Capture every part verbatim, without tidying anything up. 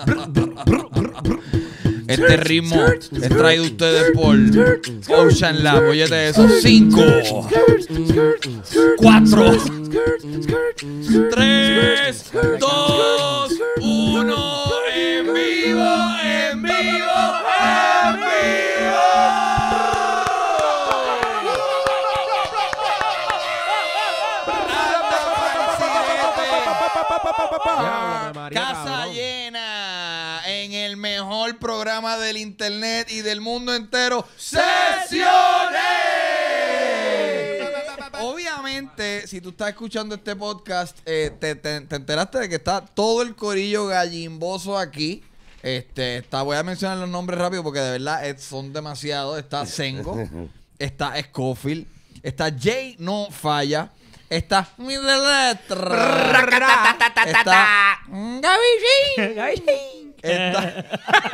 Este ritmo es traído a ustedes por Ocean Lab. Óyete eso. Cinco, cuatro, tres, dos, uno. En vivo, en vivo, en vivo. Casa llena en el mejor programa del internet y del mundo entero. ¡Sesiones! Obviamente, si tú estás escuchando este podcast, eh, te, te, te enteraste de que está todo el corillo gallimboso aquí. Este, está, voy a mencionar los nombres rápido porque de verdad es, son demasiados. Está Sengo, está Scofield, está Jay No Falla. Está mi letra. Está Gaby Está,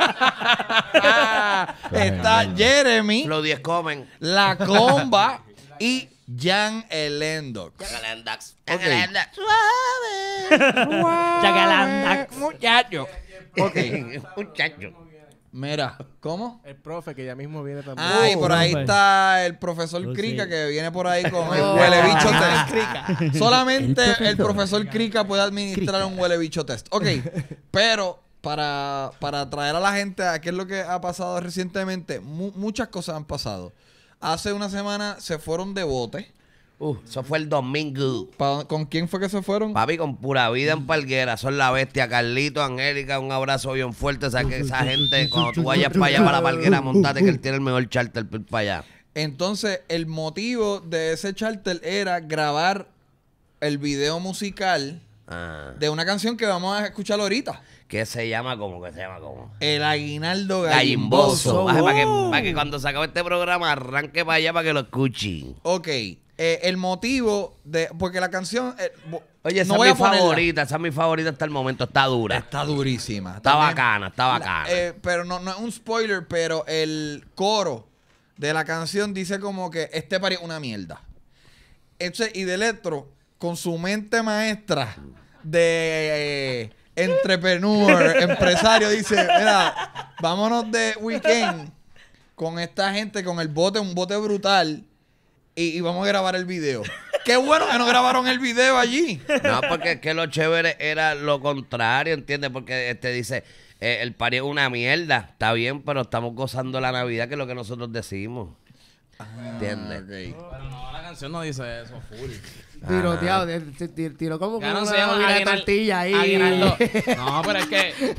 está Jeremy. Los diez comen. La Comba y Jan Elendox. Jagalandax. Jagalandax. Suave. Jagalandax. Muchacho. Ok. Muchacho. Mira, ¿cómo? El profe que ya mismo viene también. Ah, y Oh, por ahí profe. está el profesor Oh, Crica sí. que viene por ahí con el Oh. huele bicho Ah, test. Solamente El el profesor. profesor Crica puede administrar un huele bicho test. Ok, pero para, para traer a la gente a qué es lo que ha pasado recientemente, mu- muchas cosas han pasado. Hace una semana se fueron de bote. Uh, eso fue el domingo. Pa- ¿Con quién fue que se fueron? Papi, con pura vida en Palguera. Son la bestia. Carlito, Angélica, un abrazo bien fuerte. O sea, que esa gente, cuando tú vayas para allá, para la Palguera, montate que él tiene el mejor charter para allá. Entonces, el motivo de ese charter era grabar el video musical Ah, de una canción que vamos a escuchar ahorita. ¿qué se llama? ¿Cómo? ¿Qué se llama? ¿Cómo? El Aguinaldo Gallimboso. Gallimboso. Ay, para, que, para que cuando se acabe este programa arranque para allá para que lo escuchen. Ok, eh, el motivo de... Porque la canción... eh, bo- Oye, esa no voy es a mi ponerla. favorita. Esa es mi favorita hasta el momento. Está dura. Está durísima. Está También- bacana, está bacana. La- eh, pero no, no es un spoiler, pero el coro de la canción dice como que este party es una mierda. Ese, y de Electro, con su mente maestra de eh, entrepreneur, empresario, dice, mira, vámonos de weekend con esta gente, con el bote, un bote brutal, y, y vamos a grabar el video. Qué bueno que no grabaron el video allí. No, porque es que lo chévere era lo contrario, ¿entiendes? Porque este dice, eh, el party es una mierda. Está bien, pero estamos gozando la Navidad, que es lo que nosotros decimos. ¿Entiendes? Ok. Pero no, la canción no dice eso, full. Tiroteado, de- ti- ti- tiró como Ya con no se una llama bobina de Aguinaldo- tortilla ahí. Aguinaldo. No, pero es que...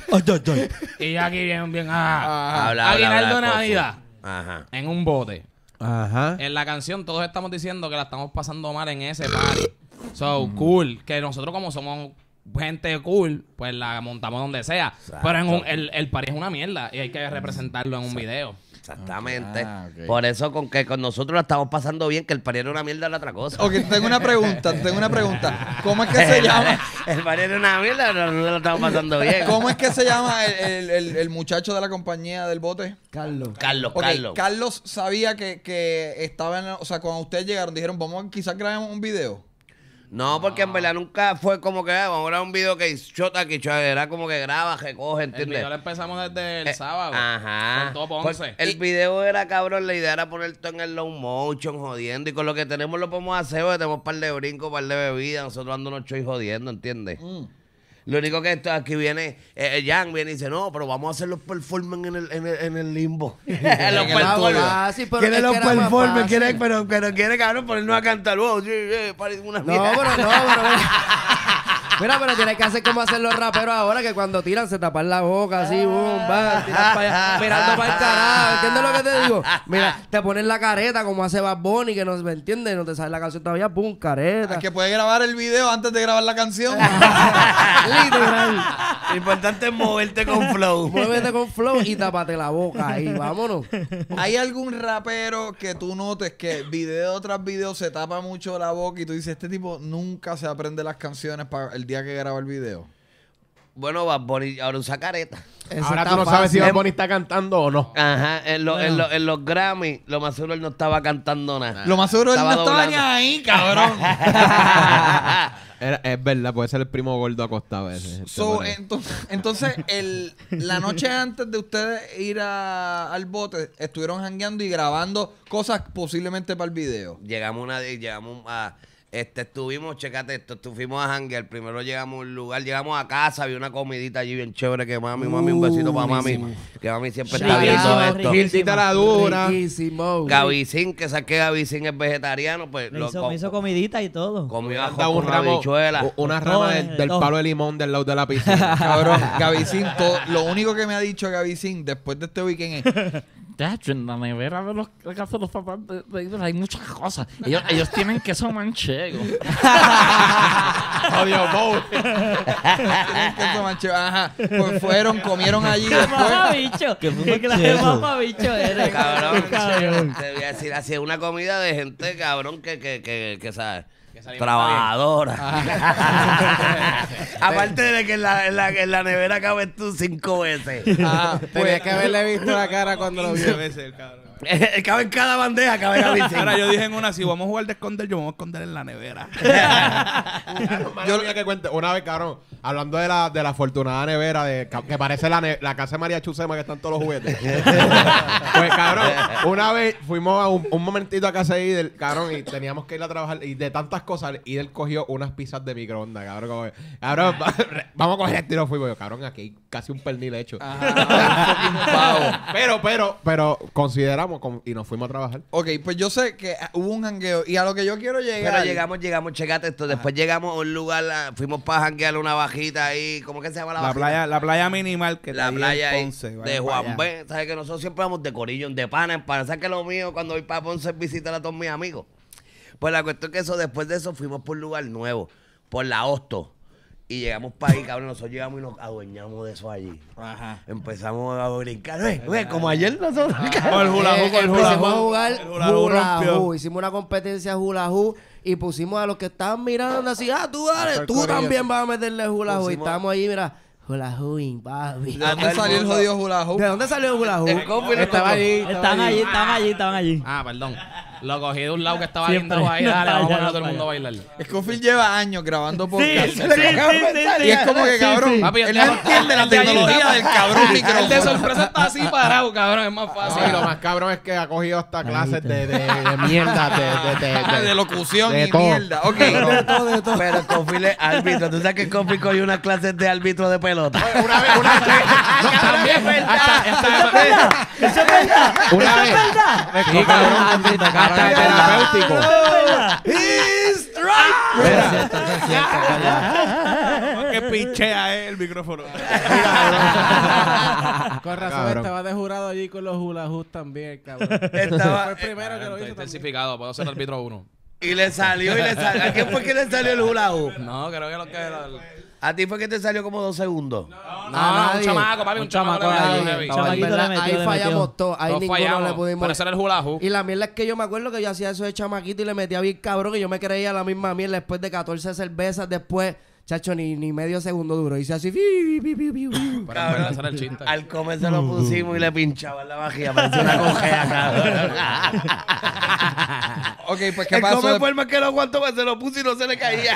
Y aquí bien, bien. Ah. Habla, habla, Aguinaldo habla, Navidad. Ajá. En un bote. Ajá. En la canción todos estamos diciendo que la estamos pasando mal en ese party. So, cool. Que nosotros como somos gente cool, pues la montamos donde sea. Exacto. Pero en un, el, el party es una mierda y hay que representarlo en un video. Exactamente. Ah, ok. Por eso con que con nosotros la estamos pasando bien, que el party era una mierda era otra cosa. Ok, tengo una pregunta, tengo una pregunta. ¿Cómo es que se llama? El party era una mierda, pero nosotros la estamos pasando bien. ¿Cómo es que se llama el, el- el- el muchacho de la compañía del bote? Carlos. Carlos, Ok, Carlos. Carlos sabía que, que estaba en... O sea, cuando ustedes llegaron, dijeron, vamos, a- quizás grabemos un video. No, porque en verdad nunca fue como que ah, vamos a grabar un video que shot aquí, shot, era como que graba, recoge, El ¿entiendes? video lo empezamos desde el Eh, sábado. Ajá. Con todo Porque Ponce. el Y- video era cabrón, la idea era poner todo en el low motion, jodiendo. Y con lo que tenemos lo podemos hacer, porque tenemos un par de brincos, un par de bebidas, nosotros dando unos shows jodiendo, ¿entiendes? Mm. Lo único que esto aquí viene, eh, Jan viene y dice, no, pero vamos a hacer los performance en el, en el, en el limbo. los En el performance. Ah, sí, pero Quiere es los que era más performance, fácil. quiere, pero, pero quiere cabrón ponernos a cantar. Wow, sí, sí, parece una No, mierda. pero no, pero mira, pero tienes que hacer como hacen los raperos ahora, que cuando tiran se tapan la boca, así, boom, va, tiras para allá, mirando para el carajo, ¿entiendes lo que te digo? Mira, te ponen la careta como hace Bad Bunny, que no, ¿me entiendes? No te sale la canción todavía, pum, careta. Es que puede grabar el video antes de grabar la canción. Literal. Lo importante es moverte con flow. Muévete con flow y tápate la boca ahí, vámonos. ¿Hay algún rapero que tú notes que video tras video se tapa mucho la boca y tú dices, este tipo nunca se aprende las canciones para el día que graba el video? Bueno, Bad Bunny ahora usa careta. Eso Ahora está tú no sabes si fácil. Bad Bunny está cantando o no. Ajá, en, lo- en, lo- en los Grammy, lo más seguro él no estaba cantando nada. Lo más seguro él no estaba doblando. ni ahí, cabrón. Era- es verdad, puede ser el primo gordo acostado ese. este So, parece. entonces, entonces el, la noche antes de ustedes ir a- al bote, estuvieron jangueando y grabando cosas posiblemente para el video. Llegamos una de, llegamos a, este, estuvimos, checate esto, estuvimos a janguear. Primero llegamos a un lugar, llegamos a casa, había una comidita allí bien chévere que mami, mami, un besito para mami, que mami siempre está Riquísimo, viendo esto. riquísimo. Gildita la dura. Riquísimo. Gavicín, que saqué Gavicín es vegetariano, pues Me lo hizo, co- me hizo comidita y todo. comió Anda ajo un con ramo, habichuela. u- una Todo, rama del, de del todo. palo de limón del lado de la piscina. Cabrón, Gavicín, todo- lo único que me ha dicho Gavicín después de este weekend es: Tacho, en la nevera de los de casa de los papás de, de ellos hay muchas cosas. Ellos, ellos tienen queso manchego. Odio, Bow. "Tienen queso manchego". Ajá. Pues fueron, comieron allí ¡Qué después. mamabicho! ¿Qué fue ¡Qué clase de eso? mamabicho eres! Cabrón, Cabrón. te voy a decir, hacía una comida de gente, cabrón, que, que, que, que sabe, Que salimos trabajadora. Aparte de que en la, en la, en la nevera cabes tú cinco veces. Ajá, Tenía pues, que haberle visto la cara cuando lo vio. veces el cabrón. Cabe en cada bandeja, cabe Gavicín. Ahora yo dije en una, si vamos a jugar de esconder, yo me voy a esconder en la nevera. Yo lo que cuente, una vez, cabrón, hablando de la, de la afortunada nevera de, que parece la, ne- la casa de María Chusema que están todos los juguetes. Pues, cabrón, una vez fuimos a un, un momentito a casa de Idel, cabrón, y teníamos que ir a trabajar. Y de tantas cosas, Idel cogió unas pizzas de microondas, cabrón. Como, que, cabrón, vamos a coger esto y nos fuimos. Yo, cabrón, aquí hay casi un pernil hecho. ajá, un fucking pavo. Pero, pero, pero, consideramos con- y nos fuimos a trabajar. Ok, pues yo sé que hubo un jangueo y a lo que yo quiero llegar. Pero llegamos, llegamos, checate esto. Después llegamos a un lugar, ah, fuimos para janguear una bajita ahí. ¿Cómo que se llama la, La bajita? playa, la playa minimal que La está ahí playa en ahí Ponce. de vayan para Juan allá. B. ¿Sabes que nosotros siempre vamos de corillo, de pana en pana? ¿Sabes que lo mío cuando voy para Ponce es visitar a todos mis amigos? Pues la cuestión es que eso, después de eso, fuimos por un lugar nuevo, por la Hosto. Y llegamos para ahí, cabrón. Nosotros llegamos y nos adueñamos de eso allí. Ajá. Empezamos a brincar. Ve, ve, como ayer nosotros. Con el hula hoop, con el hula Empezamos a hoop. jugar El hula hoop hula rompió. hoop. Hicimos una competencia hula hoop y pusimos a los que estaban mirando así, ah, tú dale, Todo el tú corillo. también vas a meterle hula hoop. Y Pusimos- estábamos ahí, mira, hula hoop, papi. ¿De dónde salió el jodido hula hoop? ¿De dónde salió el hula hoop? El compi le Estaba tocó. allí. estaba Estaban allí, estaban allí, estaban allí. Ah, perdón. Lo cogí de un lado que estaba Siempre. lindo ahí. Dale, vamos a poner a todo el Vaya. mundo a bailar. Scofield lleva años grabando Sí, podcast. sí, sí, sí, sí. Y es como que, Sí, cabrón, sí. Papi, él el no de- entiende la el de allí tecnología está- del cabrón El de micrófono. sorpresa está así parado, cabrón. Es más fácil. Sí, lo más cabrón es que ha cogido hasta clases de, de, de mierda, de, de, de, Ah, de locución de y todo. mierda. Ok. Pero el Cofi es árbitro. ¿Tú sabes que el Cofi cogió unas clases de árbitro de pelota? Una vez, una vez, no, también, hasta, hasta, Eso es verdad. una Eso vez, es verdad. sí, cabrón, hasta terapéutico. Eso es verdad. Mira, Eso es cierto, eso es cierto, es verdad. Que pinchea eh, el micrófono. Con razón Cabrón. estaba de jurado allí con los hula hoops también, cabrón. Estaba, Fue el primero que lo hizo Estoy también. intensificado. Puedo ser árbitro uno. y le salió, y le salió. ¿A quién fue que le salió el hula hoop? No, creo que lo que era. A ti fue que te salió como dos segundos. No, A no, un nadie. chamaco, papi, un, Un chamaco. chamaco le ahí, metió heavy. estaba En Chamaquito verdad, le metió, ahí le fallamos metió. todos. Ahí Todos ninguno le fallamos. pudimos. Pero ese era el hula hoop. Y la mierda es que yo me acuerdo que yo hacía eso de chamaquito y le metía bien cabrón y yo me creía la misma mierda después de catorce cervezas después. Chacho, ni, ni medio segundo duro. Hice así. Piu, piu, piu, piu, piu. Pero en verdad ese era el chiste. Al comer se lo pusimos y le pinchaba en la vajilla. Parecía una cojea, cabrón. Ok, pues ¿qué El pasó? comer fue el más que lo aguantó, pues se lo puso y no se le caía.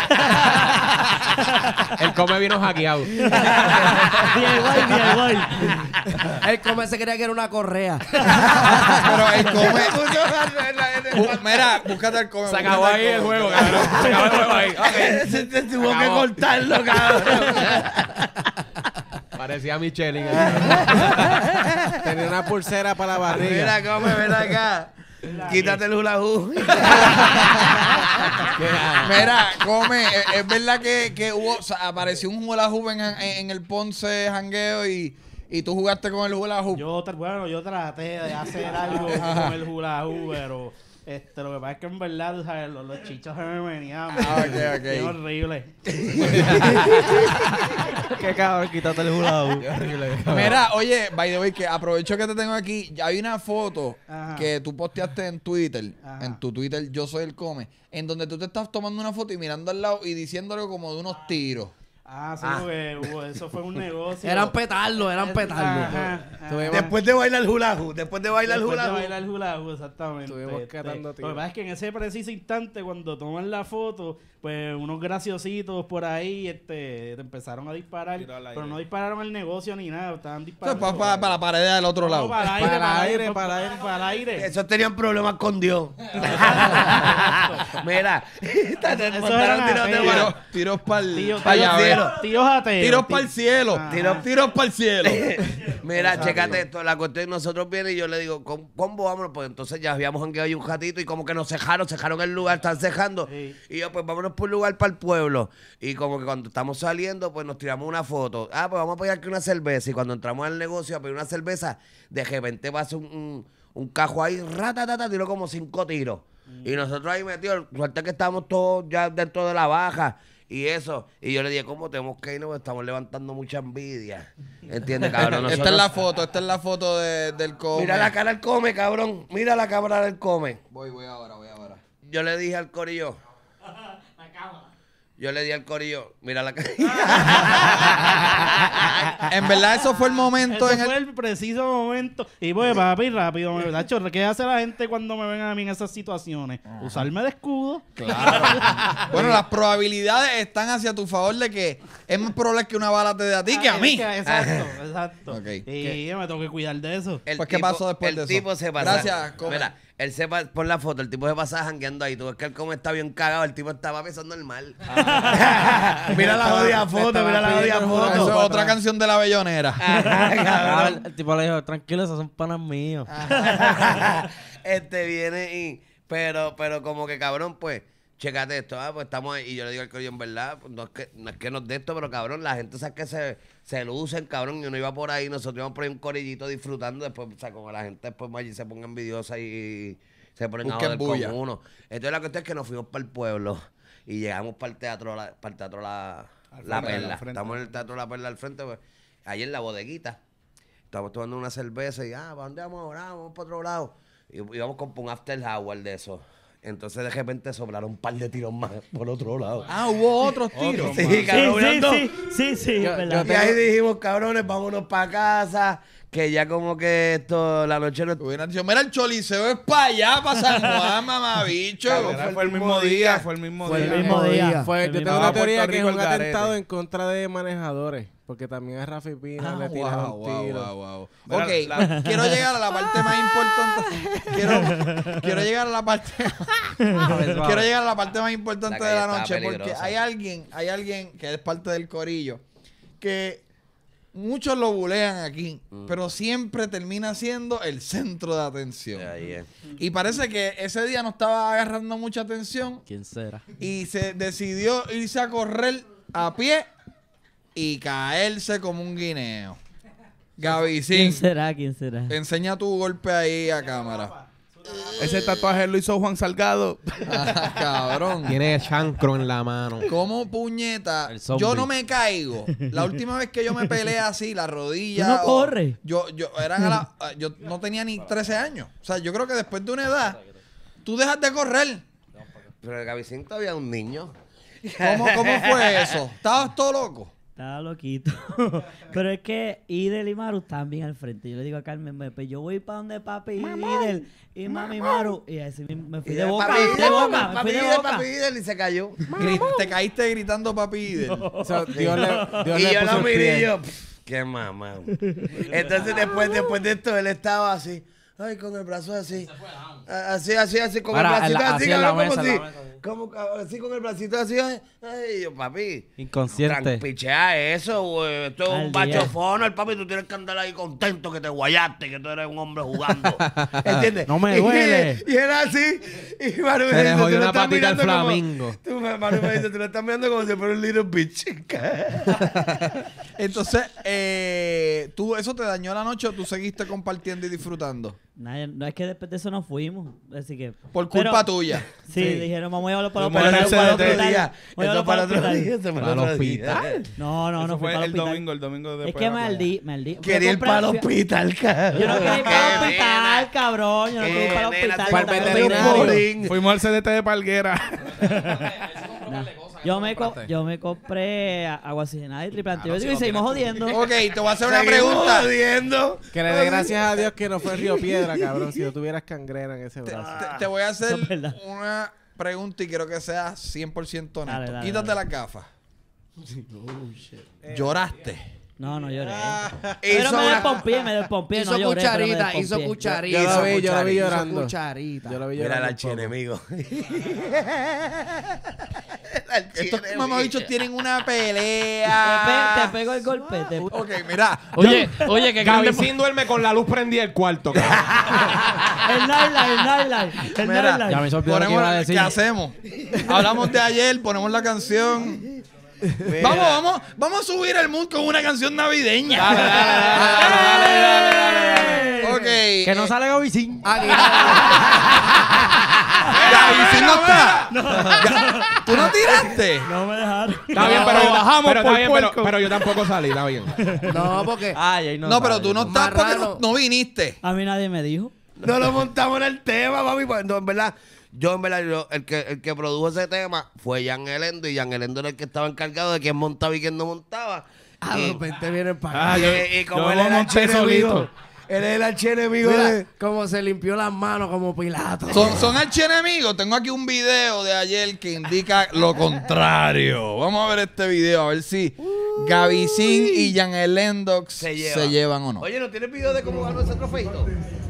el come vino hackeado. Bien guay, bien guay. El comer se creía que era una correa. Pero el come... Bu- Mira, búscate el come. Se acabó búscate ahí el come. juego, cabrón. Se acabó el juego ahí. Ok. Se, se tuvo que cortarlo, cabrón. Parecía Michelin. Tenía una pulsera para la barriga. Mira, come, ven acá. Quítate el hula hoop. Mira, come, es, es verdad que, que hubo, o sea, apareció un hula hoop en, en, en el Ponce jangueo y, y tú jugaste con el hula hoop. Yo, tra- bueno, yo traté de hacer algo con el hula hoop, pero este, lo que pasa es que en verdad, tú sabes, los, los chichos se me venían. Ah, ok, ok. Bien horrible. Qué cabrón, quítate el hula hoop. Mira, oye, by the way, que aprovecho que te tengo aquí. Ya hay una foto Ajá. que tú posteaste en Twitter, Ajá. en tu Twitter, Yo Soy el Come, en donde tú te estás tomando una foto y mirando al lado y diciéndole como de unos tiros. Ah, sí, porque hubo- eso fue un negocio. Eran petardos, eran petardos. Ajá, Sí, Después de bailar hula hoop, después de bailar Después hula de hoop. bailar hula hoop, exactamente. Estuvimos Este, catando lo que tiros. pasa es que en ese preciso instante, cuando toman la foto, pues unos graciositos por ahí este, te empezaron a disparar, Tiro al aire. pero no dispararon al negocio ni nada, estaban Eso disparando. es para la pared del otro No, lado. para el aire, Para para el aire, aire, para aire. para el aire. Esos tenían problemas con Dios. Mira, Esos eran tiros de ateos. mano. Tiros, tiros para el Tío, Para tíos- el cielo. tíos ateos. Tiros para el cielo. Ajá. Tiros, tiros para el cielo. Mira, chécate esto. La cuestión, nosotros viene y yo le digo, "Com- combo, vámonos. Pues entonces ya habíamos jangueado ahí un ratito y como que nos cejaron, cejaron el lugar, están cejando. Sí. Y yo, pues vámonos por un lugar para el pueblo. Y como que cuando estamos saliendo, pues nos tiramos una foto. Ah, pues vamos a pedir aquí una cerveza. Y cuando entramos al negocio a pedir una cerveza, de repente pasa un, un, un cajo ahí, ratatata, tiró como cinco tiros. Y nosotros ahí metidos, suerte que estábamos todos ya dentro de la baja. Y eso, y yo le dije, ¿cómo tenemos que irnos? Porque estamos levantando mucha envidia. ¿Entiendes, cabrón? Esta es la foto, esta es la foto de- del come. Mira la cara del come, cabrón. Mira la cámara del come. Voy, voy ahora, voy ahora. Yo le dije al corillo. Yo le dije al corillo, mira la cara. En verdad, eso fue el momento Ese en el. fue el preciso momento. Y pues, papi, rápido. Me, Nacho, ¿qué hace la gente cuando me ven a mí en esas situaciones? Usarme de escudo. Bueno, las probabilidades están hacia tu favor de que es más probable que una bala te dé a ti que a Ah, mí. es que- Exacto, exacto. Ok. Y yo me tengo que cuidar de eso. El Pues, ¿qué pasó después el de eso? tipo se pasa. Gracias, come. Mira, él se pa- por la foto, el tipo se pasa jangueando ahí. Tú ves que el come está bien cagado, el tipo estaba pensando normal. mira la jodida foto, mira la jodida Eso foto. es otra canción de la bellonera. Ah, el, el tipo le dijo, tranquilo, esos son panas míos. este viene y. Pero, pero como que cabrón, pues, chécate esto, ah, pues estamos ahí. Y yo le digo al corillo, en verdad, pues, no es que, no es que nos dé esto, pero cabrón, la gente sabe que se, se lucen, cabrón. Y uno iba por ahí, nosotros íbamos por ahí un corillito disfrutando. Después, o sea, como la gente después allí se ponga envidiosa y se ponen a Busquen joder con bulla. uno. Entonces la cuestión es que nos fuimos para el pueblo y llegamos para el teatro, la, para el teatro La, Al la frente, Perla. al frente. Estamos en el teatro La Perla al frente, pues, ahí en la bodeguita. Estamos tomando una cerveza y, ah, ¿para dónde vamos ahora? Vamos para otro lado. Y íbamos con un after hour de eso. Entonces de repente sobraron un par de tiros más por otro lado. Ah, hubo otros tiros. Sí, cabrón, sí, mirando. sí, sí, sí, Yo- ¿verdad? Y ahí dijimos, cabrones, vámonos para casa. Que ya como que esto, la noche no... Hubieran dicho, mira, el choliseo es para allá, para San Juan, mamabicho. Cabrón, Era- fue el mismo día, fue el mismo Fue el día. mismo día. Fue, El yo mismo tengo día. una teoría Puerto que es Rico un el garete. atentado en contra de manejadores. Porque también a Rafi Pina Ah, le wow, tiraron wow, tiros. wow, wow. Mira, Ok, la- quiero llegar a la parte más importante. Quiero, quiero llegar a la parte. quiero llegar a la parte más importante La de la calle noche está porque peligrosa. hay alguien, hay alguien que es parte del corillo que muchos lo bulean aquí, Mm. pero siempre termina siendo el centro de atención. Ahí es. Y parece que ese día no estaba agarrando mucha atención ¿Quién será? y se decidió irse a correr a pie y caerse como un guineo. Gavicín, ¿Quién será? ¿Quién será? enseña tu golpe ahí a cámara. Ese tatuaje lo hizo Juan Salgado. Ah, cabrón. Tiene chancro en la mano. ¿Cómo puñeta? El zombie. Yo no me caigo. La última vez que yo me peleé así, la rodilla. ¿Tú no o- corres? Yo, yo, eran a la- yo no tenía ni trece años. O sea, yo creo que después de una edad, tú dejas de correr. Pero el Gavicín todavía es un niño. ¿Cómo, cómo fue eso? ¿Estabas todo loco? Estaba loquito. Pero es que Idel y Maru están bien al frente. Yo le digo a Carmen, me- pues yo voy para donde papi Idel y mami Maru. Y así me- me fui Y de de boca, papi me fui de Idel, boca, me papi fui de Idel, boca. papi Idel, y se cayó. Gri- Te caíste gritando papi Idel. O sea, Dios le, Dios y le yo puso lo el miré pie. y yo, pff, qué mamá. Entonces después, después de esto, él estaba así. Ay, con el brazo así. Ah, Así, así, así, con Para, el bracito en la- así, así en la cabrón, como mesa, en así. la mesa, sí. Como cabrón, así con el bracito así. Ay, ay, yo, papi. Inconsciente. Pichea eso, güey. Esto es Al un día. bachofono. El papi, tú tienes que andar ahí contento que te guayaste, que tú eres un hombre jugando. ¿Entiendes? No me Y- duele. Y, era así. Y Maru me Se le dice, jodió tú lo una estás patita al mirando como- flamingo. Tú, Maru me dice, tú lo estás mirando como si fuera un little bitch. Entonces, eh, ¿tú, ¿eso te dañó la noche o tú seguiste compartiendo y disfrutando? Nada, no es que después de eso nos fuimos. Así que. Por culpa pero- tuya. Sí, dijeron, vamos a llevarlo para, Fuimos para, al para, para el C D T. hospital. Vamos a Eso llevarlo para para el otro hospital. día. Eso para ¿Para el otro día. hospital? No, no, Eso no fui fue para el el hospital. domingo, el domingo después Es que de me la playa. aldí, me aldí. Fui a Quería ir comprar- para el fui a- hospital, cabrón. Yo no quería ir para el Qué hospital, nena. cabrón. Yo no quería ir para el Qué nena, hospital. te Para el yo estaba veterinario. bien Morín. Fuimos al C D T de Palguera. Yo me, co yo me compré a- agua oxigenada y triple antibiótico y seguimos jodiendo. Ok, te voy a hacer una Seguimos pregunta. jodiendo. Que le dé gracias a Dios que no fue Río Piedra, cabrón. Si no tuvieras cangrena en ese brazo. Te, te voy a hacer Eso es verdad. una pregunta y quiero que seas cien por ciento honesto. Dale, dale, Quítate dale. las gafas. Lloraste. No, no lloré. Hizo Pero me una- despompié, me despompié. Hizo no lloré, pero me cucharita, hizo despompié. cucharita. Yo lo vi, yo lo vi hizo llorando. cucharita. Yo lo vi Mira el llorando. un archienemigo. Estos mamabichos tienen una Te, pe- pelea. te pego el golpe. Te... Ok, mira. Oye, oye, que grande. Gavicín duerme con la luz prendida el cuarto, cabrón. El nightlife, el nightlife. El Mira, nightlife. Ya me olvidó lo que Ponemos, iba a ¿qué decir. hacemos? Hablamos de ayer, ponemos la canción. Vamos, vamos, vamos a subir el mood con una canción navideña. Dale, dale, dale, dale, dale, dale. Ok. Que no salga Gavicín. Gavicín no está. Ga- ¿Tú no tiraste? No me dejaron. Está bien, pero, bajamos pero, está por bien, pero, puerco. pero yo tampoco salí, está bien. No, porque Ay, ay, no. No, pero sabe, tú no estás porque no, Marrano. no viniste. A mí nadie me dijo. No lo montamos en el tema, papi. Pues, no, en verdad, yo en verdad, yo- el, que, el que produjo ese tema fue Jan Elendo. Y Jan Elendo era el que estaba encargado de quién montaba y quién no montaba. a y, los veinte vienen para Ah, y- yo- y como yo él lo era el monté archienemigo, solito. él es el archienemigo Mira, de... como se limpió las manos como Pilato. Son, son archienemigos. Tengo aquí un video de ayer que indica lo contrario. Vamos a ver este video, a ver si Gavicín y Jan Elendox Se se, lleva. llevan o no. Oye, ¿no tienes video de cómo ganó ese trofeito?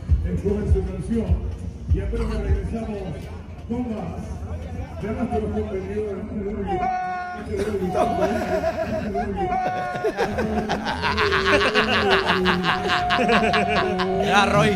Ya, Roy.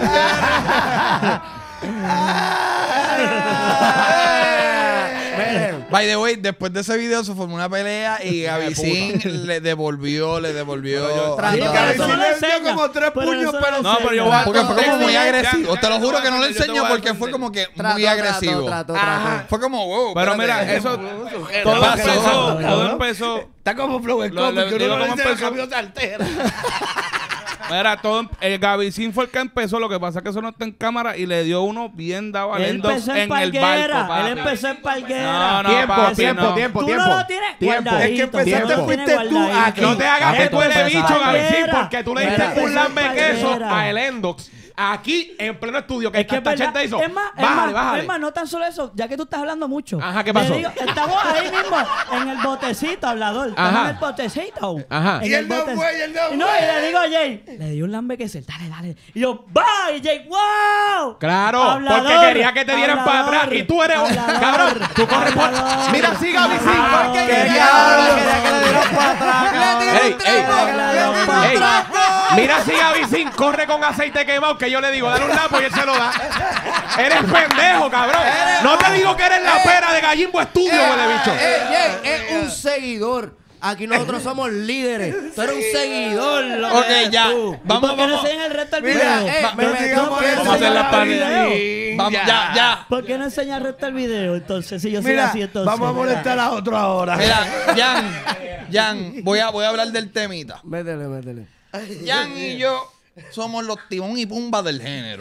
By the way, después de ese video se formó una pelea y Gavicín le devolvió, le devolvió. Sí, a- pero eso no lo le dio enseña. como tres Pero puños, eso pero- No, pero yo voy a- Porque fue como muy Ya, agresivo. ya, Te lo ya, juro yo que no te lo voy a enseño defender. porque fue como que Trato, muy agresivo. trato, trato, trato. Fue como, wow. Pero espérate. mira, eso Todo todo pasó? empezó, todo empezó. Está como Flow el Lo- cómic, lo- que digo uno no cómo dice, empezó. cambió de altera. Mira, todo, el Gavicín fue el que empezó. Lo que pasa es que eso no está en cámara y le dio uno bien dado a Él Lendox empezó en en el palguera. barco, papi. Él empezó en palguera. No, no, Tiempo, papi, tiempo, no. tiempo, Tú tiempo. no lo tienes Tiempo. guardadito. Es que empezaste, Tú no lo fuiste tienes tú guardadito. aquí. No te hagas Papi, que tú tú eres empezaste. bicho, Gavicín, Palguera. porque tú le Mira, diste un eso es lambe queso palguera. a el Endox. Aquí, en pleno estudio, que Es que es está verdad. ochenta hizo. Es más, es Bájale, más, bájale. es más, no tan solo eso, ya que tú estás hablando mucho. Ajá, ¿qué Le pasó? digo, estamos ahí mismo, en el botecito, hablador. Estamos Ajá. en el botecito. Ajá. En Y el él no bote- fue, y él no Y no, fue. y le digo a Jay, le di un lambe que se, dale, dale. Y yo, ¡va! Y Jay, ¡wow! Claro, Hablador, porque quería que te dieran para hablador, atrás. Y tú eres un hablador, cabrón. Tú corres por. hablador, Mira, sí, Gavicín, hablador, porque quería quería. quería que le dieran para atrás. Ey, ey, Quería que le dieran para ey. atrás. Mira si Gavicín corre con aceite quemado, que yo le digo, dale un lapo y él se lo da. Eres pendejo, cabrón. No te digo que eres la pera de Gallimbo Estudio, huele bicho. Eh, eh, es un seguidor. Aquí nosotros somos líderes. Tú eres un seguidor. lo que Ok, eres ya. tú. Vamos, ¿Por qué no vamos. enseñan el resto del Mira, video? eh, Va- me no metí digamos por que eso. no Vamos a hacer la enseñan el panel. video. Vamos, ya, ya. ¿Por qué no enseñas el resto del video? Entonces, si yo soy Mira, así, entonces. vamos a molestar a otro ahora. Mira, Jan, Jan, voy a, voy a hablar del temita. Métele, métele. Jan y yo somos los Timón y Pumba del género.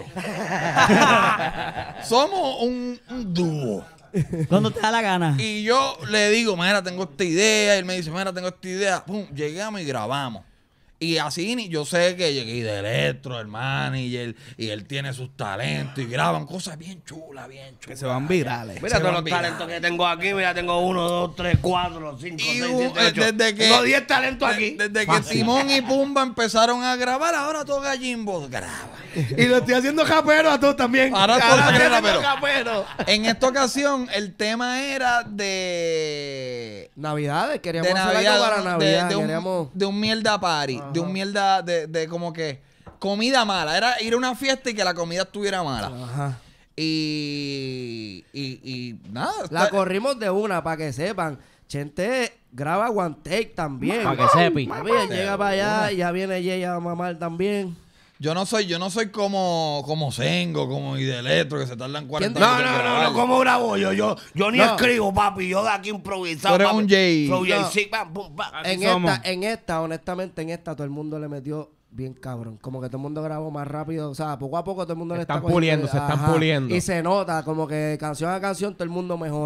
Somos un, un dúo. Cuando te da la gana. Y yo le digo, mira, tengo esta idea. Y él me dice, mira, tengo esta idea. Pum, llegamos y grabamos. Y así ni- yo sé que llegué de Electro, el manager, y él tiene sus talentos y graban cosas bien chulas, bien chulas. Que se van virales. Mira Se todos van los virales. talentos que tengo aquí. Mira, tengo uno, dos, tres, cuatro, cinco, Y seis, un- siete, eh, ocho. desde que, Tengo diez talentos aquí. Desde que Timón y Pumba empezaron a grabar, ahora todo Gallimbo graba. Y lo estoy haciendo capero a todos también. Ahora todos estoy quieren haciendo rapero. capero. En esta ocasión, el tema era de. Navidades, queríamos de hacer Navidad, algo para de- Navidad. de, un, queríamos... de un mierda party, de un mierda de, de como que comida mala. Era ir a una fiesta y que la comida estuviera mala. Ajá. Y, y, y nada. La está- corrimos de una, para que sepan. Chente graba one take también. Para que sepi. Papi, él llega para allá y ya viene Jay a mamar también. yo no soy, yo no soy como, como Sengo, como Ideletro, que se tardan cuarenta No, minutos en no, no, grabar. no, ¿cómo grabo yo? Yo, yo ni No. escribo, papi. Yo de aquí improvisado. Tú eres papi. un Jay. Flow Jay, No. sí, pam, pum, pam. Así En somos. esta, en esta, honestamente, en esta todo el mundo le metió bien cabrón. Como que todo el mundo grabó más rápido. O sea, poco a poco todo el mundo Se le está están cogiendo- puliendo, se están Ajá. puliendo. Y se nota, como que canción a canción todo el mundo mejora.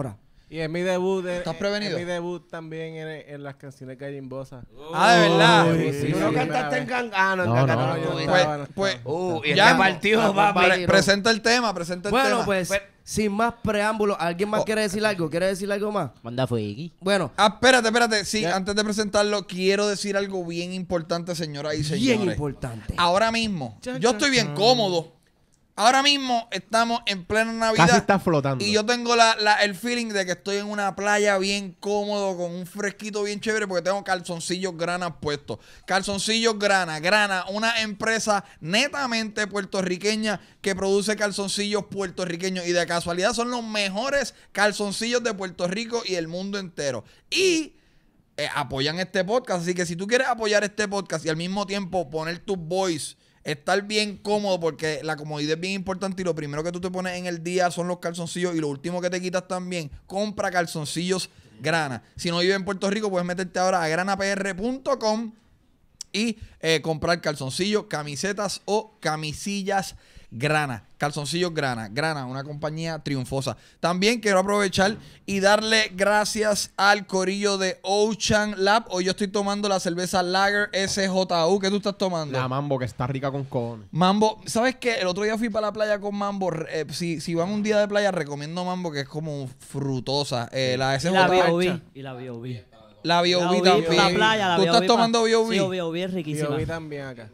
Y en mi debut... de- ¿Estás prevenido? En mi debut también en, en las canciones gallimbosas. Ah, de verdad. Uy, sí, ¿Tú sí, no sí, cantaste en primera Can... Ah, no, en No, Can- no, no, no, yo- no, Pues, no, no. pues, Uh, y ya, este partido, papi. pre- presenta el tema, presenta el Bueno, tema. pues, sin más preámbulos, ¿alguien más Oh. quiere decir algo? ¿Quiere decir algo más? Manda fuegui. Bueno, Ah, espérate, espérate. Sí, Ya. antes de presentarlo, quiero decir algo bien importante, señoras y señores. bien importante. Ahora mismo, yo estoy bien cómodo. Ahora mismo estamos en plena Navidad. Casi está flotando. Y yo tengo la, la- el feeling de que estoy en una playa bien cómodo, con un fresquito bien chévere, porque tengo calzoncillos Grana puestos. Calzoncillos Grana. Grana, una empresa netamente puertorriqueña que produce calzoncillos puertorriqueños. Y de casualidad son los mejores calzoncillos de Puerto Rico y el mundo entero. Y eh, apoyan este podcast. Así que si tú quieres apoyar este podcast y al mismo tiempo poner tu voice, estar bien cómodo, porque la comodidad es bien importante y lo primero que tú te pones en el día son los calzoncillos y lo último que te quitas también, compra calzoncillos Grana. Si no vives en Puerto Rico, puedes meterte ahora a grana p r punto com y eh, comprar calzoncillos, camisetas o camisillas Grana. Calzoncillos Grana. Grana, una compañía triunfosa. También quiero aprovechar y darle gracias al corillo de Ocean Lab. Hoy yo estoy tomando la cerveza Lager S J U. ¿Qué tú estás tomando? La Mambo, que está rica con cojones. Mambo, ¿sabes qué? El otro día fui para la playa con Mambo. Eh, si, si van un día de playa, recomiendo Mambo, que es como frutosa. Eh, la Y S la J U. B O B. Y la B O B. La B O B La también. La playa, la ¿Tú B O B estás pa- tomando B O B? Sí, B O B es Y riquísima. yo vi también acá.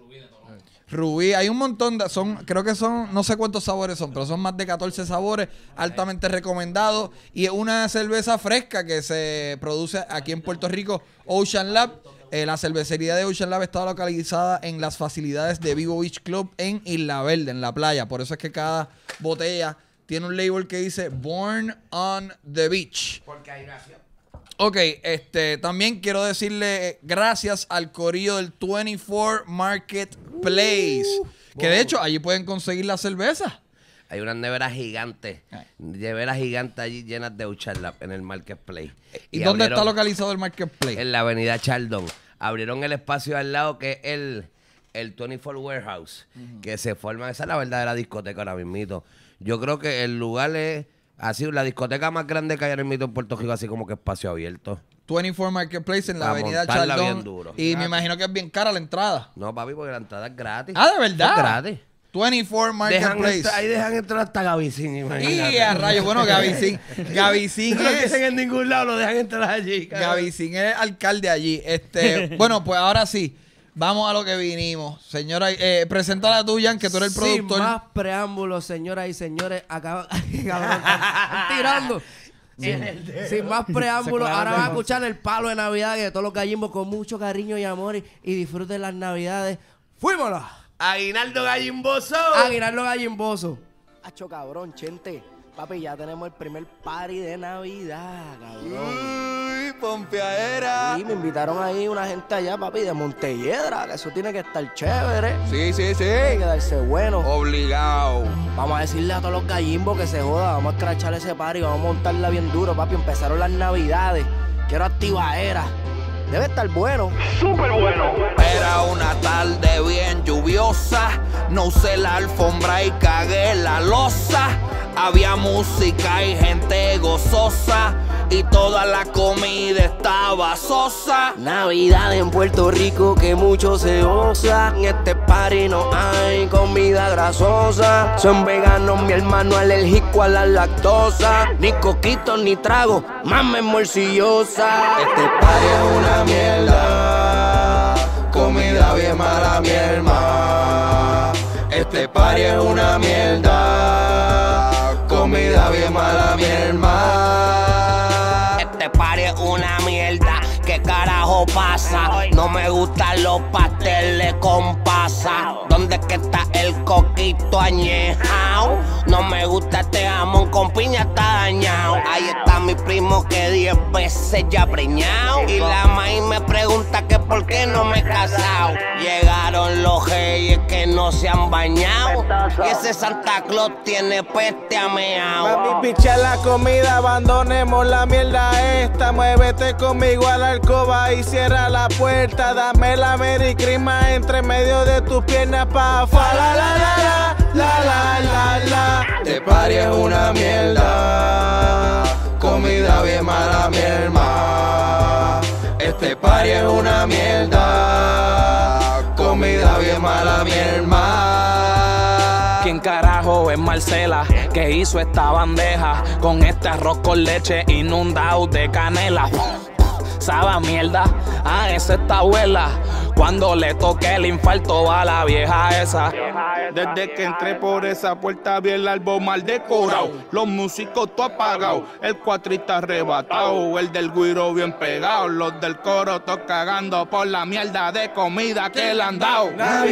Rubí, hay un montón de, son, creo que son, no sé cuántos sabores son, pero son más de catorce sabores, altamente recomendados. Y es una cerveza fresca que se produce aquí en Puerto Rico, Ocean Lab. Eh, la cervecería de Ocean Lab está localizada en las facilidades de Vivo Beach Club en Isla Verde, en la playa. Por eso es que cada botella tiene un label que dice Born on the Beach. Porque hay nació. Ok, este, también quiero decirle gracias al corillo del veinticuatro Marketplace. Que de hecho, allí pueden conseguir la cerveza. Hay unas neveras gigantes, Ay. neveras gigantes allí llenas de Ocean Lab en el Marketplace. ¿Y, dónde está abrieron- localizado el Marketplace? En la avenida Chaldon. Abrieron el espacio al lado que es el, el veinticuatro Warehouse, que se forma, esa es la verdadera discoteca ahora mismito. Yo creo que el lugar es así, la discoteca más grande que hay ahora mismito en Puerto Rico, así como que espacio abierto. veinticuatro Marketplace en la Pa' avenida montarla bien Chaldón. duro. Y me imagino que es bien cara la entrada. No, papi, porque la entrada es gratis. Ah, ¿de verdad? Es gratis. veinticuatro Dejan Marketplace. entrar- ahí dejan entrar hasta Gavicín, Y imagínate. a rayos, bueno, Gavicín. Gavicín No lo es... dicen en ningún lado, lo dejan entrar allí. cabrón. Gavicín es alcalde allí. Este, bueno, pues ahora sí. Vamos a lo que vinimos. Señora, eh, preséntala tú, Jan, que tú eres el Sin productor. más preámbulos, señoras y señores, acaban cabrón, están tirando. Sin, sin más preámbulos, ahora van a escuchar el palo de Navidad que todos los gallimbos con mucho cariño y amor y, y disfruten las Navidades. ¡Fuímonos! Aguinaldo Gallimboso. Aguinaldo Gallimboso. Hacho, cabrón, Chente. Papi, ya tenemos el primer party de Navidad, cabrón. Uy, pompeadera. Y me invitaron ahí una gente allá, papi, de Montelledra, que eso tiene que estar chévere. Sí, sí, Tiene sí. que darse bueno. Obligado. Vamos a decirle a todos los gallimbos que se joda, vamos a escrachar ese party, vamos a montarla bien duro, papi. Empezaron las Navidades. Quiero activaera. Debe estar bueno. Era una tarde bien lluviosa, no usé la alfombra y cagué la losa. Había música y gente gozosa y toda la comida estaba sosa. Navidad en Puerto Rico que mucho se osa. En este party no hay comida grasosa. Son veganos, mi hermano alérgico a la lactosa. Ni coquitos ni trago, mame morcillosa. Este party es una mierda. Comida bien mala, mi hermano. Este party es una mierda. Comida bien mala, mi hermano. Este party es una mierda. ¿Qué carajo pasa? No me gustan los pasteles con pasa. ¿Dónde es que está el coquito añejao? No me gusta este jamón con piña, está dañado. Ahí está mi primo que diez veces ya preñado. Y la maíz me pregunta que por qué no me he casado. Llegaron los reyes que no se han bañado. Y ese Santa Claus tiene peste ameao. Mami, picha la comida, abandonemos la mierda esta. Muévete conmigo a la alcoba y cierra la puerta. Dame la Merry Christmas entre medio de tus piernas pa' fa la la la la la la la la. Este party es una mierda. comida bien mala mierda. Este party es una mierda, comida bien mala mierda. ¿Quién carajo es Marcela que hizo esta bandeja con este arroz con leche inundado de canela? Sabe a mierda, ah, esa es esta abuela. Cuando le toque el infarto a la vieja esa. Desde que entré por esa puerta vi el árbol mal decorado, los músicos todo apagados, el cuatrista arrebatado, el del guiro bien pegado, los del coro todos cagando por la mierda de comida que le han dado.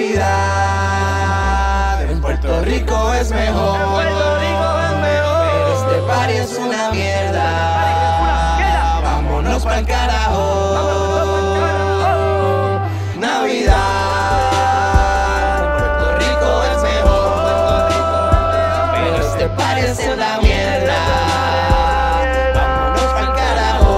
Navidad en Puerto Rico es mejor, en Puerto Rico es mejor, pero este party es una mierda. Vámonos pa'l carajo. Navidad en Puerto Rico es mejor, pero este party es una mierda. Vámonos pa'l carajo.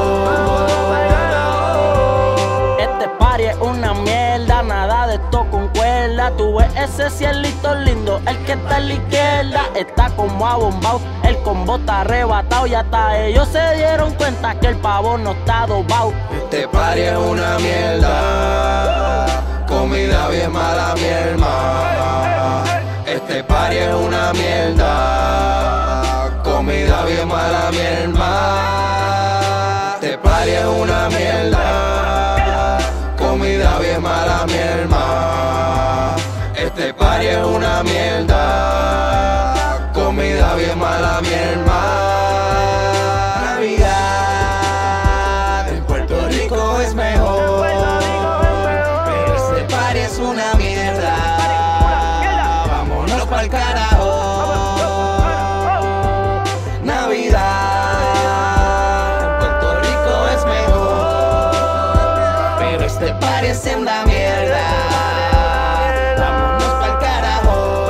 Este party es una mierda, nada de esto con cuerda. Tú ves ese cielito lindo, el que está a la izquierda está como abombado, el combo está arrebatado y hasta ellos se dieron cuenta que el pavo no está adobado. Este party es una mierda, comida bien mala mierda. Este party es una mierda, comida bien mala mierda. Este party es una mierda, comida bien mala mierda. Este party es una mierda, comida bien mala mierda. Navidad en Puerto Rico es mejor, pero este party es una mierda. Vámonos pa'l carajo. Navidad en Puerto Rico es mejor, pero este party es una mierda. Vámonos pa'l carajo.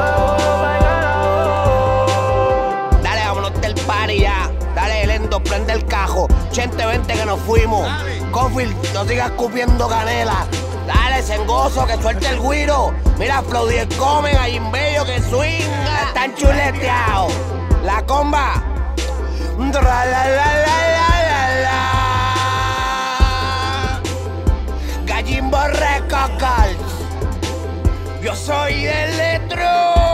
Dale, vámonos del party ya. Dale, lento, prende el cajo. ochenta veinte que nos fuimos. Cofield, no sigas escupiendo canela. Dale, Sengoso, que suelte el guiro. Mira, Flow diez Comen, a Bello que swinga. Están chuleteados. La comba. Tra la la la la la la. Gallimbo Recocals. Yo soy del Letro.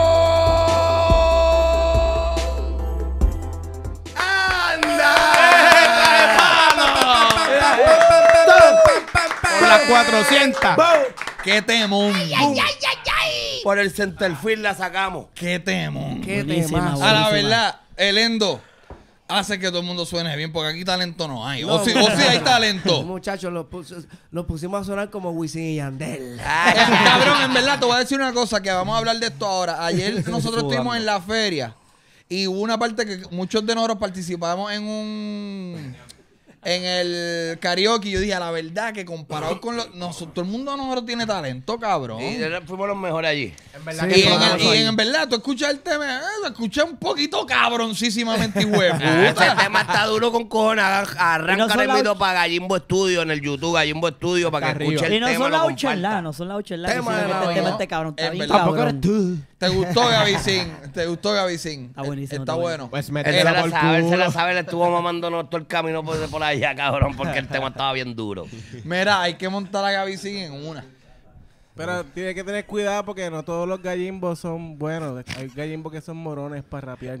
Por las cuatrocientas. ¡Qué temón! Por el centerfield la sacamos. ¡Qué temón! Qué tema. A la verdad, el Endo hace que todo el mundo suene bien, porque aquí talento no hay. No, o, si, o si hay talento. Muchachos, los, pus los pusimos a sonar como Wisin y Yandel. Cabrón, en verdad, te voy a decir una cosa, que vamos a hablar de esto ahora. Ayer nosotros estuvimos en la feria y hubo una parte que muchos de nosotros participamos en un... en el karaoke. Yo dije, a la verdad, que comparado con los... Nosotros, todo el mundo de nosotros tiene talento, cabrón. Y fuimos los mejores allí. En verdad Y, que en, todo el- y en verdad, tú escuchas el tema, eh, lo escuché un poquito cabroncísimamente, huevo. Ese tema está duro con cojones. Arranca Y no son el las video och- para Gallimbo Estudio en el YouTube, Gallimbo Estudio, para que Está escuche el Y no tema. son lo las comparta. ochenlas, no son las ochenlas. Tema Este de la tema vaina. este cabrón está En bien verdad. cabrón. Tampoco eres tú. ¿Te gustó, Gavicín? ¿Te gustó, Gavicín? Está buenísimo, Está está bueno. Pues Él se métela la por sabe, él se la culo. sabe, le estuvo mamándonos todo el camino por, por allá, cabrón, porque el tema estaba bien duro. Mira, hay que montar a Gavicín en una. Pero tiene que tener cuidado porque no todos los gallimbos son buenos. Hay gallimbos que son morones para rapear.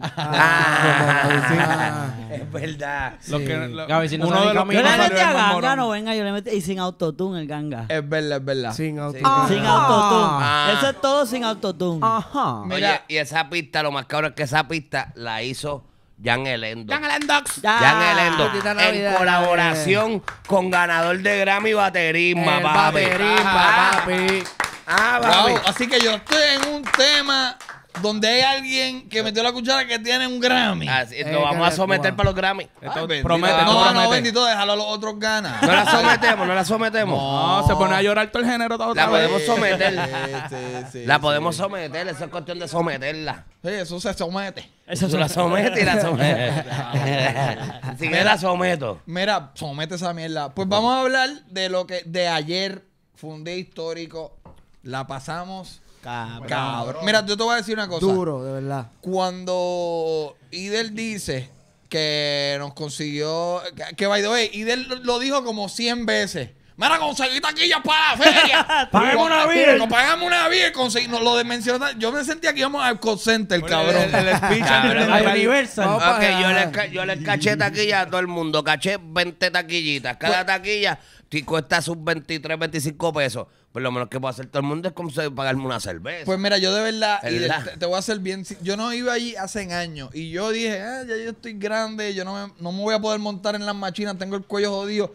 Ah, es verdad. Los que, lo- Gaby, si no uno sabe de los ni Yo que le no metí salió a el más Ganga, morón. no venga, yo le metí. Y sin autotune el Ganga. Es verdad, es verdad. Sin auto. Sin autotune. Ah. Eso es todo sin autotune. Ajá. Oye, Mira. y esa pista, lo más cabrón es que esa pista la hizo Jan Elendo. Jan Elendox. Ya. Jan Elendo, Bendita en Navidad. colaboración con ganador de Grammy Baterisma, El papi. baterismo, Ah, papi. Ah, papi. Wow, así que yo estoy en un tema donde hay alguien que metió la cuchara que tiene un Grammy. Así, Eh, lo vamos a que- someter wow. para los Grammy. Ay, bendito. promete, no, tú no, promete. bendito, déjalo a los otros ganar. No la sometemos, no la sometemos. No, se pone a llorar todo el género todo La otra vez. podemos someter. Sí, sí, La sí. podemos someter, eso es cuestión de someterla. Sí, eso se somete. Eso Tú la sometes y la sometes. Si que la someto. Mira, somete esa mierda. Pues vamos a hablar de lo que de ayer fue un día histórico. La pasamos Cabrón. cabrón. Mira, yo te voy a decir una cosa. Duro, de verdad. Cuando Idel dice que nos consiguió, que, que by the way, y él lo dijo como cien veces. Mira, conseguí taquillas para la feria. Pagamos una beer. Pagamos una beer. Conseguí, nos lo mencionó. Yo me sentía que íbamos al call center, Bueno, cabrón. El, el speech antes de Hay entrar. Universal. Ok, yo les, ca- yo les caché taquilla a todo el mundo. Caché veinte taquillitas. Cada taquilla te cuesta sus veintitrés, veinticinco pesos. Pues lo menos que puede hacer todo el mundo es como pagarme una cerveza. Pues mira, yo de verdad, y de- ¿Verdad? te, te voy a hacer bien. si- Yo no iba allí hace años. Y yo dije, ah, ya yo estoy grande. Yo no me, no me voy a poder montar en las machinas. Tengo el cuello jodido.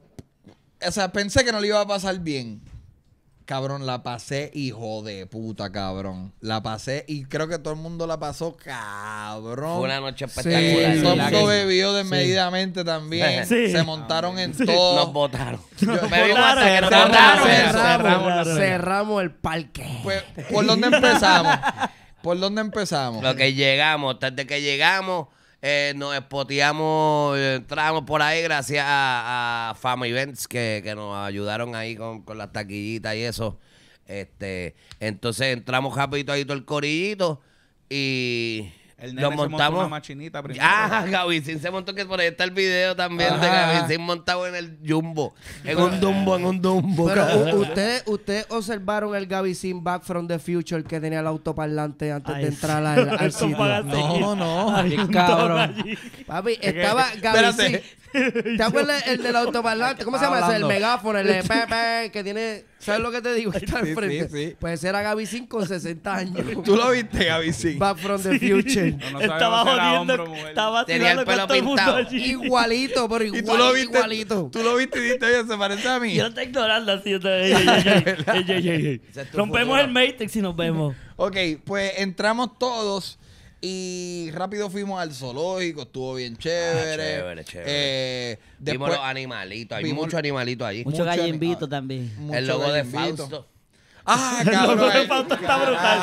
O sea, pensé que no le iba a pasar bien. Cabrón, la pasé, hijo de puta, cabrón. La pasé y creo que todo el mundo la pasó, cabrón. Fue una noche Sí, espectacular. todo el la mundo que- bebió desmedidamente también. Sí. Se montaron en todo. Nos votaron. Nos Bebimos hasta que nos botaron, botaron. cerramos. Cerramos, cerramos el parque. Pues, ¿por dónde empezamos? ¿Por dónde empezamos? Lo que llegamos, desde que llegamos, eh, nos espoteamos, eh, entramos por ahí gracias a, a Fama Events que, que nos ayudaron ahí con, con las taquillitas y eso. Este, entonces entramos rapidito ahí todo el corillito y El nene lo se montó montamos. una machinita primero. Ah, Gavisín se montó, que por ahí está el video también de Ajá. Gavisín montado en el Jumbo. En un Dumbo, en un Dumbo. Pero cabrón. u- ustedes ustedes observaron el Gavisín Back from the Future que tenía el autoparlante antes Ay, de entrar al, al eso sitio. pagaste. No, no. Hay Qué un cabrón. don allí. Papi, estaba Espérate. Gavisín. ¿Te acuerdas el del autoparlante? ¿Cómo se llama ese? El Hablando. megáfono, el de Pepe, que tiene... ¿Sabes lo que te digo? Está Sí, al frente. sí, sí. Pues era Gavisín con sesenta años. ¿Tú lo viste, Gaby? Sí. Back from the Future. No, no Estaba sabemos si era hombre jodiendo. o mujer. Estaba Tenía el tirando pelo con todo el mundo pintado. allí. Igualito, pero igual, ¿Y tú lo viste? igualito. Tú lo viste y dijiste, oye, se parece a mí. Yo lo estoy ignorando así. Yo estoy, ey, ey, ey, ey, ey, ey, ey. Ese es tu Rompemos futuro. el Matrix y nos vemos. Ok, pues entramos todos y rápido fuimos al zoológico, estuvo bien chévere. Ah, chévere, chévere. Eh, Vimos después, los animalitos, hay vimos- muchos animalitos allí. Mucho Mucho gallimbito ani- también. mucho El logo de gallimbito. Fausto. Ah, El cabrón. logo de eh. Fausto está brutal.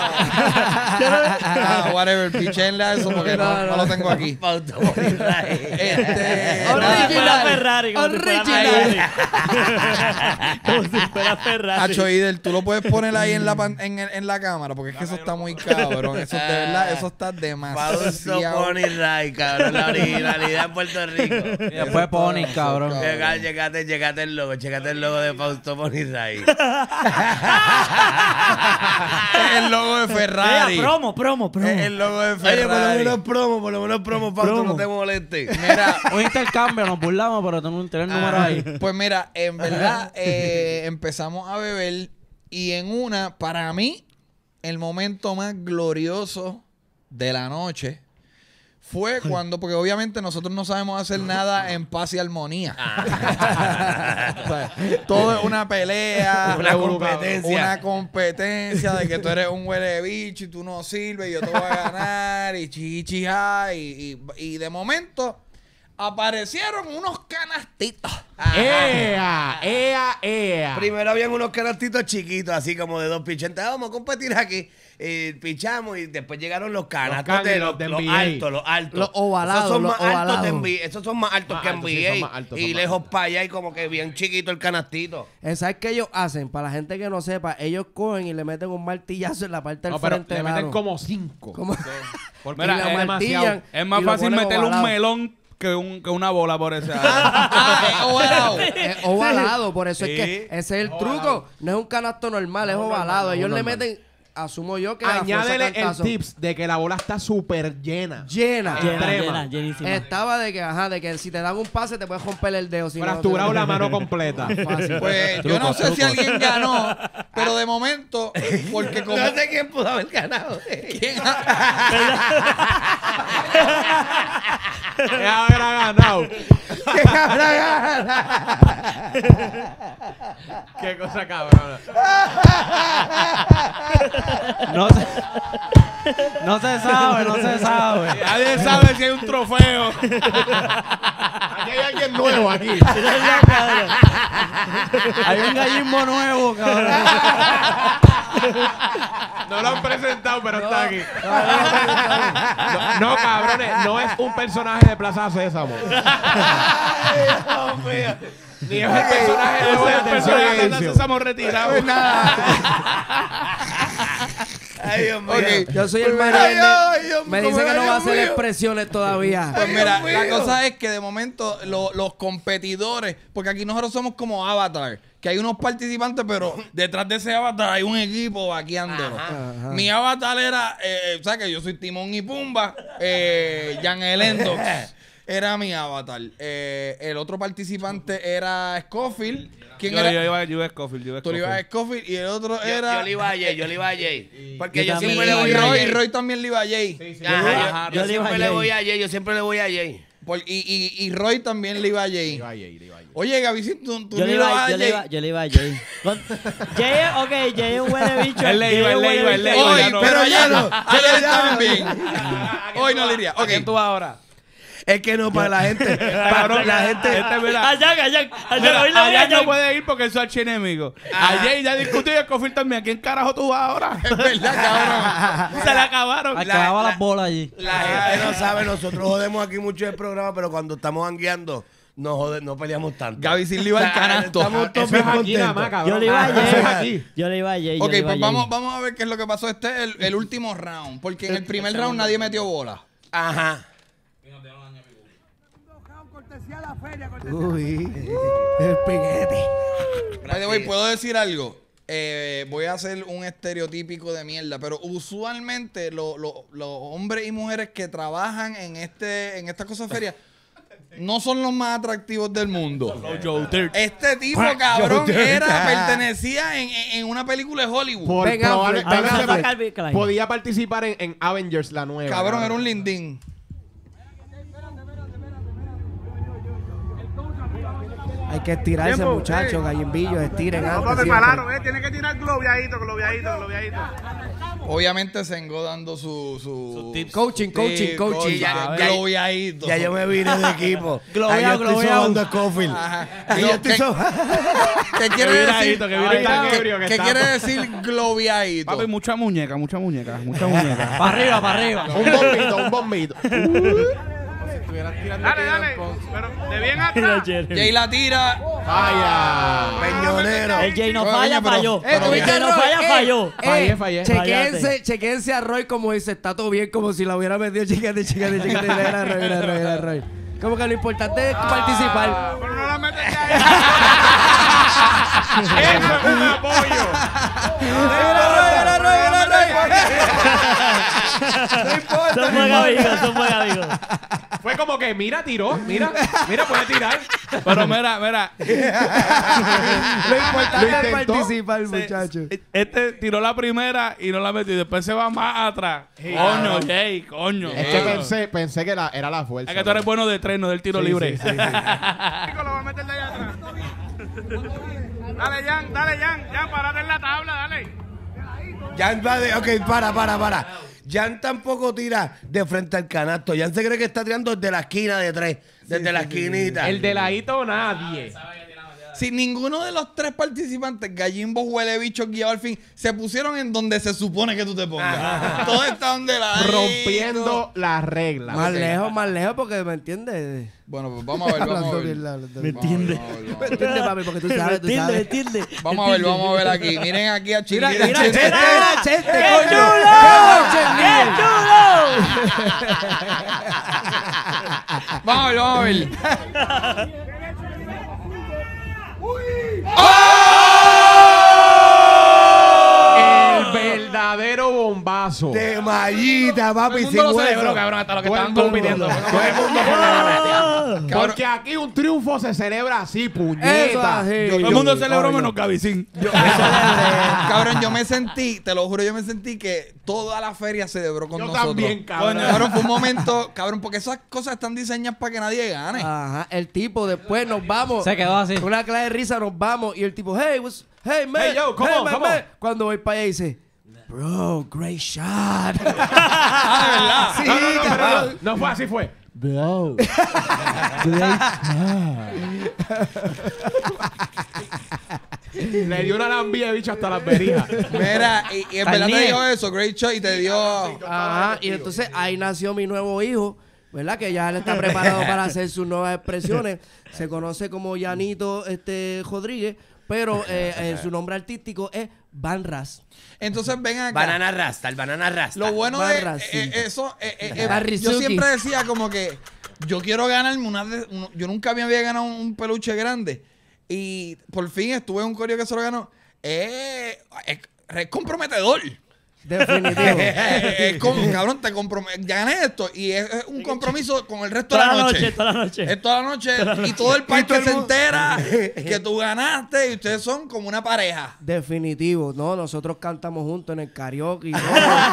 Ah, whatever, pichenle a eso porque no, no lo tengo aquí. Fausto Bonifray. Este, Como si nada, fuera Ferrari. Como si fuera Ferrari. Como si fuera Ferrari. Hacho Idel, tú lo puedes poner ahí en la pan- en, en la cámara porque es que eso está muy cabrón. Eso de verdad, eso está Fausto demasiado. Bonifray, cabrón, la originalidad en Puerto Rico. Y después Pony, cabrón. Llega, llegate, llegate el logo, checate el logo de Fausto Bonifray. Es el logo de Ferrari. Mira, promo, promo, promo. Es el logo de Oye, por lo Ferrari. menos promo, por lo menos promo, Fausto, Promo. no te moleste. Mira, Un intercambio, nos burlamos, pero tengo un tener número ahí. pues mira, en verdad eh, empezamos a beber y en una, para mí, el momento más glorioso de la noche fue cuando, porque obviamente nosotros no sabemos hacer nada en paz y armonía. O sea, todo es una pelea, Una competencia. una competencia de que tú eres un huele bicho y tú no sirves y yo te voy a ganar y chichija y, y, y de momento aparecieron unos canastitos. ¡Ea! ¡Ea! ¡Ea! Primero habían unos canastitos chiquitos, así como de dos pichentes. Vamos a competir aquí. Y pichamos y después llegaron los canastos Los de los los, de los N B A. altos, los altos. Los ovalados, Esos son los más altos ovalados. que N B A. Esos son más altos Más que altos, sí, N B A. son más altos, y son más lejos altos. para allá y como que bien chiquito el canastito. Eh, ¿Sabes qué ellos hacen? Para la gente que no sepa, ellos cogen y le meten un martillazo en la parte del No, pero frente. le meten mano. como cinco. Como- Porque Mira, es y lo demasiado. martillan Es más y lo fácil ponen meterle un ovalado. melón que, un, que una bola por ese. Ah, es ovalado. Es ovalado, por eso Sí. es que ese es el truco. No es un canasto normal, es ovalado. Ellos le meten, asumo yo que la fuerza Añádele el cantazo tips de que la bola está súper llena. llena. Llena, extrema. llena, llenísima. Estaba de que, ajá, de que si te dan un pase te puedes romper el dedo. Si no, Fracturado te- la mano completa. Fácil. Pues yo no sé si alguien ganó, pero de momento, porque como... No sé quién pudo haber ganado. ¿Quién? ¿Qué habrá ganado? Qué cosa cabrona. No se, no se sabe, no se sabe. Nadie sabe si hay un trofeo. Aquí hay alguien nuevo aquí. Hay un gallismo nuevo, cabrón. No lo han presentado, pero está aquí. No, no, cabrones, no es un personaje de Plaza Sésamo. Ni es el personaje de Buena Atención y Edición. Estamos retirados. Ay, Ay, Dios mío. Ok. Yo soy el Pues, Mario. ay, ay, Dios Me mío, dice que no Dios va a hacer mío. expresiones todavía. Pues mira, Dios la mío. cosa es que de momento lo- los competidores, porque aquí nosotros somos como Avatar, que hay unos participantes, pero detrás de ese avatar hay un equipo vaqueándolo. Ajá. Mi avatar era, eh, o sea que yo soy Timón y Pumba, eh, Jan Elendox era mi avatar. Eh, el otro participante era Scofield. ¿Quién Yo, era? yo iba, yo iba a Scofield, yo iba a Tú le ibas a Scofield. Scofield y el otro Yo, era... yo le iba a Jay, yo le iba a Jay. Porque Yo yo, también siempre le le y, voy a Roy, Jay. y Roy también le iba a Jay. Ajá, Ajá. yo, Yo le iba a siempre le Jay. voy a Jay, yo siempre le voy a Jay. Por- y, y, y Roy también le iba a Jay. Oye, Gaby, tú, tú Yo le le, ibas iba, a yo, le Jay. iba, yo le iba a Jay. Con- Jay, ok, Jay es un huele bicho. Él le Jay iba, es él un le huele iba, él le bicho. iba. Hoy, ya no. pero ya no. Ya Ayer no. también. Hoy no le iría. ¿A Ok. quién tú vas ahora? Es que no, para la gente. Para la gente. Este, mira, Allá, allá, allá. mira, Hoy le voy a allá no Jay. puede ir porque es su archienemigo. Ayer ya discutió y Scofield también. ¿A quién carajo tú vas ahora? Es verdad, cabrón. Se le acabaron. Acababa la- las bolas allí. La gente no sabe, nosotros jodemos aquí mucho el programa, pero cuando estamos hangueando, no, jode, no peleamos tanto. Gaby sí le iba al canasto. Estamos todos Eso es bien aquí nada más, contentos. cabrón. Yo le iba a Eso es Jay. aquí. Yo le iba a Jay. yo Ok, le iba pues a vamos, Jay. vamos a ver qué es lo que pasó. Este es el, el último round. Porque en el primer round nadie metió bola. Ajá. Uy, el piquete. By the way, ¿puedo decir algo? Eh, voy a hacer un estereotípico de mierda, pero usualmente lo- lo- los hombres y mujeres que trabajan en este en esta cosa feria no son los más atractivos del mundo. Joe Dirt. Este tipo, cabrón, era, pertenecía en, en- en una película de Hollywood. Por Ben probable- Affleck, Ben Ben Affleck Affleck. Calvin Klein. podía participar en, en Avengers, la nueva. Cabrón, era un lindín. Hay que estirarse, Tiempo, muchachos, eh. gallimbillos, estiren No, antes papi, siempre. palaron, eh. Tiene que tirar globiadito, globiadito, globiadito. Obviamente Sengo dando su, su, Sus tips. Coaching, coaching, coaching. Ya- ya- Globiadito. Ya yo me vine de equipo. Globeado, Ahí yo estoy globeado. sobando a Scofield. Ajá. Ahí yo estoy ¿Qué, sobando. qué quiere Que decir? viradito, que viradito. ¿Qué- ebrio que ¿Qué estamos. quiere decir globiadito? Papi, mucha muñeca, mucha muñeca, mucha muñeca. Para arriba, para arriba. Un bombito, un bombito. Dale, dale. Pero de bien Mira, atrás. Jeremy. Jay la tira. Vaya. Peñonero. El Jay no Coño, falla, pero- falló. pero El Jay no Roy, falla, eh, falló. eh, Fallé, fallé. Chequense, Fallaste. chequense a Roy como dice, está todo bien, como si la hubiera metido. Chequense, chequense, chequense. Mira, Roy, mira, Roy, mira, Roy. Como que lo importante es participar. Ah, pero no la metes ya. Eso es un apoyo. Mira, Roy, mira, Roy, mira, Roy. Son buenos amigos, son buenos amigos. Fue como que, mira, tiró. Mira, mira, puede tirar. Pero mira, mira. Lo importante Lo es intentó. participar, muchachos. Este tiró la primera y no la metió. Y después se va más atrás. Coño, Jay, coño. Es que pensé, pensé que la- era la fuerza. Es que tú eres bueno de tres, no del tiro Sí, libre. sí, sí, sí. Chico, lo voy a meter de allá atrás. Dale, Jan, dale, Jan. Jan, parate en la tabla, dale. Jan va de. Ok, para, para, para. Jan tampoco tira de frente al canasto. Jan se cree que está tirando desde la esquina de tres. Desde la esquinita. El de ladito, nadie. Si ninguno de los tres participantes, Gallimbo, Huele Bicho, Guiado al fin, se pusieron en donde se supone que tú te pongas. Todos estaban de la Rompiendo las reglas. Más lejos, más lejos, porque me entiendes. Bueno, pues vamos a ver, vamos a Hablando ver. bien, hablando ¿Me bien. entiendes? Me entiendes, papi, porque tú sabes, tú ¿Me entiendes? sabes. ¿Entiendes? Vamos a ver, vamos a ver aquí. Miren aquí a Mira, Chile. mira, Chente, mira, Chente, ¡Qué coño. chulo! ¡Qué ¡Qué chulo! Vamos a ver, vamos a ver. El verdadero bombazo. De mallita, papi. Todo el Sin mundo lo hueso. celebró, cabrón, hasta los que Todo el estaban mundo. compitiendo. Todo el mundo fue la Cabrón. Porque aquí un triunfo se celebra así, Eso puñeta. así. Todo el mundo celebró menos Gavicín. Cabrón, yo me sentí, te lo juro, yo me sentí que toda la feria celebró con Yo nosotros. también, cabrón. Cabrón, fue un momento, cabrón, porque esas cosas están diseñadas para que nadie gane. Ajá, el tipo después nos vamos. Se quedó así. Una clase de risa nos vamos y el tipo, hey, what's, hey man, Hey, yo, come hey, on, man, come man. on. Cuando voy para allá dice, bro, great shot. Ah, Sí, No, no, no, pero cabrón. no, no fue así, fue. Bro. Le dio una lambilla de bicho hasta las berijas. Mira, y, y en verdad te Tarnier. dio eso, Great Shot, y te dio... Ajá, y entonces ahí nació mi nuevo hijo, ¿verdad? Que ya él está preparado para hacer sus nuevas expresiones. Se conoce como Yanito este, Rodríguez, pero eh, eh, su nombre artístico es Van Ras. Entonces ven acá. Banana Rasta, el Banana Rasta. Lo bueno Van de Ras, sí. eh, eso, eh, eh, eh, Harry yo Suzuki. siempre decía como que yo quiero ganarme una de, uno- yo nunca me había ganado un peluche grande y por fin estuve en un coreo que se lo ganó. Eh, es, es comprometedor. Definitivo. es como, cabrón, te comprometes. Gané esto y es, es un compromiso con el resto de Toda la la noche. noche, toda la noche. Es toda la noche y todo el parque se entera que tú ganaste y ustedes son como una pareja. Definitivo. No, nosotros cantamos juntos en el karaoke. Y todo,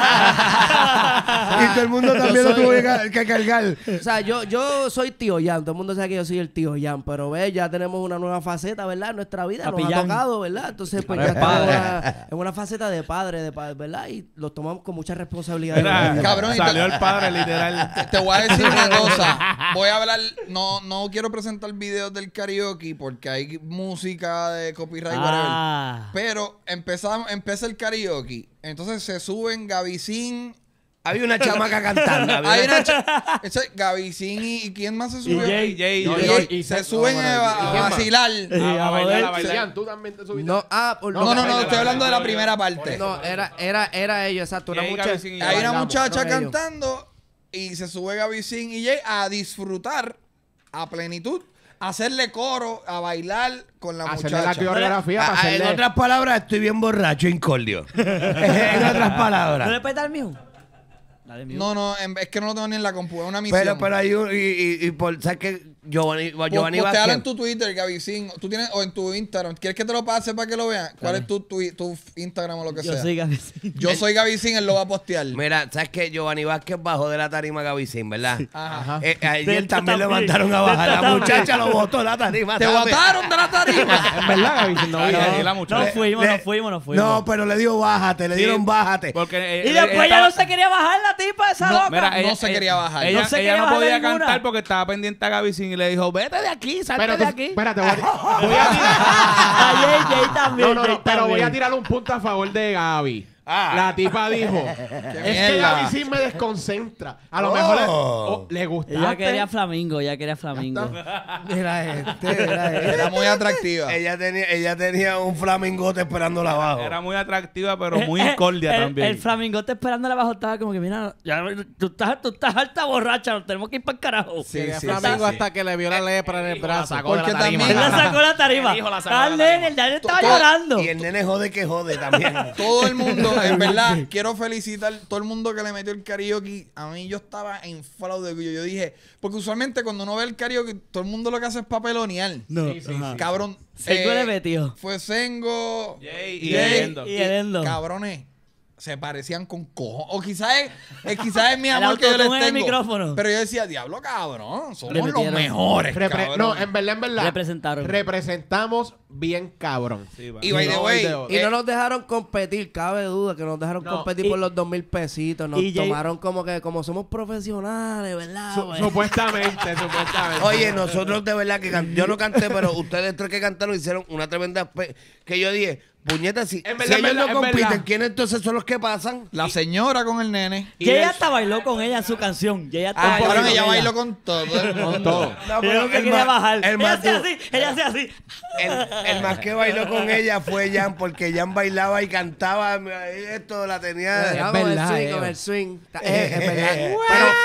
y todo el mundo también lo tuvo que car- que cargar. O sea, yo, yo soy tío Jan. Todo el mundo sabe que yo soy el tío Jan. Pero ve, ya tenemos una nueva faceta, ¿verdad? En nuestra vida. Nos Papi ha Jan. tocado, ¿verdad? Entonces, pues Ahora ya es estamos en padre. una, en una faceta de padre, de padre, ¿verdad? Y lo tomamos con mucha responsabilidad. Mira, Cabrón, y salió te- el padre literal. Te, te voy a decir una cosa. Voy a hablar. No, no quiero presentar videos del karaoke porque hay música de copyright, Ah. whatever. Pero empezamos, empieza el karaoke. Entonces se suben Gavicín. Había una chamaca cantando. había Hay una- una cha- ese, Gavicín y, y ¿quién más se subió? Jay. Jay, Y Jay. Jay, y se se- suben no, a, bueno, ¿y a quién más? vacilar. Sí, A a bailar, joder. a bailar. Ian, tú también te subiste. No, ah, por No, no, no, baila, estoy hablando de la baila. primera parte. No, era, era, era ellos, exacto. Una Y ahí muchacha. Gavicín y yo Hay una bailamos. muchacha no, ellos. cantando y se sube Gavicín y Jay a disfrutar a plenitud, a hacerle coro, a bailar con la Hacerle la muchacha. coreografía para Ah, ah, en hacerle... otras palabras, estoy bien borracho, Incordio. en otras ¿No palabras. le puedes dar mío? Dale mío. No, no, en- es que no lo tengo ni en la compu, es una misión. Pero, pero hay un. Y, y, y por. ¿Sabes qué? Giovanni, Po- Giovanni postealo Vázquez. en tu Twitter, Gavicín. Tú tienes, o en tu Instagram. ¿Quieres que te lo pase para que lo vean? ¿Cuál es tu, tu, tu Instagram o lo que Yo sea? soy Gavicín. Yo soy Gavicín, él lo va a postear. Mira, ¿sabes qué? Giovanni Vázquez bajó de la tarima Gavicín, ¿verdad? Ajá. Eh, ayer Delta también lo también. mandaron a bajar. Delta La también. muchacha lo botó de la tarima. ¡Te ¿sabes? botaron de la tarima! En verdad, Gaby, no Ah, vi. no, y la muchacha. Nos fuimos, Le- nos fuimos, nos fuimos. No, pero le dio bájate, le Sí. dieron bájate. Porque eh, Y él- después él ella estaba- no se quería bajar la tipa esa No, loca. Mira, no ella, se ella- quería bajar. Ella No se ella quería no bajar podía ninguna. cantar porque estaba pendiente a Gavicín y le dijo, vete de aquí, salte Pero de tú, aquí. espérate, voy a, voy a tirar... A Jay, Jay también. No, no, Jay no, pero voy a también. tirar un punto a favor de Gaby. Ah. La tipa dijo, es que mierda. Gaby sí me desconcentra. A lo Oh. mejor le, oh, le gusta. Ella quería flamingo, ella quería flamingo. Mira este, mira este. Era muy atractiva. Ella tenía, ella tenía un flamingote esperándola abajo. Era muy atractiva, pero muy incordia el, también. El flamingote esperándola abajo estaba como que, mira, ya, tú, estás, tú estás alta borracha, nos tenemos que ir para el carajo. Sí, Quería sí, flamingo sí. hasta que le vio la lepra en el brazo. sacó de Porque la tarima. también- Él la sacó la tarima. El hijo la sacó Ah, de la nene, tarima. el nene estaba Todo- llorando. Y el nene jode que jode también. Todo el mundo, en verdad, quiero felicitar todo el mundo que le metió el karaoke. A mí yo estaba en flow de orgullo. Yo dije, porque usualmente cuando uno ve el karaoke, todo el mundo lo que hace es papelonear. No. Ajá. Cabrón. Sengo le metió. Fue Sengo. Jay y Jay, Edendo. Y Edendo. Cabrones. Se parecían con cojones. O quizás es, es, quizás es mi El amor que yo les autotune en el tengo. micrófono. Pero yo decía, diablo, cabrón. Somos Le los metieron. mejores, Repre- cabrón. no, en verdad, en verdad. Representaron. Representamos bien cabrón. Sí, va. Y by the No, way, de- Y eh, no nos dejaron competir, cabe duda que nos dejaron No, competir y- por los dos mil pesitos. Nos y Jay- tomaron como que, como somos profesionales, ¿verdad? Su- güey? supuestamente, supuestamente. Oye, nosotros de verdad que can- yo no canté, pero ustedes tres que cantaron hicieron una tremenda pe- que yo dije, puñeta, si, En si verdad, en ellos verdad, no en compiten, verdad. ¿quiénes entonces son los que pasan? la señora con el nene. Y Jay el- hasta bailó con ella en su canción. Jay hasta Ah, bailó Cabrón, con ella bailó con todo el mundo. todo. No, Ella no se el quería más- bajar. el Ella más hacía du- así, ella hacía así. El, el más que bailó con ella fue Jan, porque Jan bailaba y cantaba, ahí esto la tenía. Ya, Es con verdad, el swing, Eva. con el swing. Eh, es verdad.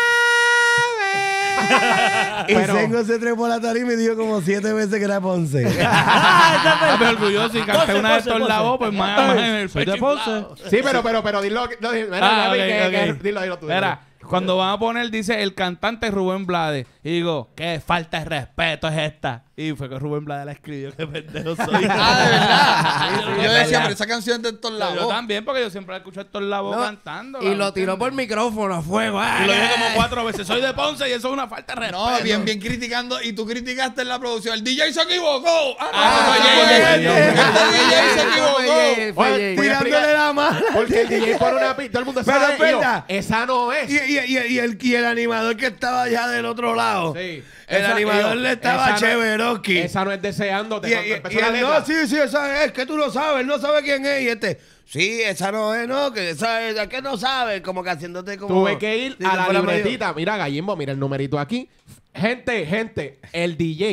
Y Pero- Sengo se trepó a la tarima y dijo como siete veces que era Ponce. Ah, pero orgulloso y canté Ponce, una de Ponce, estos Ponce. la voz, pues más, más en el Soy de pecho Ponce. inflado. Sí, pero, pero, pero, dilo, no, dilo, mira, Ah, Gaby, ok, que- que- ok. dilo, dilo tú. Mira, cuando van a poner, dice el cantante Rubén Blades. Y digo, qué falta de respeto es esta. Y fue que Rubén Blades la escribió, qué pendejo soy. Ah, de verdad. Sí, Yo es decía, verdad. pero esa canción es de todos Yo lados. también, porque yo siempre la escucho a Héctor Lavoe No, cantando. Y lo tiró por micrófono a fuego. Y lo dije como cuatro veces. Soy de Ponce y eso es una falta de respeto. No, bien, bien criticando. Y tú criticaste en la producción. El D J se equivocó. Ah, no, Ah, fue sí, Jay, fue Jay. Jay. Este D J se Fue equivocó. Jay, fue Oye, Jay. voy a explicar- la mano. Porque el D J pone una pista, todo el mundo Pero sabe. es y yo, verdad. esa no es. Y, y, y, y el, y el animador que estaba allá del otro lado. Sí. El Esa- animador yo, le estaba esa no- Cheveroski. Esa no es deseándote. Y, cuando y- empezó y la él, letra. no, sí, sí, esa es, que tú lo sabes, él no sabe quién es. Y este, sí, esa no es, no, que esa es, ¿a qué no sabe? Como que haciéndote como. Tuve que ir si a la fuera medio- libretita. Mira, Gallimbo, mira el numerito aquí. Gente, gente, el D J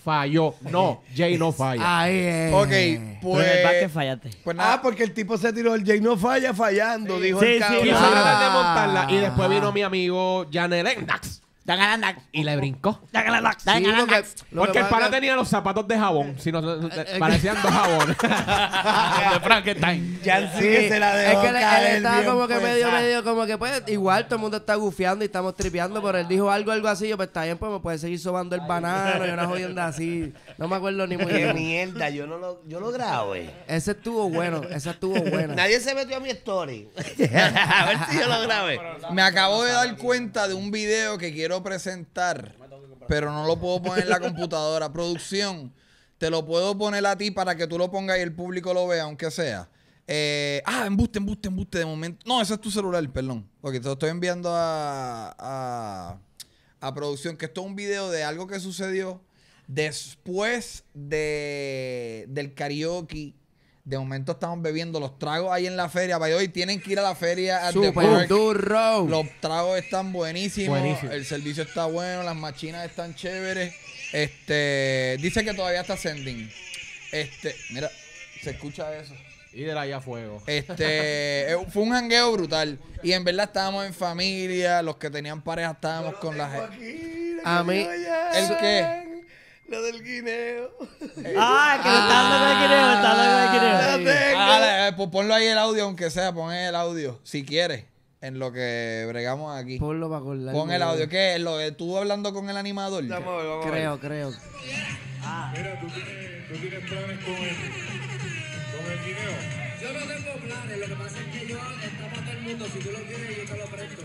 falló. No, Jay no falla. Ahí es. Ok, Pero en el pues... básquet fallaste. Pues nada, Ah, porque el tipo se tiró el Jay no falla fallando, dijo Sí, el sí, cabrón. Quiso Ah. tratar de montarla y después vino mi amigo Janel Endax y le brincó. Sí, porque, lo Porque que el pasa pana es- tenía los zapatos de jabón. Si no, eh, parecían dos jabones. De Frankenstein. Jan sí Sí, que se la dejó es que él, él caer estaba bien como que medio, pesada. medio, como que pues, igual todo el mundo está gufiando y estamos tripeando, pero él dijo algo, algo así, yo pues está bien, pues me puede seguir sobando el banano y una jodienda así. No me acuerdo ni muy Qué bien. mierda, yo no lo, yo lo grabé. Ese estuvo bueno, ese estuvo bueno. Nadie se metió a mi story. A ver si yo lo grabé. me acabo de dar cuenta de un video que quiero presentar, pero no lo puedo poner en la computadora. Producción, te lo puedo poner a ti para que tú lo pongas y el público lo vea, aunque sea. Eh, ah, embuste, embuste, embuste de momento. No, ese es tu celular, perdón. Porque te lo estoy enviando a, a, a producción, que esto es un video de algo que sucedió después de, del karaoke. De momento estamos bebiendo los tragos ahí en la feria. By the way, tienen que ir a la feria. At the Super Park. duro. Los tragos están buenísimos. Buenísimo. El servicio está bueno. Las machinas están chéveres. Este, dice que todavía está sending. Este, mira, se escucha eso. Y de la allá fuego. Este, eh, fue un jangueo brutal. Y en verdad estábamos en familia. Los que tenían pareja estábamos con la gente. A mí, ¿El qué? Lo del guineo. Ah, que me está dando con el guineo, me está dando con el guineo. Ah, dale, eh, pues ponlo ahí el audio, aunque sea, pon el audio, si quieres, en lo que bregamos aquí. ponlo para acordar. Pon el audio. ¿Qué es lo de tú hablando con el animador? Vamos a ver, vamos a ver. Creo, creo. Mira, tú tienes, tú tienes planes con el, con el guineo. Yo no tengo planes, lo que pasa es que yo está para todo el mundo. Si tú lo quieres, yo te lo presto.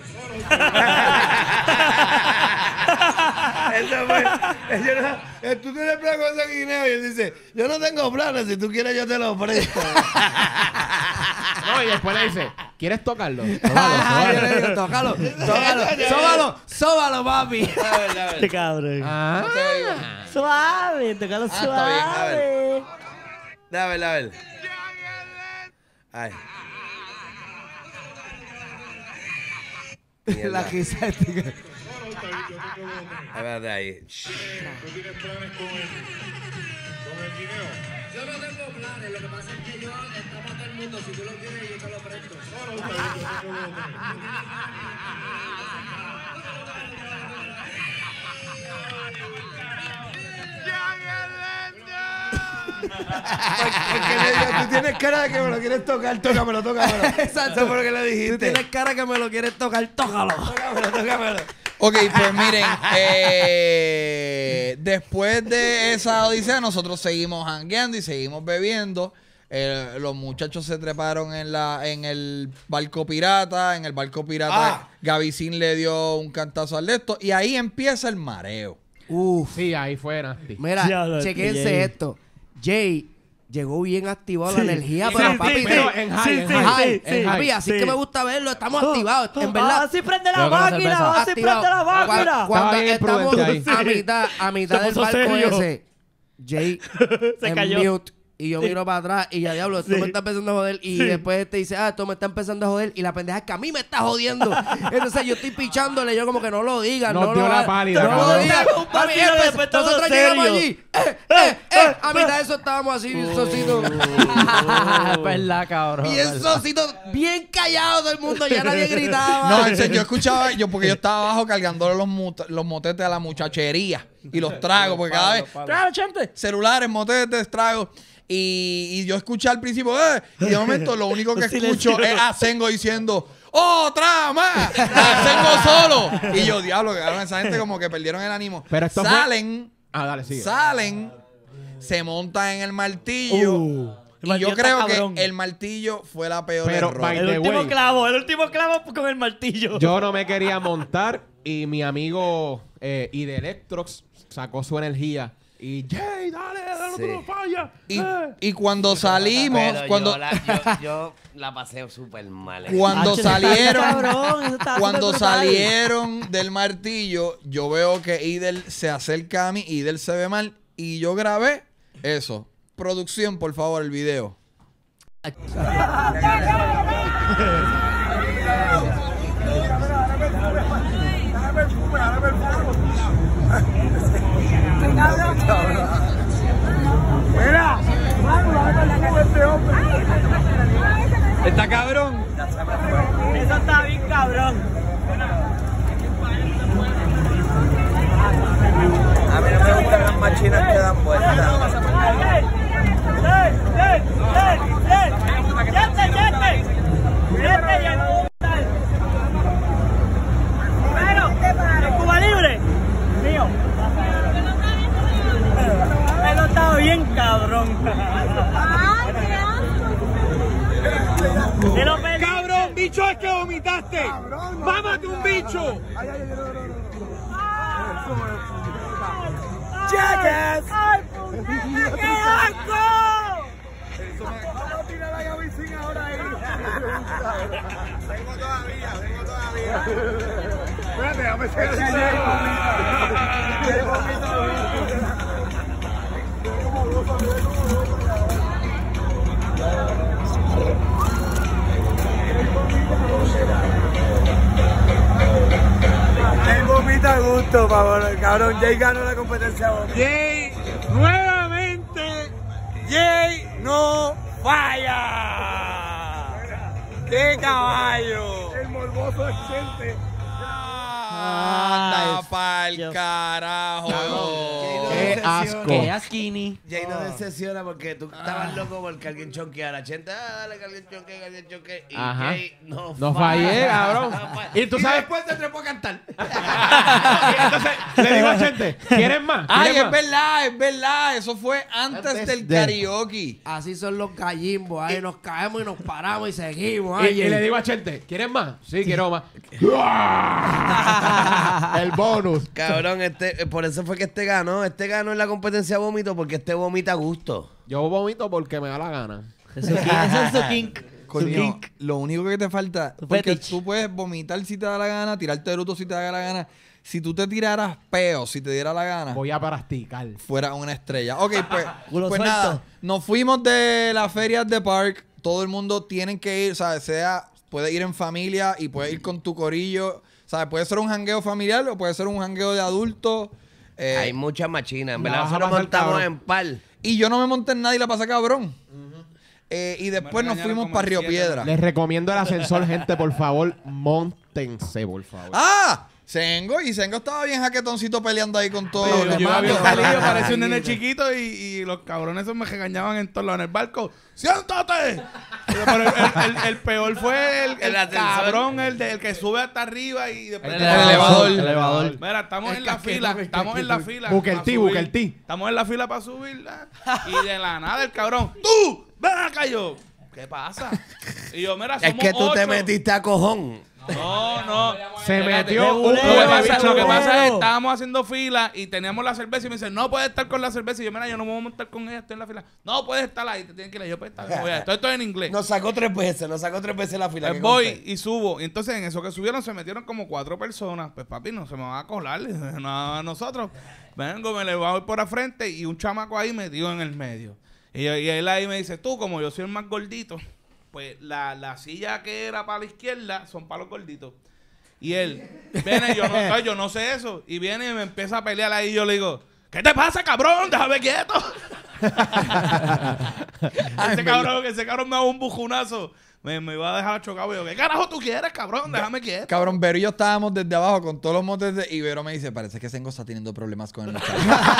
Eso fue. Yo no- eh, tú tienes plan con ese guineo y él dice, yo no tengo planes, si tú quieres yo te lo presto. No, y después le dice, ¿quieres tocarlo? Ah, yo le digo, tócalo, tócalo, sóbalo, sóbalo, papi. A ver, a ver. Este cabrón. Ah. No se ve igual. Suave, tócalo Ah, está bien, a suave. A ver, a ver. Ay. La risa de este- A ver, ahí. ¿Tú tienes planes con el, con el guineo? Yo no tengo planes, lo que pasa es que yo está para todo el mundo. Si tú lo quieres, yo te lo presto. Porque le digo, tú tienes cara de que me lo quieres tocar, tócamelo, tócamelo. Exacto. Eso fue lo que le Tú dijiste. tienes cara que me lo quieres tocar, tócalo. Tócamelo, tócamelo. Ok, pues miren, eh, después de esa odisea nosotros seguimos jangueando y seguimos bebiendo. Eh, los muchachos se treparon en la en el barco pirata. En el barco pirata Ah. Gavicín le dio un cantazo al de esto y ahí empieza el mareo. Uf. Sí, ahí fue nasty. Mira, Diablo, chequense Jay. esto. Jay llegó bien activado la energía, Sí, pero sí, papi, sí, pero sí, en sí, high, sí, en sí, high, sí, en sí. papi, así Sí. que me gusta verlo, estamos Oh, activados, oh, en verdad. ah, sí prende la Yo con la máquina, cerveza. ah, sí prende la Activado. máquina. Cu- Cuando Estaba bien estamos imprudente a ahí. mitad, a mitad Se del puso barco serio. ese, Jay Se en cayó. mute. Y yo miro para atrás y ya diablo, esto Sí. me está empezando a joder. Y Sí. después te dice, ah, esto me está empezando a joder. Y la pendeja es que a mí me está jodiendo. Entonces yo estoy pichándole, yo como que no lo digan. Nos no dio lo la hagan, pálida, No lo cabrón. digan. Un Papi, vacío, empezó- después todo nosotros serio. llegamos allí. Eh, eh, eh. A mitad de eso estábamos así, bien socitos. Es verdad, cabrón. Bien verdad. socitos, bien callados todo el mundo. Ya nadie gritaba. No, en serio, yo escuchaba, yo porque yo estaba abajo cargándole los, mut- los motetes a la muchachería y los tragos, porque cada vez, trago, chante, celulares, motetes, tragos. Y, y yo escuché al principio, eh, y de momento lo único que escucho es a Sengo diciendo, ¡otra más! A Sengo solo. Y yo, diablo, que cabrón, esa gente como que perdieron el ánimo. Pero esto fue- Salen, Ah, dale, sigue. salen, se montan en el martillo. Uh, el y martillo yo creo está que cabrón. el martillo fue la peor Pero, error. by El the último way, clavo, el último clavo con el martillo. yo no me quería montar y mi amigo eh, y de Electrox sacó su energía. Y, Jay, dale, dale, Sí. tú no fallas. Y, eh". y cuando salimos, Pero cuando, yo, la, yo, yo la pasé súper mal. eh. cuando Hacho, eso está salieron, cabrón, eso está cuando súper brutal. salieron del martillo, yo veo que Idel se acerca a mí, Idel se ve mal, y yo grabé eso. Producción, por favor, el video. Cabrón. cabrón. Eso está bien cabrón. A mí no me gustan las machinas que dan vueltas. Pero, Cuba Libre, mío. Eso está bien cabrón. Cabrón, bicho es que vomitaste. Mámate un bicho. ¡Jackass! ¡Ay, qué asco! Vamos a tirar la Gavisín ahora ahí. Vengo todavía, vengo todavía. Espérate, déjame seguir. Jay vomita a gusto, favor. Cabrón, Jay ganó la competencia. Jay, nuevamente, Jay no falla. ¡Qué caballo! El morboso gente. Anda pa'l carajo. Qué asco. Qué asquini. Jay no decepciona porque tú estabas loco porque alguien chonqueara. Chente, ah, dale que alguien chonquee, que alguien chonquee. Y Ajá. Jay no No falla. fallé, cabrón. Y tú Y sabes. después te trepó a cantar. Y entonces le digo a Chente, ¿quieres más? Ay, ¿Quieres es más? verdad, es verdad. Eso fue antes, Antes del de- karaoke. Así son los gallimbos. Ahí nos caemos y nos paramos y seguimos. Y, Ay, y le digo a Chente, ¿quieres más? Sí, quiero más. El bonus. Cabrón, este, por eso fue que este ganó. Este ganó en la competencia vómito porque este vomita a gusto. Yo vomito porque me da la gana. Eso es su kink. Coño, lo único que te falta, Tu porque fetiche. tú puedes vomitar si te da la gana, tirarte bruto si te da la gana. Si tú te tiraras peo, si te diera la gana, Voy a practicar. fuera una estrella. Ok, pues, Culo pues suelto. nada, nos fuimos de las ferias de Park. Todo el mundo tiene que ir, ¿sabes? Sea, puede ir en familia y puede ir con tu corillo. ¿Sabes? Puede ser un jangueo familiar o puede ser un jangueo de adultos. Eh, Hay muchas machinas. En verdad, vas a nosotros pasar montamos cabrón. en par. y yo no me monté en nada y la pasé cabrón. Eh, y después nos regañaron fuimos como para el Río siete, Piedra. Les recomiendo el ascensor, gente, por favor. Móntense, por favor. ¡Ah! Sengo, y Sengo estaba bien jaquetoncito peleando ahí con todos Yo, los yo demás. había salido, parecía un Ay, nene mira. chiquito y, y los cabrones esos me regañaban en todos lados en el barco. ¡Siéntate! Pero el, el- el- el peor fue el, el El ascensor. cabrón, el, de- el que sube hasta arriba y después... El elevador. El elevador. Mira, estamos El en la casquete, fila, el estamos en la fila. Busca el pa' ti, subir. busca el ti. Estamos en la fila para subir. ¿ah? Y de la nada el cabrón, ¡tú! ¡Ven acá! Y yo, ¿qué pasa? Y yo, mira, somos Es que tú te ocho. metiste a cojón. No, no. Se metió de un buleo, Lo que, huevo pasa, bicho lo que con- pasa es que estábamos haciendo fila y teníamos la cerveza y me dicen, no puedes estar con la cerveza. Y yo, mira, yo no me voy a montar con ella, estoy en la fila. No, puedes estar ahí, te tienen que ir ahí. Yo, pues, está bien, voy a- Esto, esto es en inglés. Nos sacó tres veces, nos sacó tres veces la fila. Pues que voy conté. y subo. Y entonces en eso que subieron se metieron como cuatro personas. Pues papi, no se me va a colar. No, a nosotros. Vengo, me le voy por la frente y un chamaco ahí metido en el medio. Y, yo- y él ahí me dice, tú, como yo soy el más gordito, pues la, la silla que era para la izquierda son para los gorditos. Y él, viene, yo no, yo no sé eso. Y viene y me empieza a pelear ahí y yo le digo, ¿qué te pasa, cabrón? Déjame quieto. ese cabrón, ese cabrón me da un bujunazo. Me, me iba a dejar chocado. Y yo, ¿qué carajo tú quieres, cabrón? Déjame quieto. Cabrón, Vero y yo estábamos desde abajo con todos los motes de... Y Vero me dice, parece que Sengo está teniendo problemas con el muchacho.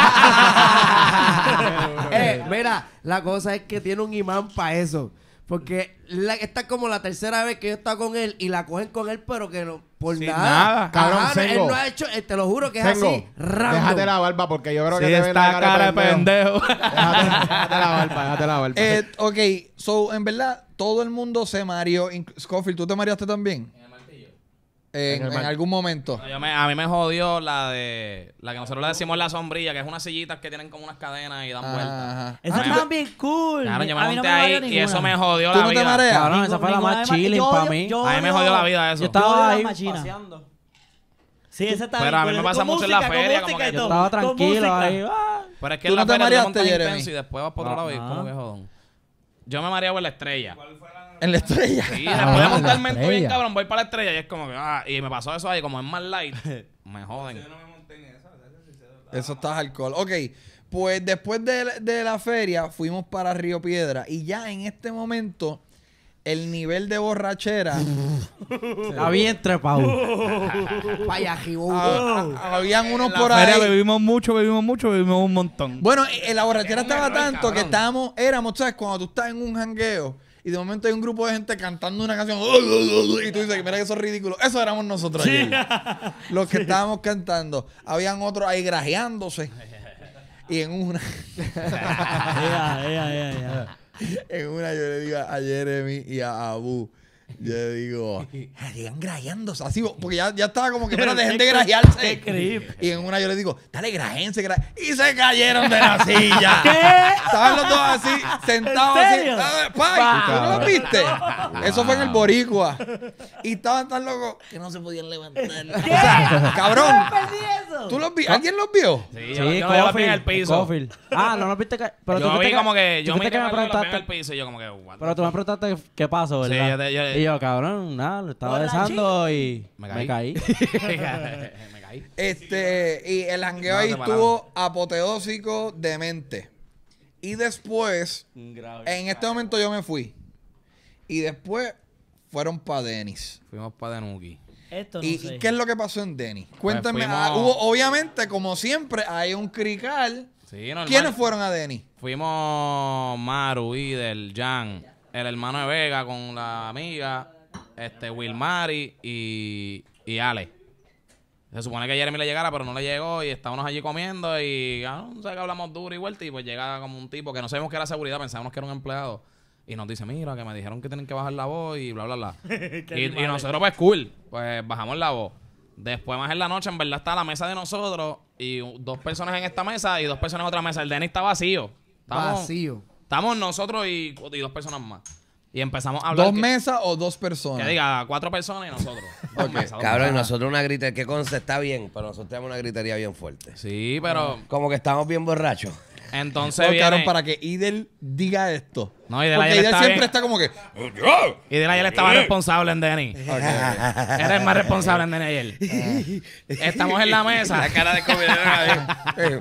Eh, mira, la cosa es que tiene un imán para eso. Porque la- esta es como la tercera vez que yo estoy con él y la cogen con él, pero que no, por Sin nada. nada. Cabrón, Ajá, él Sengo. no ha hecho, eh, te lo juro que es Sengo, así, random. déjate la barba porque yo creo que Sí, te ven la esta cara de pendejo. Déjate, déjate la barba, déjate la barba. eh, ok, so, en verdad, todo el mundo se mareó. Inc- Scofield, ¿tú te mareaste también? En el martillo. En, En el en mar- algún momento. No, yo me- a mí me jodió la de la que nosotros le decimos la sombrilla, que es unas sillitas que tienen como unas cadenas y dan Ajá, vueltas. ajá. Esas A mí- estaban bien cool. Claro, yo me A mí no monté me ahí valió y eso ninguna. me jodió ¿Tú la no te vida. mareas? Cabrón, esa Ninguna- fue la ninguna más de- chilling yo para odio- mí. yo A mí me odio- jodió la vida eso. Yo Yo estaba odio ahí las machinas. paseando. Sí, esa estaba Pero a bien mí me cool. pasa Con mucho en la música, con feria, música como que y yo todo, Estaba con tranquilo música. ahí. ah. Pero es que ¿Tú en la no te feria tú mareaste, montas Jeremy? intenso y después vas por otro lado y es como que jodón. Yo me mareaba en la estrella. En la estrella. Sí, Ah, después de la montarme en tu bien estrella. cabrón, voy para la estrella y es como que, ah, y me pasó eso ahí, como es más light, me joden. Eso está alcohol. Ok, pues después de, de la feria fuimos para Río Piedra y ya en este momento el nivel de borrachera. Está bien trepado. Vaya jibón. Ah, habían unos En la por feria ahí. bebimos mucho, bebimos mucho, bebimos un montón. Bueno, en la borrachera estaba tanto que estábamos, éramos, ¿sabes? Cuando tú estás en un jangueo y de momento hay un grupo de gente cantando una canción y tú dices, mira que eso es ridículo. Eso éramos nosotros ayer. Los que estábamos cantando. Habían otros ahí grajeándose. Y en una... Ea, ea, ea, ea. En una yo le digo a Jeremy y a Abu, yo le digo, sigan grajeándose así, porque ya, ya estaba como que, espera, dejen de grajearse. Qué creep. Y en una yo le digo, dale, grajense, grajense. Y se cayeron de la silla. ¿Qué? Estaban los dos así, sentados ¿En así. serio? Ah, ¡Pai! ¿Tú no los viste? Eso fue en el Boricua. Y estaban tan locos que no se podían levantar. ¿Qué? O sea, cabrón. ¿Cómo perdí eso? ¿Tú los vi? ¿Alguien los vio? Sí, yo, yo, yo lo vi en el piso. Cofield. Ah, no nos viste que... Pero yo tú vi fuiste como que, que... Yo tú me fuiste que me lo vi en preguntaste... el piso y yo como que... what Pero the tú me fuck. preguntaste qué pasó, Sí, ¿verdad? yo te- yo- y yo, cabrón, nada, lo estaba Borrachín. besando y Me me caí. caí. Me caí. Este, y el jangueo No, ahí se pararon. estuvo apoteósico, demente. Y después, en este momento yo me fui. Y después fueron para Denis. Fuimos para Denuki. Esto no ¿Y, sé. y qué es lo que pasó en Denis? Cuéntame. fuimos- ah, hubo, obviamente, como siempre, hay un crical. Sí, normal. ¿Quiénes fueron a Denis? Fuimos Maru, Idel, Jan, el hermano de Vega con la amiga, este Wilmari y, y Ale. Se supone que Jeremy le llegara, pero no le llegó y estábamos allí comiendo y ah, no sé que hablamos duro y vuelta y pues llega como un tipo que no sabemos que era seguridad, pensábamos que era un empleado y nos dice, mira, que me dijeron que tienen que bajar la voz y bla, bla, bla. y, y nosotros pues cool, pues bajamos la voz. Después más en la noche, en verdad, está la mesa de nosotros y u- dos personas en esta mesa y dos personas en otra mesa. El Denis está vacío. Estamos, Vacío. Estamos nosotros y, y dos personas más. Y empezamos a hablar. ¿Dos que, mesas o dos personas? que diga cuatro personas y nosotros. Dos mesas, dos Cabrón, y mesas. nosotros una gritería, que conste, está bien, pero nosotros tenemos una gritería bien fuerte. Sí, pero Como que estamos bien borrachos. entonces No, viene... cabrón, para que Idel diga esto. No, Idel Porque ayer Idel está siempre bien. está como que... Y de ayer estaba responsable en Denis. Era el más responsable en Denis ayer. Estamos en la mesa. La cara de comida.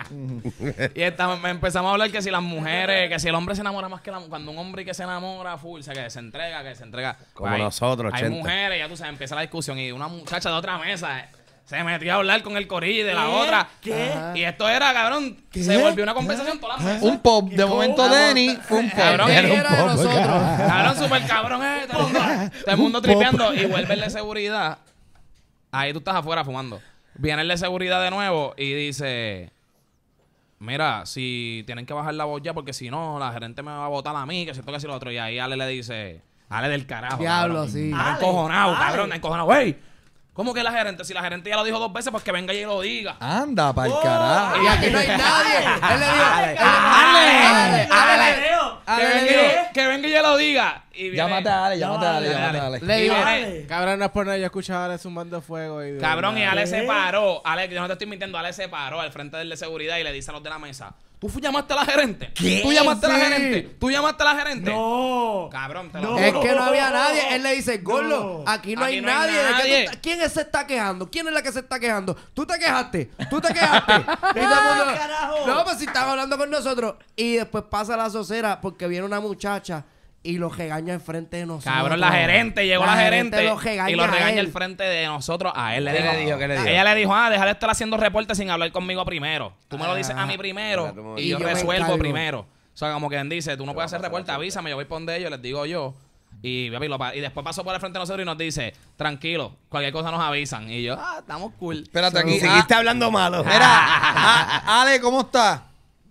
Y estamos, empezamos a hablar que si las mujeres, que si el hombre se enamora más que la cuando un hombre que se enamora full, o sea, que se entrega, que se entrega. Como Pues hay- nosotros, Hay ochenta. mujeres, ya tú sabes, empieza la discusión y una muchacha de otra mesa eh, se metió a hablar con el corillo de la ¿Qué? otra. ¿Qué? Y esto era, cabrón, se volvió una conversación toda la mesa. Un pop. De momento Denis fue un pop. Cabrón, Era y- de nosotros. Cabrón, súper cabrón, eh. Todo el mundo, todo el mundo tripeando. Y vuelve el de seguridad. Ahí tú estás afuera fumando. Viene el de seguridad de nuevo y dice: mira, si tienen que bajar la voz ya, porque si no, la gerente me va a votar a mí, que siento que si lo otro. Y ahí Ale le dice: Ale del carajo. Diablo, cabrón. sí. Está Ale, encojonado, Ale. cabrón, está encojonado. Wey, ¿cómo que la gerente? Si la gerente ya lo dijo dos veces, pues que venga y lo diga. Anda, para el carajo. Y aquí no hay nadie. Él le dijo... Ale, él le- Ale, Ale, Ale, Leo. Ale que, le venga, dijo... y- que venga y ya lo diga. Y viene- Llámate a Ale, llámate a Ale, Dale, llámate a dale. Ale. Le Y digo... viene- Cabrón, no es por nada, yo escuchaba a Ale zumbando fuego. Y de Cabrón, y verdad. Ale se ¿Qué? paró. Ale, yo no te estoy mintiendo. Ale se paró al frente del de seguridad y le dice a los de la mesa: ¿tú fu- llamaste a la gerente? ¿Qué? ¿Tú llamaste a la Sí. gerente? ¿Tú llamaste a la gerente? No. Cabrón, te lo No. juro. Es que no había nadie. Él le dice, Gordo, No. aquí no Aquí hay no hay nadie. ¿De qué nadie. tú ta- ¿Quién se está quejando? ¿Quién es la que se está quejando? ¿Tú te quejaste? ¿Tú te quejaste? Y todo el mundo, carajo! no, pues si estaba hablando con nosotros. Y después pasa la socera porque viene una muchacha y lo regaña enfrente de nosotros. Cabrón, la gerente, llegó la, gerente, lo regaña y lo a regaña él. al frente de nosotros. A él le ¿Qué dijo, le dijo? ¿Qué le dijo? Ella le dijo: ah, deja de estar haciendo reportes sin hablar conmigo primero. Tú me lo dices a mí primero Espérate un momento. y, Y yo, yo me resuelvo encargo. primero. O sea, como quien dice, tú no puedes hacer reporte, avísame, yo voy por donde ellos, les digo yo. Y, papi, lo pa- y después pasó por el frente de nosotros y nos dice: tranquilo, cualquier cosa nos avisan. Y yo, ah, estamos cool. Espérate aquí. Seguiste Ah, hablando malo. mira, ah, Ale, ¿cómo estás?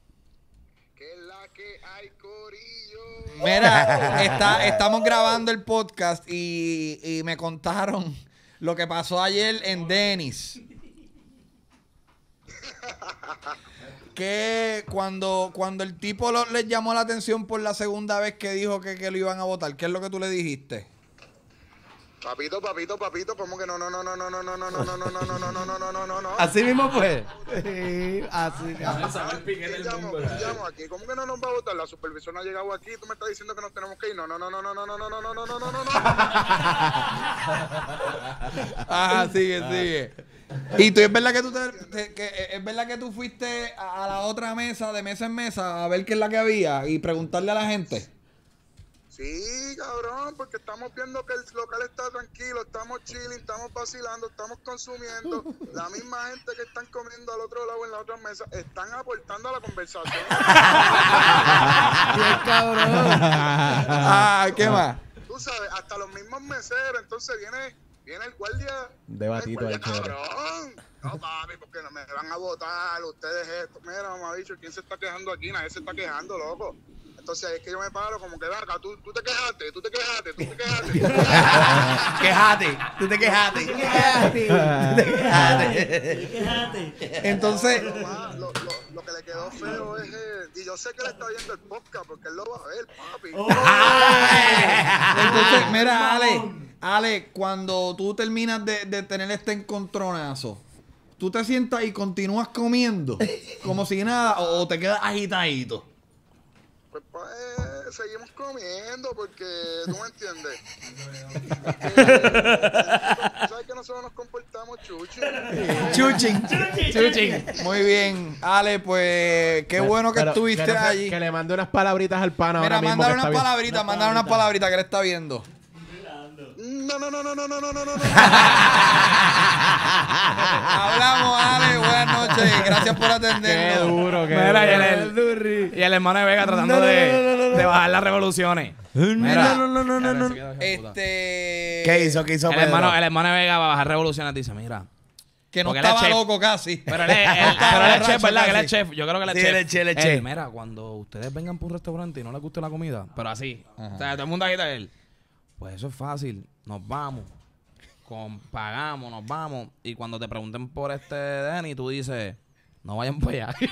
Mira, está, estamos grabando el podcast y, y me contaron lo que pasó ayer en Denis. Que cuando, cuando el tipo lo- les llamó la atención por la segunda vez que dijo que, que lo iban a votar, ¿qué es lo que tú le dijiste? Papito, papito, papito, ¿cómo que no, no, no, no, no, no, no, no, no, no, no, no, no, no, no, no, no, no, no? Así mismo fue. Sí, así. Te llamo, te llamo aquí. ¿Cómo que no nos va a votar? La supervisora no ha llegado aquí. Tú me estás diciendo que nos tenemos que ir. No, no, no, no, no, no, no, no, no, no, no, no, no, no. Ah, sigue, sigue. Y tú, es verdad que tú te, te- que es verdad que tú fuiste a, a la otra mesa, de mesa en mesa, a ver qué es la que había y preguntarle a la gente. Sí, Sí, cabrón, porque estamos viendo que el local está tranquilo, estamos chilling, estamos vacilando, estamos consumiendo. La misma gente que están comiendo al otro lado en la otra mesa están aportando a la conversación. Bien cabrón. Ah, ¿qué más? Tú sabes, hasta los mismos meseros, entonces viene, viene el guardia. Debatito el ahí, guardia, chévere. cabrón. No, papi, porque no me van a votar ustedes esto. Mira, mamá, dicho, ¿quién se está quejando aquí? Nadie se está quejando, loco. Entonces es que yo me paro como que, vaca, tú, tú te quejaste, tú te quejaste, tú te quejaste. Quejate, tú te quejaste. Tú te quejaste. Tú te quejaste. Entonces, Lo, más- lo, lo, lo que le quedó feo es el, y yo sé que él está viendo el podcast porque él lo va a ver, papi. entonces, mira, Ale, Ale, cuando tú terminas de, de tener este encontronazo, ¿tú te sientas y continúas comiendo como si nada o, o te quedas agitadito? Pues, pues seguimos comiendo porque tú me entiendes. Porque, ¿sabes que nosotros nos comportamos chuchi? Chuchín. Chuchín. Muy bien. Ale, pues qué bueno que Pero estuviste que no se- allí. Que le mande unas palabritas al pana Mira, ahora mismo. mándale que unas está bien. palabritas, mándale unas palabritas que él está viendo. No, no, no, no, no, no, no, no, no. Hablamos, Ale. Buenas noches. Gracias por atendernos. Qué duro, qué Mira, y duro. el, y el hermano de Vega tratando No, no, de, no, no, no, no. de bajar las revoluciones. Mira, No, no, no, no, no, no. Este. ¿Qué hizo? ¿Qué hizo el Pedro? hermano, el hermano de Vega va a bajar revoluciones. Dice, mira. Que no Porque él es estaba chef. loco casi. Pero él es, él- No estaba pero él es borracho chef, ¿verdad? Que él es casi. chef. Yo creo que él es Sí, chef. él es chef, él es Él, chef. mira, cuando ustedes vengan por un restaurante y no les guste la comida, pero así. O sea, todo el mundo agita él. Pues eso es fácil. Nos vamos. Con, pagamos, nos vamos. Y cuando te pregunten por este Denny, tú dices, no vayan para allá.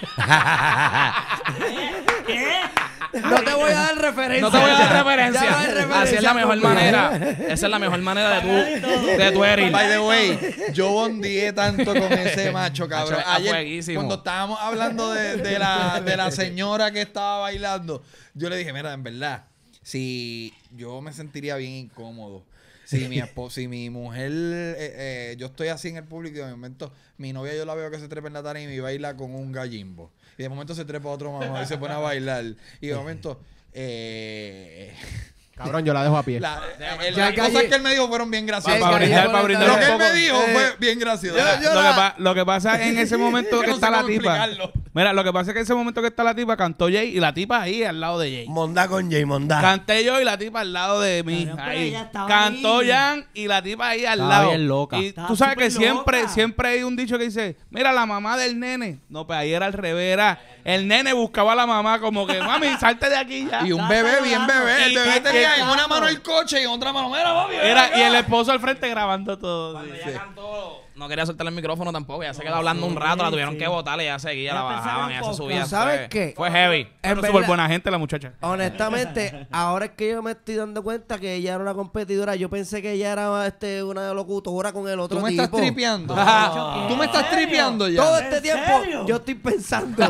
No te voy a dar referencia. No te voy a dar Ya referencia. no hay referencia Así es la mejor conmigo. manera. Esa es la mejor manera de tú, de tú herir. By the way, yo bondié tanto con ese macho, cabrón. Macho, es Ayer, fueguísimo. cuando estábamos hablando de, de la, de la señora que estaba bailando, yo le dije, mira, en verdad, si yo me sentiría bien incómodo. Si mi esposa, si mi mujer, eh, eh, yo estoy así en el público y de momento mi novia yo la veo que se trepa en la tarima y baila con un gallimbo. Y de momento se trepa otro mamá y se pone a bailar. Y de momento, eh... Cabrón, yo la dejo a pie. La, eh, Ya las cosas calle- que él me dijo fueron bien graciosas. Para brindar, para brindar Lo un que él poco. me dijo Eh, fue bien gracioso. Lo que, pa- lo que pasa en ese momento Yo que no está sé la cómo tipa. explicarlo. Mira, lo que pasa es que en ese momento que está la tipa cantó Jay y la tipa ahí al lado de Jay. Mondá con Jay, mondá. Canté yo y la tipa al lado de mí. Cabrón, pero ahí. ella estaba Cantó ahí. Jan y la tipa ahí al Estaba lado. bien loca. Y Estaba tú sabes que súper siempre, loca. siempre hay un dicho que dice, mira, la mamá del nene. No, pues ahí era al revés. Era, el nene buscaba a la mamá como que, mami, salte de aquí ya. Y un Está bebé bien saludando. bebé. El Y- bebé y- tenía y- en una mano el coche y en otra mano, mira, papi. ven Era, acá. y el esposo al frente grabando todo. Cuando Sí. ella cantó, no quería soltar el micrófono tampoco. Ya se quedó hablando un rato, la tuvieron sí. que botar y ya seguía, Ya la pensaron bajaban, un ya se poco. subía. ¿Sabes fue, qué? Fue heavy. En Pero verdad- súper buena gente la muchacha. Honestamente, ahora es que yo me estoy dando cuenta que ella era una competidora. Yo pensé que ella era este, una locutora con el otro ¿Tú me tipo. estás tripeando? No. ¿Tú me estás ¿En serio? tripeando ya? Todo ¿En este tiempo serio? yo estoy pensando.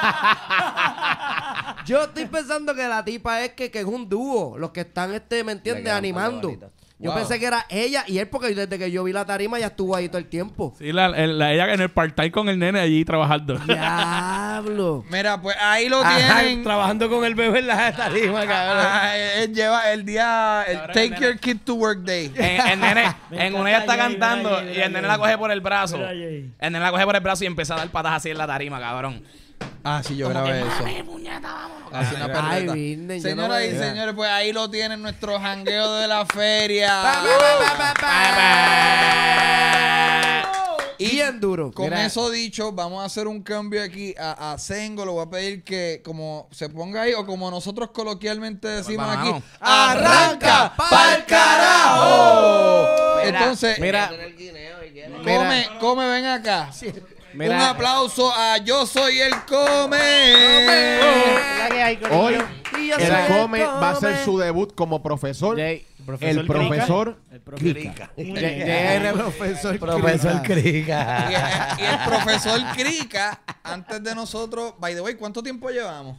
Yo estoy pensando que la tipa es que, que es un dúo. Los que están, este, ¿me entiendes? quedan un par de Animando. bolitas. Yo Wow. pensé que era ella y él, porque desde que yo vi la tarima ya estuvo ahí todo el tiempo. Sí, la, el- la- ella en el part-time con el nene allí trabajando. Diablo. Mira, pues ahí lo Ajá, tienen. trabajando con el bebé en la tarima, cabrón. Ah, él lleva el día, el Cabrón, Take el Your Kid to Work Day. En, el nene, Me en una ella está encanta Jay, cantando mira Jay, y mira el nene Jay. la coge por el brazo. Mira Jay. El nene la coge por el brazo y empieza a dar patas así en la tarima, cabrón. Ah, sí, yo grabé eso. Así una Ay, perreta. Virgen, yo Señoras no y me- señores, pues ahí lo tienen nuestro jangueo de la feria. Y bien duro. Con Mira, eso dicho, vamos a hacer un cambio aquí a, a Sengo. Le voy a pedir que como se ponga ahí o como nosotros coloquialmente decimos Vamos, aquí, vamos. ¡arranca pa'l carajo! Entonces, mira, come, come, ven acá. Mira. Un aplauso a Yo Soy el Come. Hoy Y yo el soy el Come va a hacer Come. su debut como profesor. Jay, el profesor El profesor. Jay- Jay era el profesor. Profesor Krika. Y, Crica. y el profesor Krika, antes de nosotros, by the way, ¿cuánto tiempo llevamos?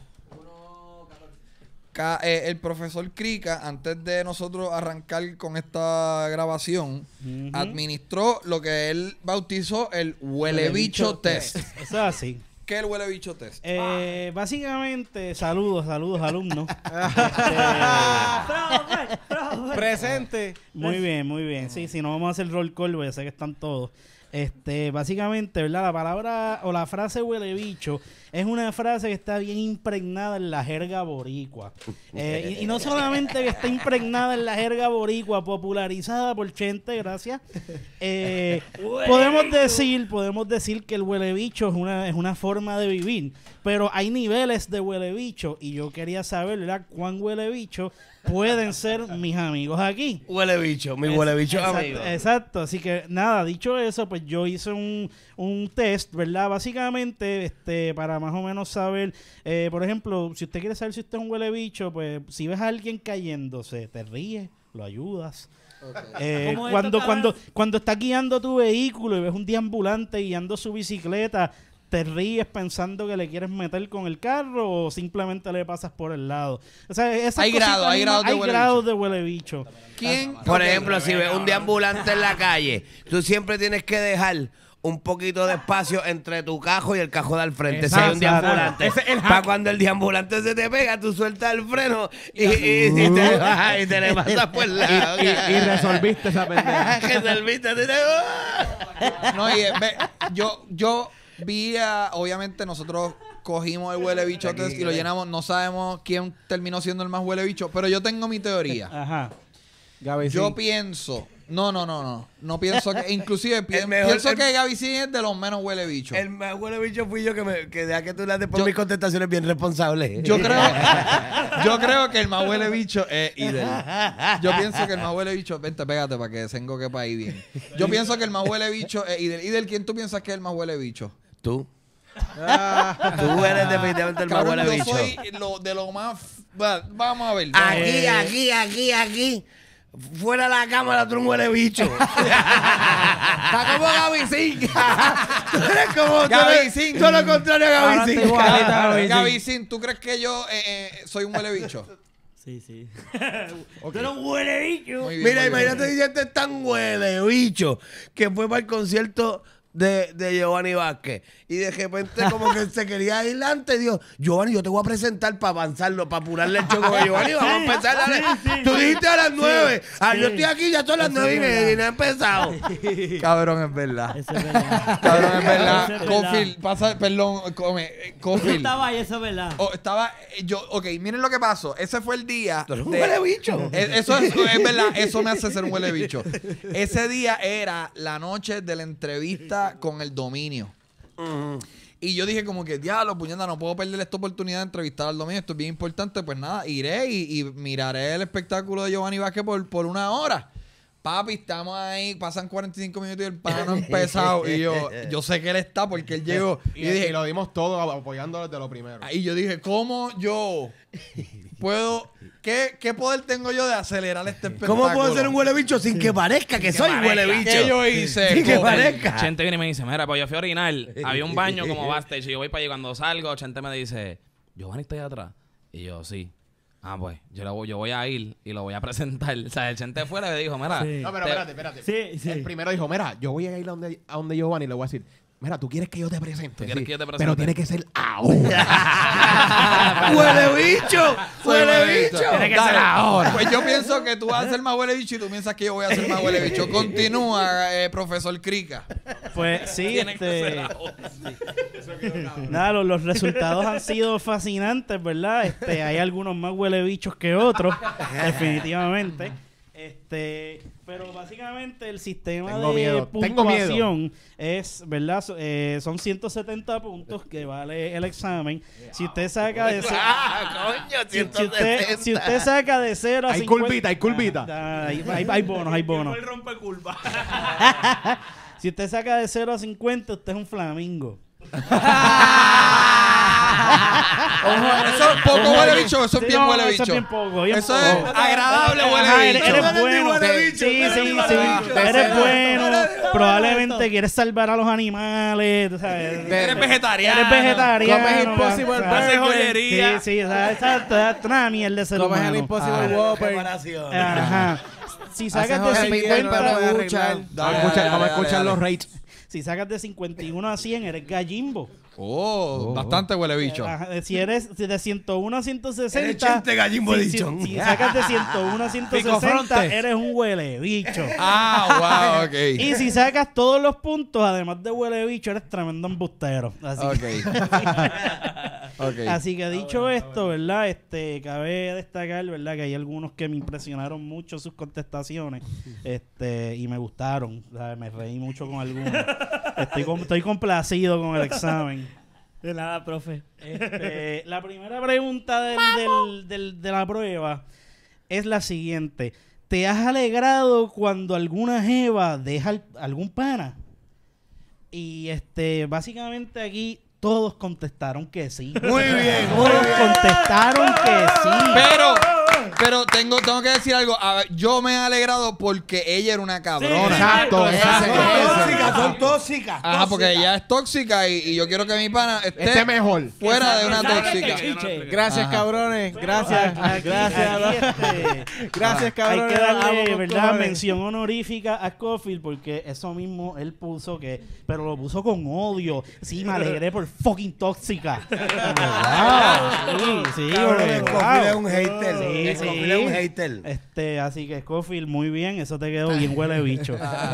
Ca- eh, el profesor Krika, antes de nosotros arrancar con esta grabación, administró lo que él bautizó el huele bicho test. Eso es así. ¿Qué es el huele bicho test? Eh, básicamente, saludos, saludos, alumnos. Este, Presente. Muy bien, muy bien. Sí, sí, no vamos a hacer roll call, porque sé que están todos. Este, básicamente, ¿verdad? La palabra o la frase huele bicho es una frase que está bien impregnada en la jerga boricua. Eh, y, y no solamente que está impregnada en la jerga boricua, popularizada por Chente, gracias. Eh, podemos decir, podemos decir que el huele bicho es una, es una forma de vivir. Pero hay niveles de huele bicho y yo quería saber, ¿verdad? ¿Cuán huele bicho pueden ser mis amigos aquí? Huele bicho, mi huele bicho exacto, amigo. Exacto, así que nada, dicho eso, pues yo hice un, un test, ¿verdad? Básicamente, este, para más o menos saber, eh, por ejemplo, si usted quiere saber si usted es un huele bicho, pues si ves a alguien cayéndose, te ríes, lo ayudas. Okay. Eh, cuando, cuando, cuando estás guiando tu vehículo y ves un deambulante guiando su bicicleta, ¿te ríes pensando que le quieres meter con el carro o simplemente le pasas por el lado? O sea, esas hay grados, hay grados de hay huele grados bicho. de huele bicho. ¿Quién? Por ejemplo, si ves un deambulante en la calle, tú siempre tienes que dejar un poquito de espacio entre tu cajo y el cajo de al frente. Exacto. Si hay un deambulante. Ese es el para cuando el deambulante se te pega, tú sueltas el freno y, y, y, y, te, y te le pasas por el lado. Y, y, y resolviste esa pendeja. Resolviste. Te no, y ve, yo, yo vi, a, obviamente nosotros cogimos el huele bicho test y lo llenamos. No sabemos quién terminó siendo el más huele bicho, pero yo tengo mi teoría. Ajá. Gaby, yo sí. pienso... No, no, no, no. No pienso que... Inclusive pi mejor, pienso el, que Gaby sí es de los menos huele bicho. El más huele bicho fui yo que me... Que deja que tú le des por yo, mis contestaciones bien responsables. Yo creo... yo creo que el más huele bicho es Idel. Yo pienso que el más huele bicho... Vente, pégate para que tengo que para ir bien. Yo pienso que el más huele bicho es Idel. Idel, ¿quién tú piensas que es el más huele bicho? Tú. Ah, tú eres definitivamente el más huele bicho. Yo soy lo, de lo más... Vamos a ver. Aquí, eh. aquí, aquí, aquí. Fuera de la cámara, tú un huele bicho. Está como Gavicín. Tú eres como Gavicín. Todo lo contrario a Gavicín. Gavicín, ¿tú crees que yo eh, eh, soy un huele bicho? Sí, sí. Okay. Tú eres un huele bicho. Bien, mira, imagínate si este es tan huele bicho que fue para el concierto de, de Giovanni Vázquez y de repente como que se quería ir antes. Dios, Giovanni, yo te voy a presentar para avanzarlo, para apurarle el choco. Giovanni, vamos a empezar. Dale. Sí, sí, tú dijiste a las nueve. Sí, ah, sí. Yo estoy aquí, ya son las nueve y media y no he empezado. Cabrón, es verdad. Eso es verdad. Cabrón, es verdad. Cofil, pasa, perdón, come, Cofil. estaba ahí, eso es verdad. Oh, estaba, yo, ok, miren lo que pasó. Ese fue el día. ¿Tú eres un huele bicho? Eso es, es verdad, eso me hace ser un huele bicho. Ese día era la noche de la entrevista con el dominio. Uh-huh. Y yo dije como que, diablo, puñeta, no puedo perder esta oportunidad de entrevistar al dominio. Esto es bien importante. Pues nada, iré y, y miraré el espectáculo de Giovanni Vázquez por, por una hora. Papi, estamos ahí, pasan cuarenta y cinco minutos y el pan no ha empezado. Y yo, yo sé que él está porque él llegó. Y, y, dije, y lo dimos todo apoyándolo desde lo primero. Y yo dije, ¿cómo yo puedo... ¿Qué, ¿Qué poder tengo yo de acelerar este espectáculo? ¿Cómo puedo ser un huele bicho sin que parezca que sin soy un huele bicho? ¿Qué yo hice? Sin que parezca. Chente viene y me dice, mira, pues yo fui a orinar. Había un baño como backstage y yo voy para allí. Cuando salgo, Chente me dice, Giovanni está allá atrás. Y yo, sí. Ah, pues, yo, lo voy, yo voy a ir y lo voy a presentar. O sea, el Chente fue y le dijo, mira... Sí. No, pero te... espérate, espérate. Sí, sí. El primero dijo, mira, yo voy a ir a donde, a donde Giovanni y le voy a decir... Mira, tú quieres que yo te presente. ¿Tú quieres sí, que yo te presente? Pero tiene que ser ahora. ¡Huele bicho! ¡Huele bicho! Tiene que Dale. ser ahora. Pues yo pienso que tú vas a ser más huele bicho y tú piensas que yo voy a ser más huele bicho. Continúa, eh, profesor Crica. Pues sí, este... Nada, los, los resultados han sido fascinantes, ¿verdad? Este, hay algunos más huele bichos que otros, definitivamente. Este, pero básicamente el sistema Tengo de miedo. puntuación es, ¿verdad? Eh, son ciento setenta puntos que vale el examen. Si usted saca de cero, ah, coño, si, si, usted, si usted saca de cero a hay cincuenta, curvita, hay curvita. Ah, hay, hay, hay bonos, hay bonos. Él rompe curva. Si usted saca de cero a cincuenta, usted es un flamingo. Ojo, eso es poco huele bicho, eso es bien no, huele eso bicho. Es bien poco, bien eso poco. es agradable huele Ajá, bicho. Eres, eres bueno. Huele bicho, sí, sí, sí. bicho. Eres bueno. Probablemente quieres salvar a los animales. ¿Sabes? Eres vegetariano. Eres vegetariano. Comes Impossible Haces joyería. Sí, sí. Exacto. Una mierda de ser humano. Comes el Impossible Whopper. Ajá. si sacas Haces de joder, cincuenta... no puede arreglar. Vamos a escuchar, vamos a escuchar los rates. Si sacas de cincuenta y uno a cien, eres gallimbo. Oh, bastante huele bicho. Ajá, si eres de ciento uno a ciento sesenta... Eres chente gallimbo si, si, dicho. si sacas de ciento uno a ciento sesenta, eres un huele bicho. Ah, wow, ok. Y si sacas todos los puntos, además de huele bicho, eres tremendo embustero. Así, Ok. Ok. Así que dicho esto, ¿verdad? Este, cabe destacar, ¿verdad? Que hay algunos que me impresionaron mucho sus contestaciones. Este, y me gustaron. ¿Sabes? Me reí mucho con algunos. Estoy, com- estoy complacido con el examen. De nada, profe. Este, la primera pregunta del, del, del- de la prueba es la siguiente. ¿Te has alegrado cuando alguna jeva deja al- algún pana? Y este, básicamente aquí todos contestaron que sí. Muy bien, Todos muy bien. contestaron que sí. Pero, pero tengo, tengo que decir algo. A ver, yo me he alegrado porque ella era una cabrona. Exacto, exacto. Tóxicas, son tóxicas. Ajá, porque ella es tóxica y, y yo quiero que mi pana esté Este mejor. fuera de una ¿Sabe tóxica. qué, chiche? Gracias, Ajá. cabrones. Gracias. Aquí- Gracias. aquí, este, Gracias, hay cabrones. que darle, Amo con ¿verdad? cojones. Mención honorífica a Scofield porque eso mismo él puso que, pero lo puso con odio. Sí, me alegré por fucking tóxica. Wow, sí, sí, Cabrón, güey, Scofield wow. es un hater. Sí, Scofield sí. es un hater. Este, así que Scofield, muy bien, eso te quedó bien huele bicho.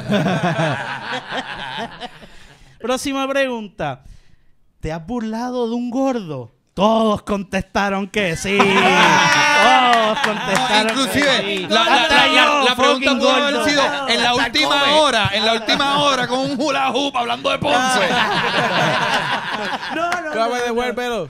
Próxima pregunta. ¿Te has burlado de un gordo? Todos contestaron que sí. Todos contestaron Inclusive, que sí. la, la, Hasta la, yo, la, la pregunta fucking pudo haber gordo. sido en la Hasta última come. hora, en la última hora con un hula hoop hablando de Ponce. No, no, Clave, no, devuélvelo.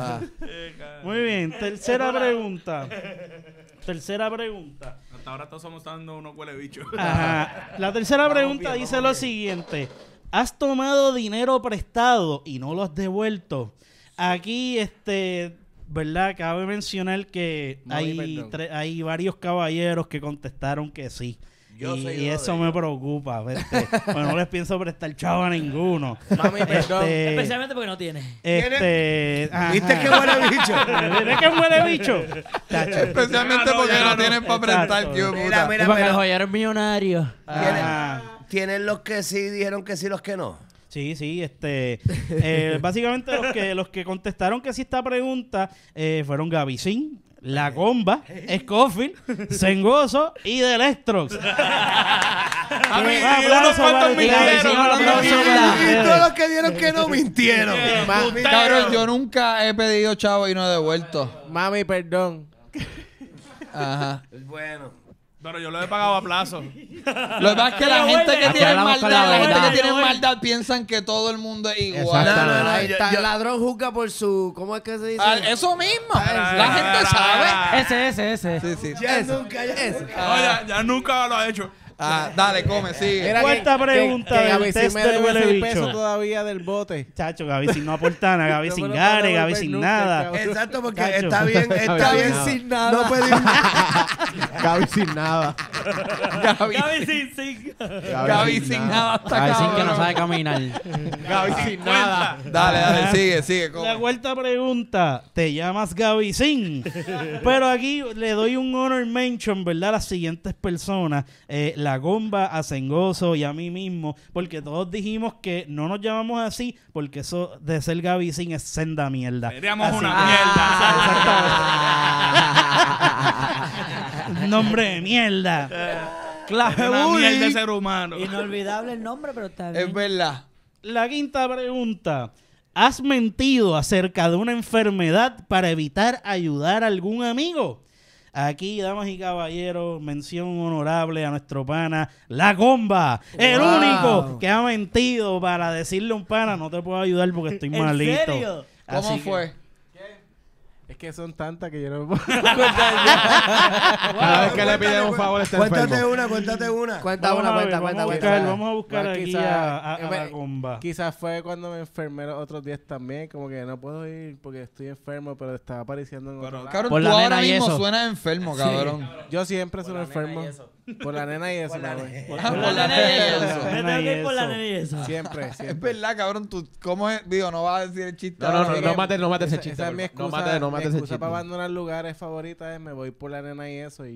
Muy bien, tercera pregunta. Tercera pregunta. Hasta ahora todos somos dando unos huele bichos. Ajá. La tercera pregunta dice lo siguiente. ¿Has tomado dinero prestado y no lo has devuelto? Aquí, este, ¿verdad? Cabe mencionar que Mami, hay, perdón. tre- hay varios caballeros que contestaron que sí. Yo y soy y uno eso de me ellos. preocupa. Este, bueno, no les pienso prestar chavo a ninguno. Mami, perdón. Este, Especialmente porque no tiene. este, ajá. ¿Viste qué huele bicho? ¿Viste qué huele bicho? Tacho. Especialmente porque no tienen para prestar, Exacto. tío de Mira, puta. mira, Porque el mira. joyero es millonario. Ajá. ¿Tienen los que sí dijeron que sí, los que no? Sí, sí, este, eh, básicamente los que los que contestaron que sí esta pregunta eh, fueron Gavicín, La Comba, Scofield, Sengoso y Del Estrox. A mí, Un y aplauso unos cuantos para mintieron, Gavicín, un unos aplauso cuantos para Y ustedes. todos los que dieron que no mintieron. Ma- Cabrón, yo nunca he pedido chavo y no he devuelto. Mami, perdón. Ajá. Bueno. Pero yo lo he pagado a plazo. Lo que pasa es que la gente que Aquí tiene hablamos con maldad, la la gente verdad. que tiene maldad piensan que todo el mundo es igual. No, no, no, Ahí yo- está, yo- el ladrón juzga por su... ¿Cómo es que se dice? Ah, eso mismo. La gente sabe. Ese, ese, ese. Sí, sí. Ya nunca, ya Ese. No, ya, ya nunca lo ha hecho. Ah, dale, come, sigue. Mira Cuarta que- pregunta que, que del Gaby sí test me del debe huele seis bicho. pesos todavía del bote. Chacho, Gaby sin no aportar nada, Gaby No sin me lo van a gare, Gaby devolver sin nunca, nada. cabrón. Exacto, porque Cacho. está bien, está bien sin nada. No pedí un... Gaby sin nada. Gaby, Gaby sin sin. Gaby sin nada hasta Gaby sin que cabrón. no sabe caminar. Gaby sin nada. Dale, dale, sigue, sigue. La come. cuarta pregunta, te llamas Gaby Sin. Pero aquí le doy un honor mention, ¿verdad? A las siguientes personas, eh, La Gomba, a Sengoso y a mí mismo, porque todos dijimos que no nos llamamos así, porque eso de ser Gaby Sin es senda mierda. Seríamos Así una que- mierda. Exactamente. Nombre de mierda. Clave Una mierda de bullying. ser humano. Inolvidable el nombre, pero está bien. Es verdad. La quinta pregunta. ¿Has mentido acerca de una enfermedad para evitar ayudar a algún amigo? Aquí, damas y caballeros, mención honorable a nuestro pana La Gomba. El Wow. único que ha mentido para decirle a un pana, no te puedo ayudar porque estoy ¿En malito. serio? ¿Cómo Así que- fue? Es que son tantas que yo no me puedo contar ya. Cada vez que le pidemos un favor está Cuéntate enfermo. una, cuéntate una. Cuenta Vamos una, a ver, cuenta, vamos cuenta, a cuenta. buscar, vamos a buscar Pues aquí quizás- a, a- a eh, La Gomba. Quizás fue cuando me enfermé los otros días también, como que no puedo ir porque estoy enfermo, pero estaba apareciendo en otro lado. Cabrón, Por tú la ahora nena y mismo eso. suenas enfermo, cabrón. Yo siempre soy enfermo. Por la nena y eso. Por la no, nena. güey. Ah, por la nena y eso. Me tengo que ir por la nena y eso. Siempre, Es siempre. verdad, cabrón. Tú, ¿cómo es? Digo, no vas a decir el chiste. No, no, ahora, no, sí no que- mates, no mates ese Esa, chiste. esa es mi por favor. excusa, No mates, no mi mates ese excusa chiste. para abandonar lugares favoritas es me voy por la nena y eso y ya.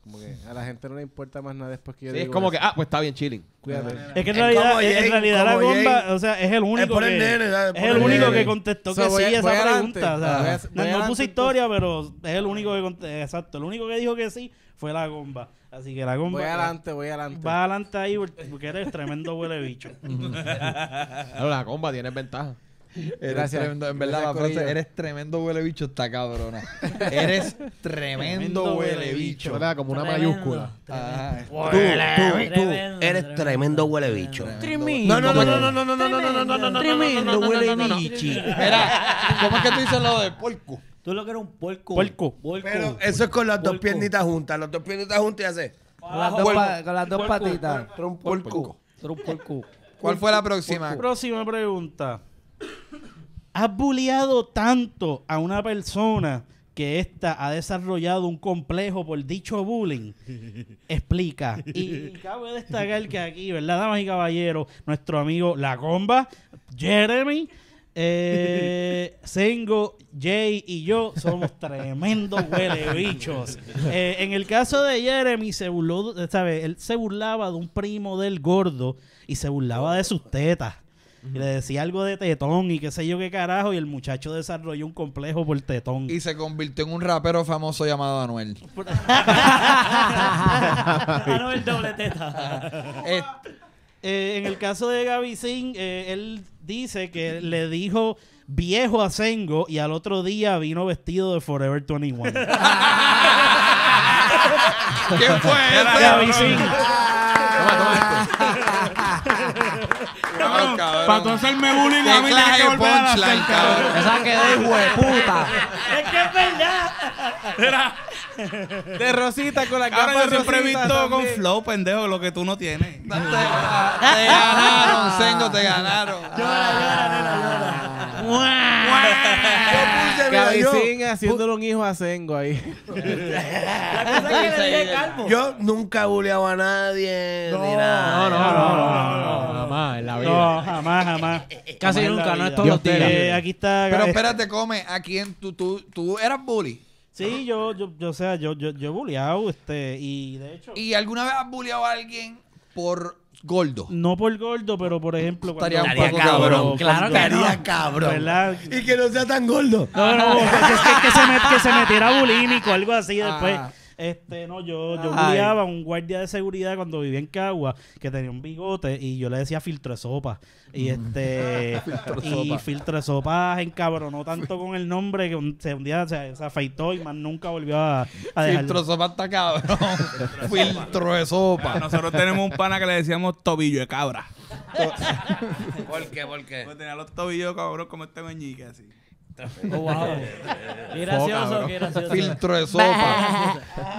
Como que a la gente no le importa más nada después que yo Sí, digo es como eso. que, ah, pues está bien, chilling. Cuídate. Es que en Es realidad, como en Jay, realidad la como bomba, Jay. o sea, es el único Es por el que nene, ¿sabes? es Por el el único nene. que contestó So, que voy a- sí esa voy adelante. pregunta. O sea, Ah, voy a- no, voy no adelante, puse historia, pero es el único que contestó. Exacto, el único que dijo que sí fue la gomba. Así que la gomba. Voy adelante, voy adelante. Va adelante ahí porque eres tremendo huele bicho. Claro, la comba tiene ventaja. Eres Gracias. tremendo, en verdad, Gracias, la frase, Corillo. eres tremendo huele bicho, está cabrona. Eres tremendo huele bicho. ¿Verdad? Como una Tremendo. mayúscula. Ah, Tú, tú, tú, Tremendo, eres tremendo huele bicho. Tremendo. No, no, no, no, no, no, no, no, no, no, no, no, no, Tremendo huele bicho. Mira, ¿cómo es que tú dices lo de puerco? Tú lo que eres un puerco. Puerco. Puerco. Pero eso es con las dos Puerco. piernitas juntas. Las dos piernitas juntas y hace. Con las dos, pa- con las dos patitas. Tú eres un puerco. Tú eres un puerco. ¿Cuál fue la próxima? Próxima pregunta. ¿Has bulleado tanto a una persona que ésta ha desarrollado un complejo por dicho bullying? Explica. Y cabe destacar que aquí, ¿verdad, damas y caballeros? Nuestro amigo La Comba, Jeremy, eh, Sengo, Jay y yo somos tremendos huele bichos. Eh, en el caso de Jeremy, se burló, ¿sabes? Él se burlaba de un primo del gordo y se burlaba de sus tetas. Y le decía algo de tetón y qué sé yo qué carajo. Y el muchacho desarrolló un complejo por tetón. Y se convirtió en un rapero famoso llamado Anuel. Anuel doble teta. Eh, Eh, en el caso de Gaby Singh, eh, él dice que le dijo viejo a Sengo y al otro día vino vestido de Forever veintiuno. ¿Quién fue ese? Gaby Singh. Toma, toma No, cabrón. Para tú hacerme bullying a ¿Qué mí tienes clase que de volver a la punchline, cerca. cabrón? Esa quedó hijo de puta. Es que es verdad. Mira, De Rosita con la cabrón, capa yo de siempre he Rosita visto con también. flow, pendejo, lo que tú no tienes. Te, te ganaron, Sengo, te ganaron. Llora, llora, nena, Gaby Singh haciéndole un hijo a Sengo ahí. La cosa es que le dije calvo. Yo nunca he bulleado a nadie. No, ni nada. No, no, no, no, no, jamás en la vida. No, jamás, jamás. Casi Jamás en nunca, la no es vida. todos los días. Eh, aquí está. Pero eh, espérate, come, ¿a quién tú, tú, tú eras bully? Sí, yo, yo, yo, o sea, yo, yo, yo he bulleado, este, y de hecho. ¿Y alguna vez has bulleado a alguien por gordo? No por gordo, pero por ejemplo. cuando- Estaría un Estaría poco cabrón. cabrón. Claro Claro que que no. haría cabrón. ¿Verdad? Y que no sea tan gordo. No, no, es que, que, se me, que se metiera bulímico, algo así después. Ah. Este, no, yo, yo Ay. bulleaba a un guardia de seguridad cuando vivía en Cagua, que tenía un bigote, y yo le decía filtro de sopa. Y este, Filtro de y sopa. filtro de sopa encabronó tanto con el nombre que un, se- un día se, se afeitó y más nunca volvió a, a dejar. Filtro de sopa está cabrón. Filtro de sopa. Nosotros tenemos un pana que le decíamos tobillo de cabra. ¿Por qué? ¿Por qué? Porque tenía los tobillos, cabrón, como este meñique así. Oh, wow. Qué gracioso, qué gracioso. Filtro de sopa.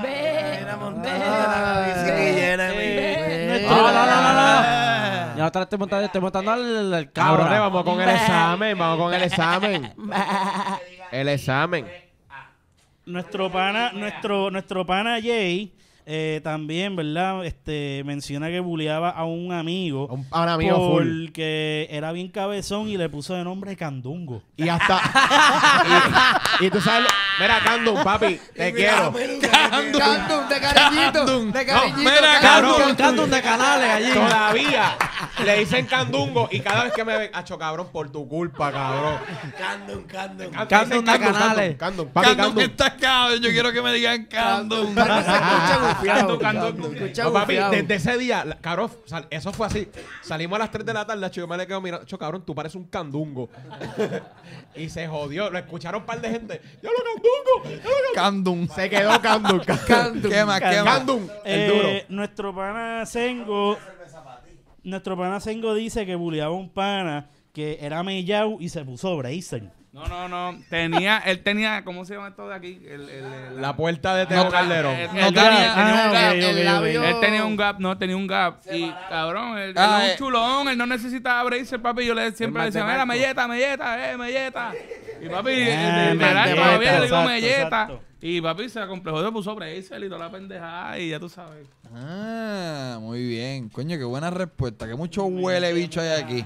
Eh, No, no, no, no, no. Yo otra estoy montando, estoy montando al, al Cabrón, cabra. vamos con el examen, vamos con el examen. El examen. Nuestro pana, nuestro, nuestro pana Jay eh, también, ¿verdad? Este menciona que bulleaba a un amigo. Un, a un amigo full. Porque era bien cabezón y le puso de nombre Candungo. Y hasta. y, y tú sabes. Mira, Candum, papi, te quiero. Candum, de cariñito. De cariñito. mira, Candum, Candum. Candum de canales allí. Todavía le dicen Candungo y cada vez que me ven, acho cabrón, por tu culpa, cabrón. Candum, candum. Can- Candum dicen de canales. Candum, papi, Candum Candum. está cabrón. Yo quiero que me digan Candum. Candum, Candum. Escucha No, papi, bufiado. desde ese día, la- cabrón, sal- eso fue así. Salimos a las tres de la tarde, acho, yo me le quedo mirando, acho, cabrón, tú pareces un candungo. Y se jodió, lo escucharon un par de gente. ¡Ya lo candungo! ¡Ya lo Candum. Se quedó Candum. Candum. ¿Qué más? ¿Qué más? Candum, el Eh, duro. nuestro pana Sengo, nuestro pana Sengo dice que bulleaba a un pana que era mellau y se puso bracer. No, no, no. Tenía, él tenía, ¿cómo se llama esto de aquí? El, el, el- La puerta de Teo No, Calderón. Él, No él tenía- tenía, tenía Ah, un gap. ok, ok, el ok. labio- Él tenía un gap, no, tenía un gap. Y cabrón, él, él Ah, es eh. un chulón, él no necesitaba bracer, papi. Yo le siempre le más de decía, mira, Marco. melleta, melleta, eh, melleta. Y papi, Ah, eh, más literal, de todavía Marco, le digo exacto, melleta. exacto. Y papi se acomplejó, se puso bracer y toda la pendejada. Y ya tú sabes. Ah, muy bien. Coño, qué buena respuesta. Que mucho huele bicho hay aquí.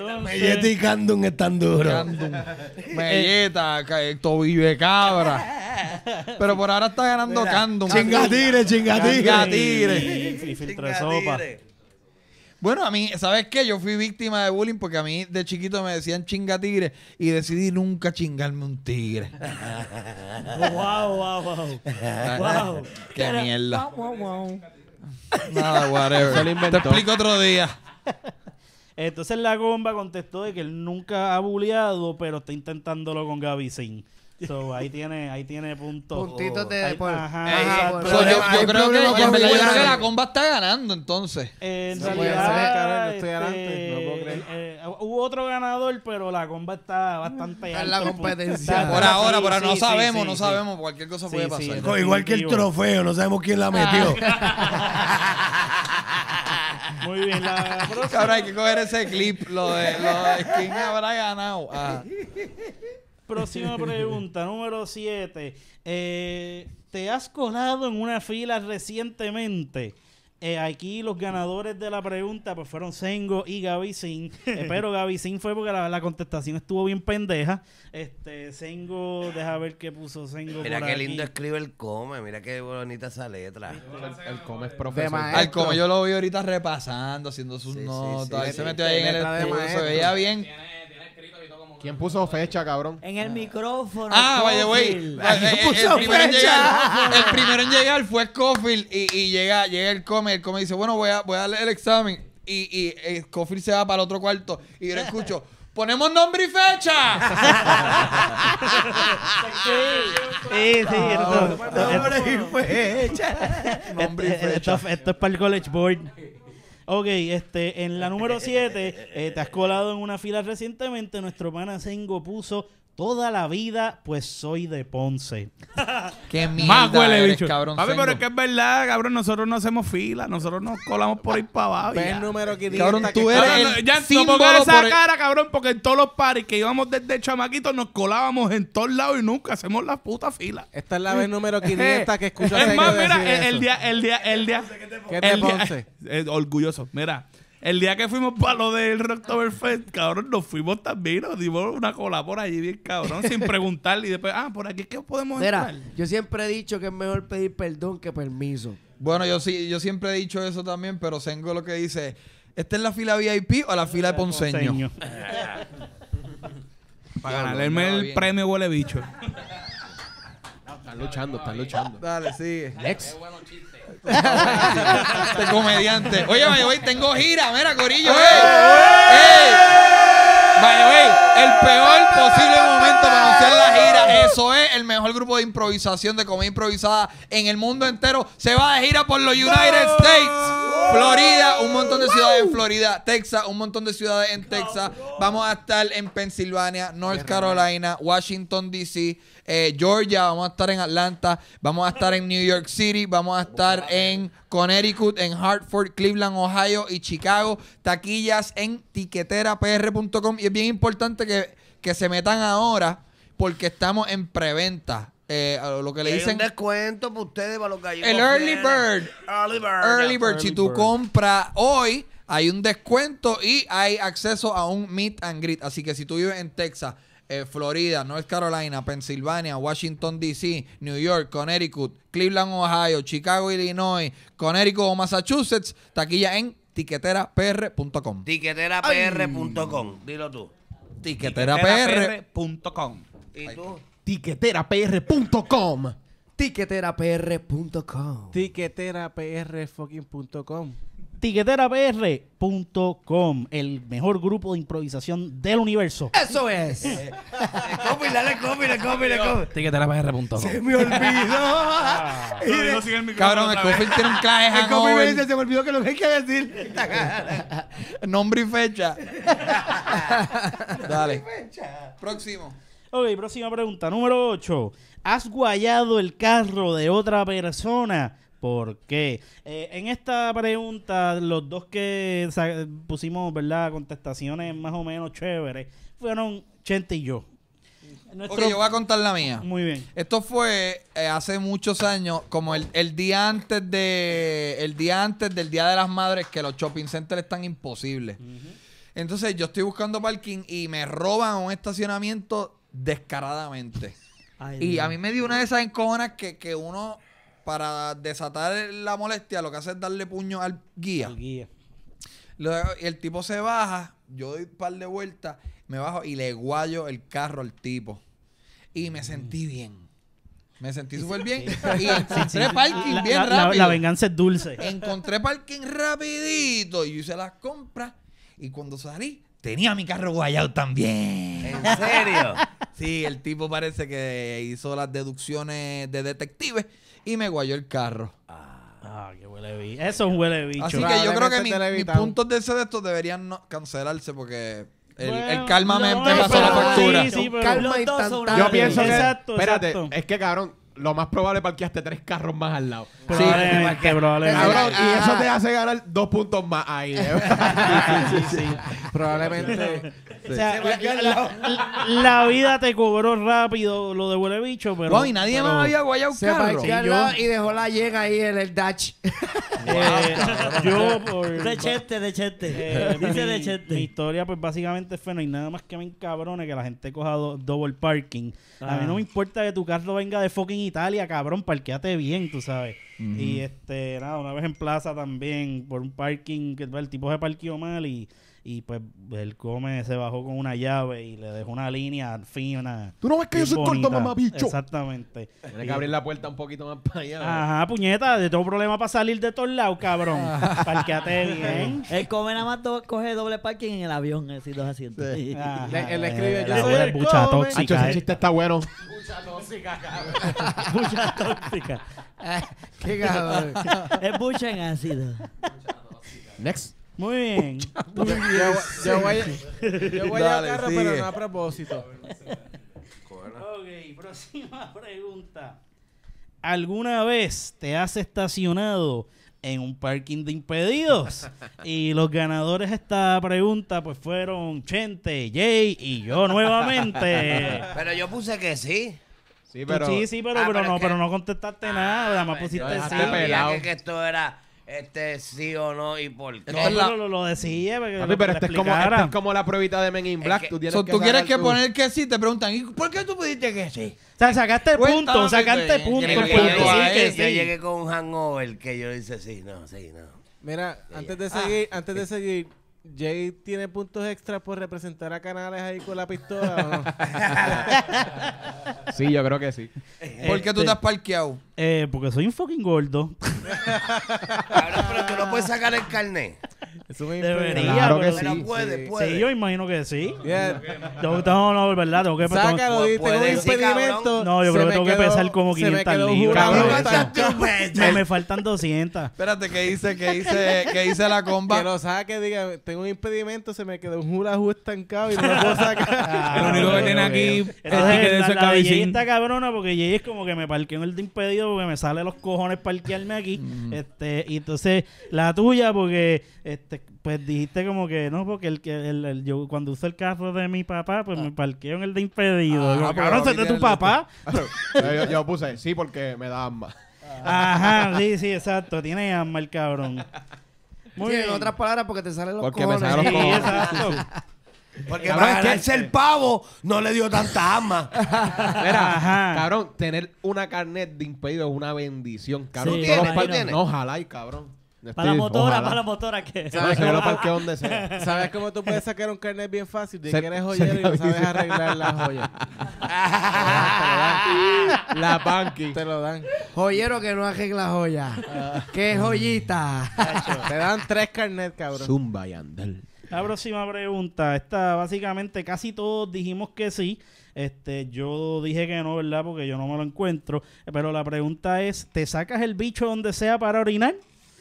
Melleta y candum están duros. Candum. Melleta, ca- tobillo de cabra. Pero por ahora está ganando Mira, Candom. Chingatire, chingatire. Chingatire. Y, y filtro de sopa. Bueno, a mí, ¿sabes qué? Yo fui víctima de bullying porque a mí de chiquito me decían chingatigre y decidí nunca chingarme un tigre. Wow, wow, wow. Wow. Qué mierda. Wow, wow, wow. Nada, whatever. Se lo inventó. Te explico otro día. Entonces la comba contestó de que él nunca ha bulleado, pero está intentándolo con Gaby Sin. So, ahí tiene, ahí tiene puntos. Puntitos de- Ahí- por- ajá, Ajá, exacto. por- So, yo, yo Hay creo que, problema con en verdad, yo creo que Bullying. la comba está ganando entonces. En No puede realidad, ser, cabrón, yo estoy este, adelante, no puedo creer. eh, hubo otro ganador, pero la comba está bastante Está en la alto. competencia. Está- Por ahora, sí, pero no sí, sabemos, sí, no sí. sabemos. Cualquier cosa Sí, puede sí, pasar. definitivo. Igual que el trofeo, no sabemos quién la metió. Muy bien, la próxima. Cabrón, hay que coger ese clip, lo de, lo de quién habrá ganado. Ah. Próxima pregunta, número siete. Eh, ¿Te has colado en una fila recientemente? Eh, aquí los ganadores de la pregunta pues fueron Sengo y Gavicín. Eh, pero Gavicín fue porque la, la contestación estuvo bien pendeja. Este, Sengo, deja ver qué puso Sengo. Mira por qué aquí. lindo escribe el come, mira qué bonita esa letra. El, el come es profesor. maestro. Al como yo lo vi ahorita repasando, haciendo sus Sí, sí, notas. sí, Él sí. se metió ahí en el Letra de estudio, se maestro. veía bien. ¿Quién puso fecha, cabrón? En el micrófono. Ah, by the way, Scofield. eh, eh, el, puso primero en fecha. llegar, el primero en llegar fue Scofield y, y llega, llega el come, el come dice, bueno, voy a, voy a darle el examen y, y eh, Scofield se va para el otro cuarto y yo le escucho, ponemos nombre y fecha. Sí, sí. esto- Nombre y fecha. Nombre y Este- fecha. Esto, esto es para el College Board. Ok, este, en la número siete, eh, te has colado en una fila recientemente. Nuestro pana Sengo puso toda la vida, pues soy de Ponce. Qué mierda Más huele eres, bicho. cabrón. Papi, Sengo. pero es que es verdad, cabrón. Nosotros no hacemos fila. Nosotros nos colamos por ahí para abajo. y Ve ya. el número quinientos. Cabrón, que tú está- eres Cabrón, el ya no símbolo pongas esa por el- cara, cabrón, porque en todos los paris que íbamos desde chamaquitos nos colábamos en todos lados y nunca hacemos la puta fila. Esta es la vez número quinientos que escucho a Es Sengo más, mira, decir el, el eso. día, el día, el día, ¿Qué te el día- Ponce? eh, orgulloso. Mira, el día que fuimos para lo del Rocktoberfest, cabrón, nos fuimos también, nos dimos una cola por allí bien cabrón, sin preguntarle y después, ah, por aquí, ¿qué podemos Mira, entrar? yo siempre he dicho que es mejor pedir perdón que permiso. Bueno, yo sí, yo siempre he dicho eso también, pero Sengo lo que dice, ¿esta es la fila V I P o la fila de Ponceño? Ponceño. Para ganarme el bien. premio huele bicho. Están luchando, están luchando. Dale, sigue. Next. Este comediante. Oye, vaya, güey, tengo gira. Mira, Corillo. ¡Ey! ¡Ey! Vaya, güey, el peor posible momento para anunciar la gira. Eso es el mejor grupo de improvisación, de comedia improvisada en el mundo entero. Se va de gira por los United States. Florida, un montón de ciudades en Florida. Texas, un montón de ciudades en Texas. Vamos a estar en Pensilvania, North Carolina, Washington, D C, eh, Georgia. Vamos a estar en Atlanta. Vamos a estar en New York City. Vamos a estar en Connecticut, en Hartford, Cleveland, Ohio y Chicago. Taquillas en tiquetera p r punto com. Y es bien importante que, que se metan ahora porque estamos en preventa. Eh, a lo que le Hay dicen un descuento para ustedes, para los gallitos. el early fieles. bird. Early bird. Early bird. Early Si tú bird. compras hoy, hay un descuento y hay acceso a un meet and greet. Así que si tú vives en Texas, eh, Florida, North Carolina, Pensilvania, Washington, D C, New York, Connecticut, Cleveland, Ohio, Chicago, Illinois, Connecticut o Massachusetts, taquilla en tiquetera p r punto com. tiquetera p r punto com. Dilo tú. tiquetera p r punto com. ¿Y tú? tiquetera p r punto com. tiquetera p r punto com. Tiquetera p r fucking punto com. tiquetera p r punto com, el mejor grupo de improvisación del universo. Eso es. Copy, dale copy, le copy, le copy. tiquetera p r punto com. Se me olvidó. No, no, sigue el micrófono Cabrón, el otra vez. Scofield tiene un clase El copy me hangover. dice, se me olvidó que lo que hay que decir. Nombre y fecha. Dale. Próximo. Ok, próxima pregunta, número ocho. ¿Has guayado el carro de otra persona? ¿Por qué? Eh, en esta pregunta, los dos que sa- pusimos, ¿verdad?, contestaciones más o menos chéveres, fueron Chente y yo. Nuestro- Ok, yo voy a contar la mía. Muy bien. Esto fue eh, hace muchos años, como el, el día antes de el día antes del Día de las Madres, que los shopping centers están imposibles. Entonces yo estoy buscando parking y me roban un estacionamiento descaradamente. Ay, Y Dios. a mí me dio una de esas encojonas que, que uno, para desatar la molestia, lo que hace es darle puño al guía. El guía. Luego, y el tipo se baja, yo doy un par de vueltas, me bajo y le guayo el carro al tipo. Y me sentí bien. Me sentí súper bien. Y encontré parking La, bien la- la- rápido. la venganza es dulce. Encontré parking rapidito. Y yo hice las compras. Y cuando salí, tenía mi carro guayado también. ¿En serio? Sí, el tipo parece que hizo las deducciones de detective y me guayó el carro. Ah, qué huele bicho. Eso es un huele bicho. Así que yo creo que mi- mis puntos de ese de estos deberían no cancelarse porque el, Bueno, el karma me, no, me pasó pero- la factura. sí, sí, pero- Calma Los dos son instantánea. Yo pienso que. Exacto, espérate, exacto. es que cabrón, lo más probable es parqueaste tres carros más al lado. Probablemente, probablemente. Cabrón, y Ah. eso te hace ganar dos puntos más ahí. ¿eh? Sí, sí, sí. Probablemente. O sea, la, la- la vida te cobró rápido lo de huele bicho, pero... Wow, y nadie pero- me había guayado un Se carro. parqueó al yo- lado y dejó la yen ahí en el Dutch. Eh, yo por... De chete, de chete. Eh, Dice mi, de chete. mi historia pues básicamente fue no hay nada más que me encabrone que la gente coja do- double parking. A mí Ah. no me importa que tu carro venga de fucking Italia, cabrón, parqueate bien, tú sabes. Y este, nada, una vez en plaza también por un parking que el tipo se parqueó mal y, y pues el come se bajó con una llave y le dejó una línea fina. ¿Tú no ves que yo bien soy corto, bonita. mamabicho? Exactamente. Tienes que abrir la puerta un poquito más para allá. Ajá, puñeta, de todo problema para salir de todos lados, cabrón. Parqueate bien. El come nada más do- coge doble parking en el avión, así dos asientos. Ajá. Le- él escribe, Eh, yo la soy buena el bucha come. tóxica, Hacho, ese eh. chiste está bueno. Bucha tóxica. Qué cabrón. Es bucha en ácido. Next. Muy bien. Yo, yo voy, yo voy Dale, a carro, sigue. pero no a propósito. Ok, próxima pregunta. ¿Alguna vez te has estacionado en un parking de impedidos? Y los ganadores de esta pregunta pues fueron Chente, Jay y yo nuevamente. Pero yo puse que sí. Sí, Tú pero. sí, sí, pero, Ah, pero pero no, es que- pero no contestaste nada, nada más pusiste Yo dejaste sí. sabía pelado. que, que esto era este sí o no y por qué. No, pero lo, lo decía. porque Papi, lo- pero te este es, como, explicara. este es como la pruebita de Men in Black. que- tú tienes So, que tú quieres sacar que tu- poner que sí, te preguntan, ¿y por qué tú pediste que sí? O sea, sacaste el Cuéntame, punto, sacaste pues, punto. que por le yo, digo decir a que él, yo sí. llegué con un hangover que yo hice sí, no, sí, no. Mira, antes de seguir, antes de seguir, Jay tiene puntos extras por representar a Canales ahí con la pistola. ¿o no? Sí, yo creo que sí. ¿Por qué tú te has parqueado? Eh, porque soy un fucking gordo. Cabrón, pero tú no puedes sacar el carnet. Eso me Debería, Claro que pero- Pero sí. puede, sí. puede. Sí, yo imagino que sí. Bien. Yo, no, no, verdad, tengo que Sácalo, Pu- di, tengo un puede, sí, impedimento. cabrón. No, yo Se creo que me tengo que quedó- pesar como se me quinientas quedó libras. jurado. Cabrón, Eso. ¿cuántas tú pesas? Me, me faltan doscientas. Espérate, que dice, que dice, que dice la Que comba. lo saque, diga, tengo un impedimento, se me quedó un hula hoop estancado y no lo puedo sacar. El único que tiene ok. aquí el ticket Entonces, de la, eso es la de Jay cabecín. está cabrona porque Jay es como que me parqueo en el de impedido porque me sale los cojones parquearme aquí. este Y entonces la tuya porque este pues dijiste como que no, porque el que el, el- yo cuando uso el carro de mi papá, pues me parqueo en el de impedido. Ah, Digo, pero cabrón, aquí ¿ese es de tiene tu el- papá? yo, yo puse sí porque me da asma. Ajá, sí, sí, exacto. Tiene asma el cabrón. Muy Sí, bien. en otras palabras, porque te salen los Porque me cojones. salen los Sí, cojones. exacto. Porque Cabrón, para es que- ganarse el pavo no le dio tanta alma. Mira, Ajá. cabrón, tener una carnet de impedido es una bendición, cabrón. Sí, Todos los me parques- imagino. No, ojalá y cabrón. Para la Estoy- motora, ojalá. para la motora que. No, eso yo lo parqueo donde sea. ¿Sabes cómo tú puedes sacar un carnet bien fácil? De Se- que eres joyero y no sabes arreglar las joyas. La banqui. Te lo dan. Joyero que no arregla joya. Qué joyita. Te dan tres carnets, cabrón. Zumba y andel. La próxima pregunta. Esta, básicamente, casi todos dijimos que sí. Este, yo dije que no, ¿verdad? Porque yo no me lo encuentro. Pero la pregunta es, ¿te sacas el bicho donde sea para orinar?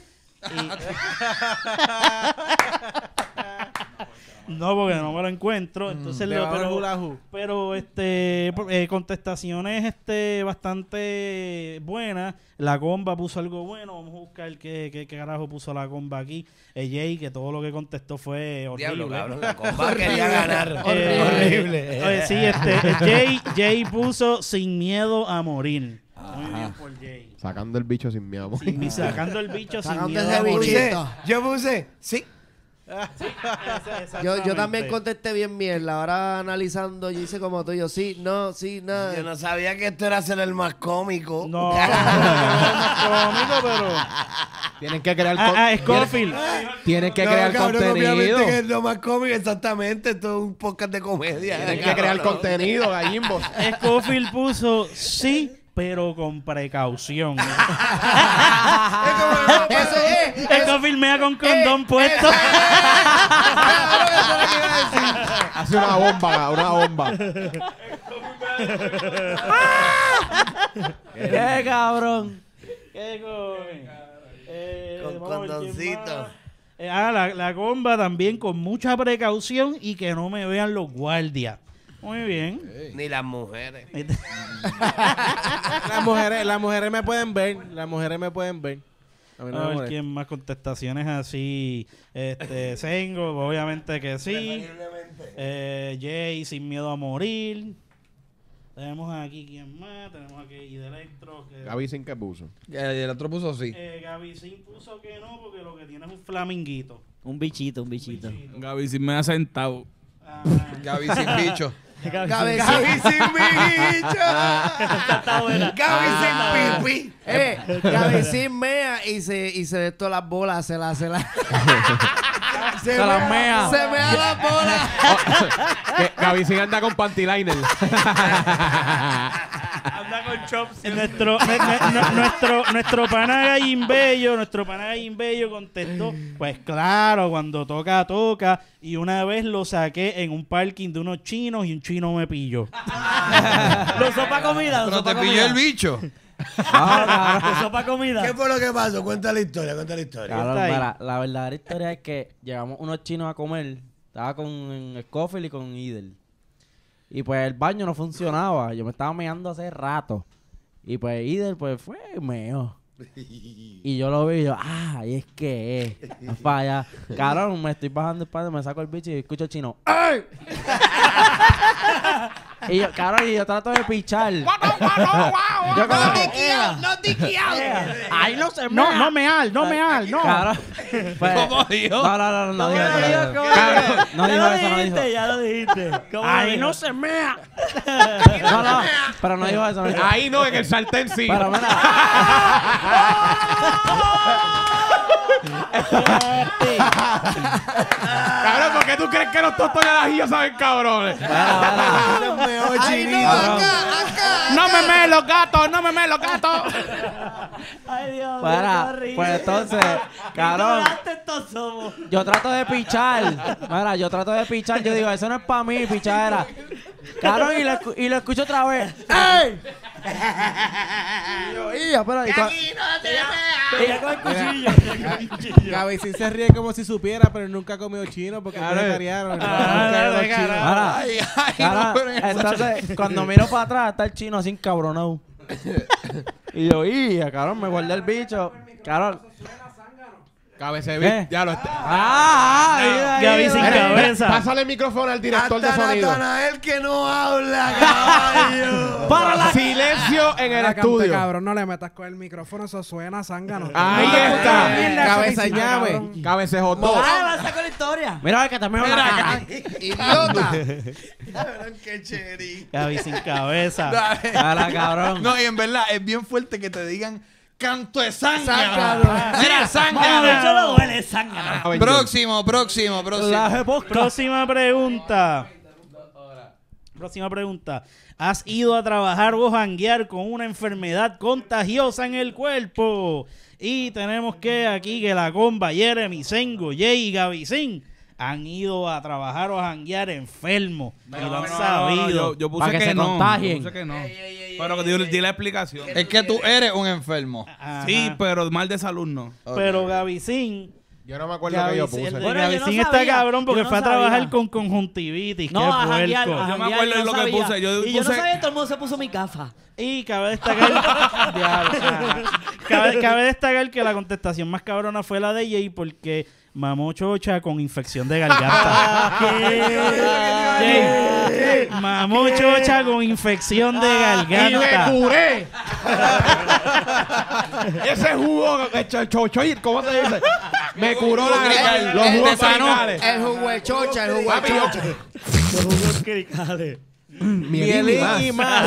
Y- no, porque no me lo encuentro. Entonces, lo- Debajo del pero, hula hoop. pero este, eh, contestaciones este, bastante buenas. La comba puso algo bueno. Vamos a buscar qué, qué, qué carajo puso la comba aquí. Eh, Jay, que todo lo que contestó fue horrible. Diablo, cabrón, la comba quería ganar. Eh, Horrible. oye, sí, este, eh, Jay, Jay puso sin miedo a morir. Muy bien por Jay. Sacando el bicho sin miedo. Y sacando el bicho sin Sacando miedo ese a morir. bichito. Yo puse, sí. Yo, yo también contesté bien mierda. Ahora analizando, yo hice como tú. Yo sí, no, sí, nada. Yo no sabía que esto era ser el más cómico. No, no, no, no, no, cómico, pero... Tienen que crear... Ah, con- ah, Scofield. Tienen que No, crear cabrón, contenido. obviamente que es lo más cómico, exactamente. Esto es un podcast de comedia. Tienen que crear contenido, gallimbos. Scofield puso sí, pero con precaución. Eso es. Scofield mea con condón puesto. Hace una bomba, una bomba. ¡Qué cabrón! ¿Qué coño? Eh, Con vamos a ver quién condoncito. más. Eh, ah, la, la comba también con mucha precaución y que no me vean los guardias. Muy bien. Ni las mujeres. Las mujeres, las mujeres me pueden ver. Las mujeres me pueden ver. A mí no A me ver molesta. quién más contestaciones así. Este, Sengo, obviamente que sí. Eh, Jay, sin miedo a morir. Tenemos aquí quién más. Tenemos aquí y de Electro. Que, Gaby sin que puso. Y el otro puso sí. eh, Gaby Sin puso que no, porque lo que tiene es un flaminguito. Un bichito, un bichito. Gaby, si me ha sentado. Gaby sin bicho. Gaby sin bicho. Gaby sin pipi. Eh, Gaby sin mea y se, y se de todas las bolas, se las, se las. Se las mea. Se mea las bolas. Que Gaby sin anda con panty liner. Anda con chops. Nuestro, nu- nu- nu- nuestro, nuestro pana Gallín Bello, nuestro pana Gallín Bello contestó, pues claro, cuando toca, toca. Y una vez lo saqué en un parking de unos chinos y un chino me pilló. Lo usó para comida, lo Pero usó te para pilló comida. el bicho. Lo usó para comida. ¿Qué fue lo que pasó? Cuenta la historia, cuenta la historia. Claro, está ahí? mira, la verdadera historia es que llegamos unos chinos a comer. Estaba con Scofield y con Idel. Y pues el baño no funcionaba. Yo me estaba meando hace rato. Y pues Idel pues fue meo. Y yo lo vi y yo, ah, y es que es. No falla. Cabrón, me estoy bajando el padre, me saco el bicho y escucho chino. ¡Ay! Y yo, cabrón, y yo trato de pichar. Yo como que, no tiqueado. ¡ay, no se No, no me al, no me al, no. Cabrón. Pues, ¿Cómo dijo? No, no, no, no, no, ¿Cómo dijo lo eso, dijo? no, ¿Cómo dijo. lo dijo? No Ya dijo lo eso, no dijiste, dijo. ya lo dijiste. ¿Cómo lo Ay, dijo? no se mea. No, no, pero no dijo eso. No dijo. Ahí no, en el sartén sí. Pero mira. Cabrón, ¿por qué tú crees que los tostones de ajillo saben cabrones? Ay, no, acá, acá. ¡No me me los gatos! ¡No me me los gatos! Ay, Dios mío, Para, qué horrible. pues entonces, cabrón, Ignorantes todos somos. yo trato de pichar. Mira, yo trato de pichar. Yo digo, eso no es para mí, pichadera. Cabrón, y lo, escu- y lo escucho otra vez. ¡Ey! Y yo, "Ia, espera", y cua- Ella con el cuchillo. Gaby sí se ríe como si supiera, pero nunca ha comido chino porque es vegetariano. Ah, Nunca ha dale, comido chino. carajo. Mira, Ay, ay, cara, no, pero en el entonces, cuando miro para atrás, está el chino así encabronado. Y yo, ¡ia, cabrón! Me guardé el bicho. Cabrón. Cabece ¿Qué? ya lo está. ¡Ah! ah, Gaby sin Mira, cabeza. Pásale el micrófono al director de sonido. Natanael que no habla, caballo. Para la silencio en el Mira, cante, estudio. cabrón, no le metas con el micrófono, eso suena zángano. Ahí Ah, está. bien, la Cabeza felicidad, llave. cabrón. Cabece hot dog. Ah, va a sacar la historia. Mira, que también me va a cara. Idiota. Qué cheri. Gaby sin cabeza. Cara, cabrón. No, y en verdad es bien fuerte que te digan canto de sangre. Zángano. Mira, Mano, zángano. eso no duele, zángano. Próximo, próximo, próximo. La posca. Próxima pregunta. Próxima pregunta. ¿Has ido a trabajar o janguear con una enfermedad contagiosa en el cuerpo? Y tenemos que aquí que la comba, Jeremy, Sengo, Jay y Gavicín han ido a trabajar o a janguear enfermos. y lo han sabido. yo, yo puse Para que que, se no. contagien. Yo puse que no. Pero di, di la explicación. Es que tú eres un enfermo. Ajá. Sí, pero mal de salud no. Pero Gavicín. Yo no me acuerdo que yo puse. El de Bueno, yo no Gavicín está sabía, cabrón porque yo no fue a sabía. trabajar con conjuntivitis. No, qué a janguear, puerco. a Yo me janguear, acuerdo yo de no lo que sabía. puse. Yo y yo no puse- sabía, todo el mundo se puso mi gafa. Y cabe destacar, Diablo, ah. cabe, cabe destacar que la contestación más cabrona fue la de Jay porque mamó chocha con infección de garganta. Jay, mamó chocha con infección de ¡Y me garganta. curé! Ese jugo, el cho- chocho, ¿cómo se dice? Me curó la gripe. Los El- jugos el- cricales. El jugo de chocha, el jugo de Papi, yo- chocha. Los jugos cricales. Mielín y más.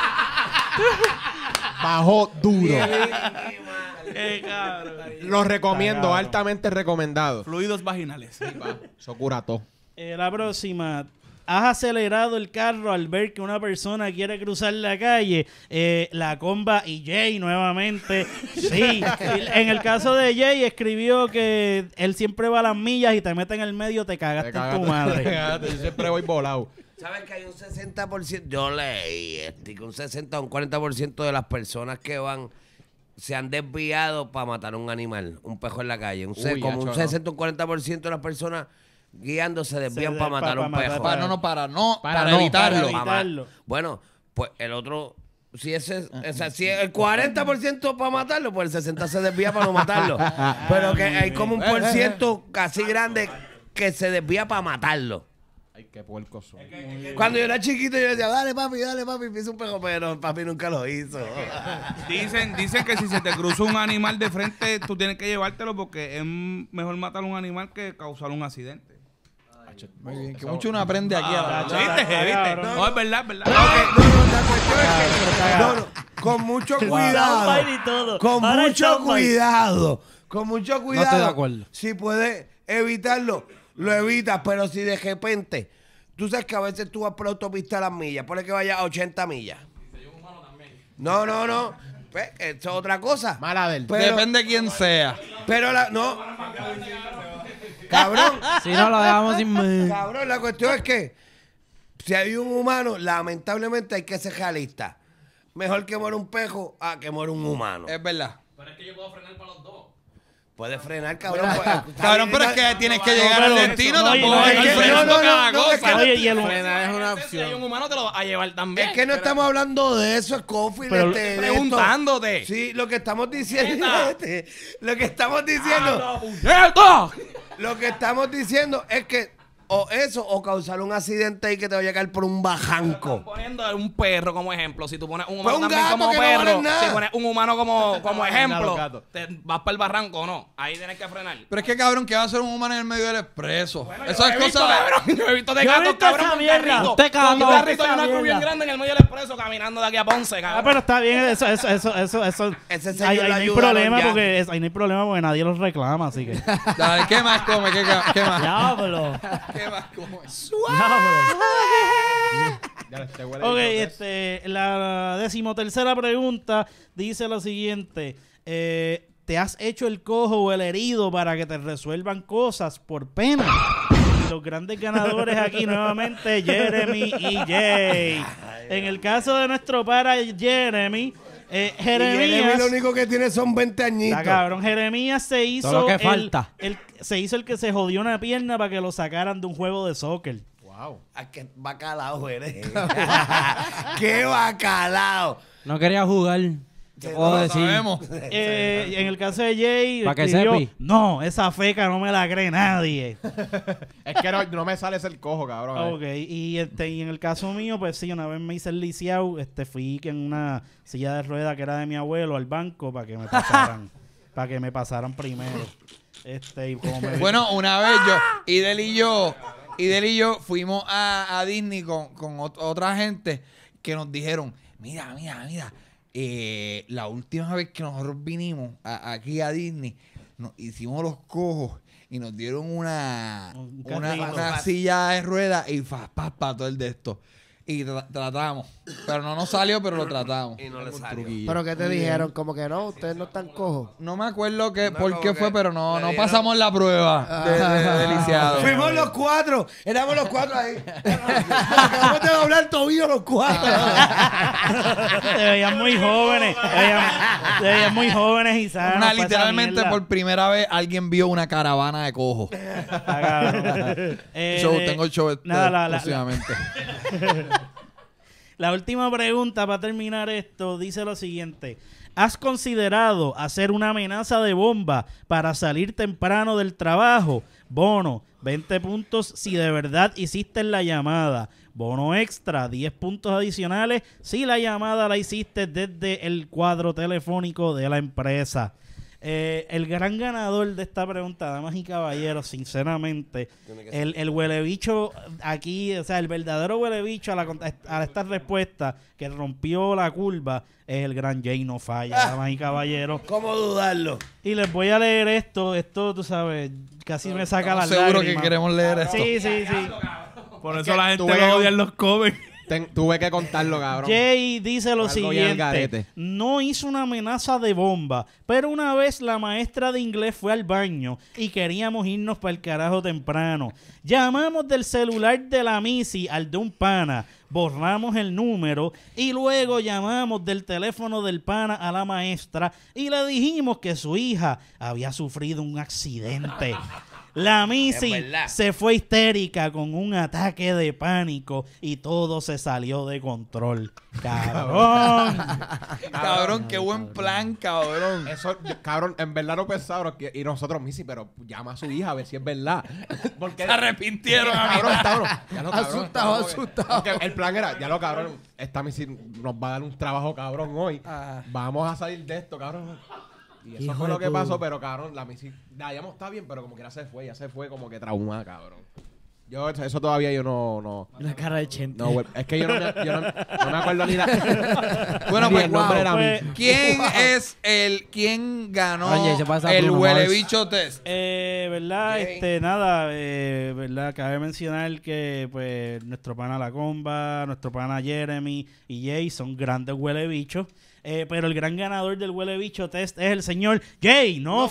Bajó duro. Qué cabrón. Lo recomiendo, altamente recomendado. Fluidos vaginales. Eso cura todo. Eh, la próxima. ¿Has acelerado el carro al ver que una persona quiere cruzar la calle? Eh, la comba y Jay nuevamente. Sí. En el caso de Jay escribió que él siempre va a las millas y te mete en el medio, te cagaste Te en tu cagaste, te madre. cagaste. Yo siempre voy volado. ¿Sabes que hay un sesenta por ciento? Yo leí este, que un sesenta o un cuarenta por ciento de las personas que van se han desviado para matar a un animal, un pejo en la calle. Un se- Uy, como un acho, sesenta o un cuarenta por ciento de las personas guiando se desvían de- para matar pa- a un pa matar- pejo. Para, no, no, para, no, Para para, no, evitarlo. para Pa' ma- evitarlo. Bueno, pues el otro, si ese, o sea, si el cuarenta por ciento para matarlo, pues el sesenta por ciento se desvía para no matarlo. Pero que hay como un por ciento casi grande que se desvía para matarlo. Ay, qué puercos son. Cuando yo era chiquito, yo decía, dale papi, dale papi, pisa un pejo, pero papi nunca lo hizo. Dicen, dicen que si se te cruza un animal de frente, tú tienes que llevártelo porque es mejor matar a un animal que causar un accidente. Muy bien, que mucho uno aprende aquí a la ¿Viste? ¿Viste? No, es verdad, es verdad. No, no, con mucho cuidado. Soundbite y todo. Con Ahora hay mucho soundbite. cuidado. Con mucho cuidado. estoy de acuerdo. Si puedes evitarlo, lo evitas. Pero si de repente, tú sabes que a veces tú vas por la autopista a las millas, ponle que vaya a ochenta millas. No, no, no. Pues, eso es otra cosa. Mala del. Pero- Depende de quién sea. Pero la, no. Cabrón. Si no, lo dejamos sin... Cabrón, la cuestión es que si hay un humano, lamentablemente hay que ser realista. Mejor que muera un pejo a que muera un humano. Es verdad. Pero es que yo puedo frenar para los dos. Puedes frenar, cabrón. pues, Cabrón, pero es que tienes que llegar al pero- destino. no, y Tampoco no, es es que que- frenando no, no, cada no, es cosa. que- Oye, y el, Frenar es una Si hay un opción. humano, te lo va a llevar también. Es que no estamos hablando de eso, es Coffee. Pero- este, de esto. Preguntándote. Sí, lo que estamos diciendo. este, lo que estamos diciendo. ¡Esto! Lo que estamos diciendo es que o eso o causar un accidente y que te vaya a caer por un bajanco. Poniendo un perro como ejemplo, si tú pones un Pues humano un también gato como que no vale perro, nada. si pones un humano como, como vale nada ejemplo, los gatos. te vas para el barranco o no, ahí tienes que frenar. Pero es que, cabrón, ¿qué va a hacer un humano en el medio del expreso? Eso Yo es he visto, cosa... cabrón, yo he visto de Yo he gatos, visto cabrón, esa con mierda. carrito. Usted, cabrón, Con un carrito y esa una cruz bien mierda. grande en el medio del expreso caminando de aquí a Ponce, Ah, cabrón. pero está bien, eso, eso, eso, eso, eso. Ese señor ahí, le ahí no hay ayudaron problema ya. porque es- ahí no hay problema porque nadie los reclama, así que. Dale, ¿qué más come? ¿Qué, ca- qué más? Diablo. ¿Qué más come? Diablo. Ya, este huele Ok, bigote. este, la decimotercera pregunta dice lo siguiente. Eh, ¿Te has hecho el cojo o el herido para que te resuelvan cosas por pena? Y los grandes ganadores aquí nuevamente, Jeremy y Jay. En el caso de nuestro para Jeremy, eh, Y Jeremy Jeremías... lo único que tiene son veinte añitos. Está cabrón, Jeremías se hizo Todo lo que el- falta. el- se hizo el que se jodió una pierna para que lo sacaran de un juego de soccer. Wow. Ah, qué bacalao eres. Qué bacalao. No quería jugar. ¿Qué puedo Lo decir? sabemos. Eh, en el caso de Jay, Pa' que escribió, sepi. no, esa feca no me la cree nadie. Es que no, no me sale ser cojo, cabrón. Ok, y, este, y en el caso mío, pues sí, una vez me hice el lisiado, este, fui que en una silla de ruedas que era de mi abuelo al banco para que me pasaran, para que me pasaran primero. Este, y como me Bueno, una vez yo, Idel y yo, Idel y yo fuimos a, a Disney con, con ot- otra gente que nos dijeron, mira, mira, mira, eh, la última vez que nosotros vinimos a- aquí a Disney, nos hicimos los cojos y nos dieron una, Un una, carrito. una silla de ruedas y fa, pa, pa, todo el de esto. Y tra- tratamos. Pero no nos salió, pero lo tratamos. Y no le salió. Pero ¿qué te dijeron? Como que no, ustedes no están cojos. No me acuerdo que, No, por como qué que fue, pero no, le no dieron- pasamos la prueba de, de, de lisiado. Fuimos los cuatro. Éramos los cuatro ahí. Acabamos de doblar tobillo los cuatro. te veían muy jóvenes, te veían, te veían muy jóvenes y sanos. Una, pa' esa literalmente mierda. por primera vez alguien vio una caravana de cojos. Está cabrón. Eh, Show, de- tengo el show este nada, la- la- próximamente. La última pregunta para terminar esto dice lo siguiente. ¿Has considerado hacer una amenaza de bomba para salir temprano del trabajo? Bono, veinte puntos si de verdad hiciste la llamada. Bono extra, diez puntos adicionales si la llamada la hiciste desde el cuadro telefónico de la empresa. Eh, el gran ganador de esta pregunta, damas y caballeros, sinceramente, el, el huele bicho aquí, o sea, el verdadero huele bicho a, la, a esta respuesta que rompió la curva es el gran Jay No Falla, damas y caballeros. ¿Cómo dudarlo? Y les voy a leer esto, esto tú sabes, casi me saca las lágrimas. Seguro que queremos leer esto. Sí, sí, sí. Por Es eso que la gente tuve lo que- odia en los cómics. Ten- tuve que contarlo, cabrón. Jay dice lo Algo bien al siguiente, garete. no hizo una amenaza de bomba, pero una vez la maestra de inglés fue al baño y queríamos irnos para el carajo temprano. Llamamos del celular de la Missy al de un pana, borramos el número y luego llamamos del teléfono del pana a la maestra y le dijimos que su hija había sufrido un accidente. La Missy Es verdad. se fue histérica con un ataque de pánico y todo se salió de control. Cabrón. Cabrón, qué buen plan, cabrón. Eso, cabrón, en verdad no pensaron que, y nosotros, Missy, pero llama a su hija a ver si es verdad. Porque Se arrepintieron, cabrón, cabrón. Ya lo, cabrón, Asustado, estamos- asustado. porque el plan era, ya lo cabrón, esta Missy nos va a dar un trabajo cabrón hoy. Vamos a salir de esto, cabrón. Y eso Hijo fue de lo que tu- pasó, pero cabrón, la Missy, ya ya está bien, pero como que ya se fue, ya se fue como que traumada, cabrón. Yo, eso todavía yo no, no. La cara de Chente. No, güey, es que yo no me, yo no, no me acuerdo ni la. Bueno, ni pues, el nombre de la wow. Missy. ¿Quién es el, quién ganó Oye, se pasa el Bruno huele Mars. bicho test? Eh, ¿verdad? Jay. Este, nada, eh, ¿verdad? Cabe mencionar que, pues, nuestro pana La Comba, nuestro pana Jeremy y Jay son grandes huele bichos. Eh, pero el gran ganador del huele bicho test es el señor Jay No,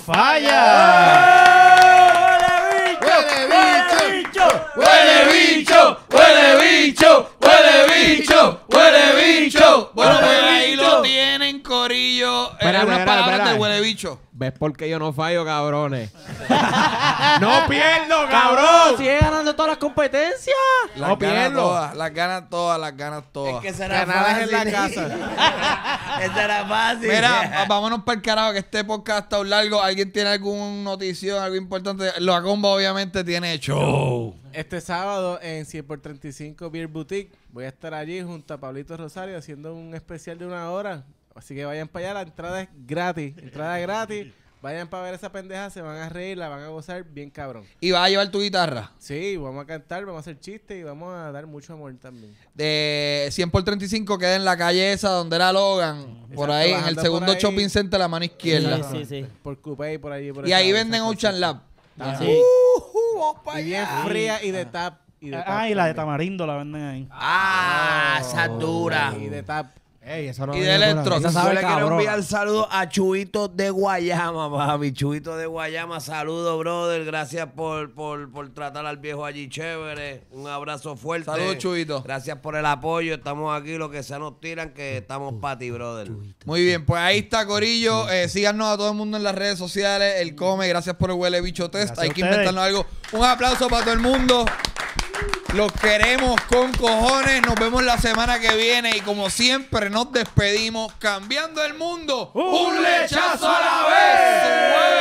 Falla. ¡Huele bicho! ¡Huele bicho! ¡Huele bicho! ¡Huele bicho! ¡Huele bicho! Bueno, pues ahí lo tienen, corillo. Espera, Eh, unas espera, palabras espera. del huele bicho. ¿Ves por qué yo no fallo, cabrones? ¡No pierdo, Cabrón, cabrón! sigue ganando todas las competencias. Las No ganas pierdo. todas, las ganas todas, las ganas todas. Es que será Canales en fácil. la casa. Esa era fácil. Mira, vámonos para el carajo, que este podcast está un largo. ¿Alguien tiene algún notición, algo importante? La Comba obviamente tiene show. Este sábado en cien por treinta y cinco Beer Boutique voy a estar allí junto a Pablito Rosario haciendo un especial de una hora. Así que vayan para allá, la entrada es gratis. Entrada gratis. Vayan para ver esa pendeja, se van a reír, la van a gozar bien cabrón. ¿Y vas a llevar tu guitarra? Sí, vamos a cantar, vamos a hacer chistes y vamos a dar mucho amor también. De cien por treinta y cinco queda en la calle esa donde era Logan. Por Exacto, ahí, en el bajando segundo por ahí. shopping center, la mano izquierda. Sí, sí, sí. Por Coupé y por allí. Por Y esa- ahí esa venden cosa. Ocean Lab. Ajá. Sí. Y bien fría y de tap. Y de tap Ah, y la de también. tamarindo la venden ahí. Ah, esa es dura. Y de tap. Ey, eso no Y viene de por ahí. electro. Esa Yo sabe le quiero cabrón. enviar saludos a Chuito de Guayama, papi. Chuito de Guayama, saludos, brother. Gracias por, por, por tratar al viejo allí chévere. Un abrazo fuerte. Saludos, Chuito. Gracias por el apoyo. Estamos aquí, lo que sea nos tiran, que estamos para ti, brother. Muy bien, pues ahí está, corillo. Eh, síganos a todo el mundo en las redes sociales. El Come, gracias por el huele bicho test. Gracias Hay a que ustedes. inventarnos algo. Un aplauso para todo el mundo. Los queremos con cojones. Nos vemos la semana que viene. Y como siempre, nos despedimos cambiando el mundo. ¡Un lechazo a la vez!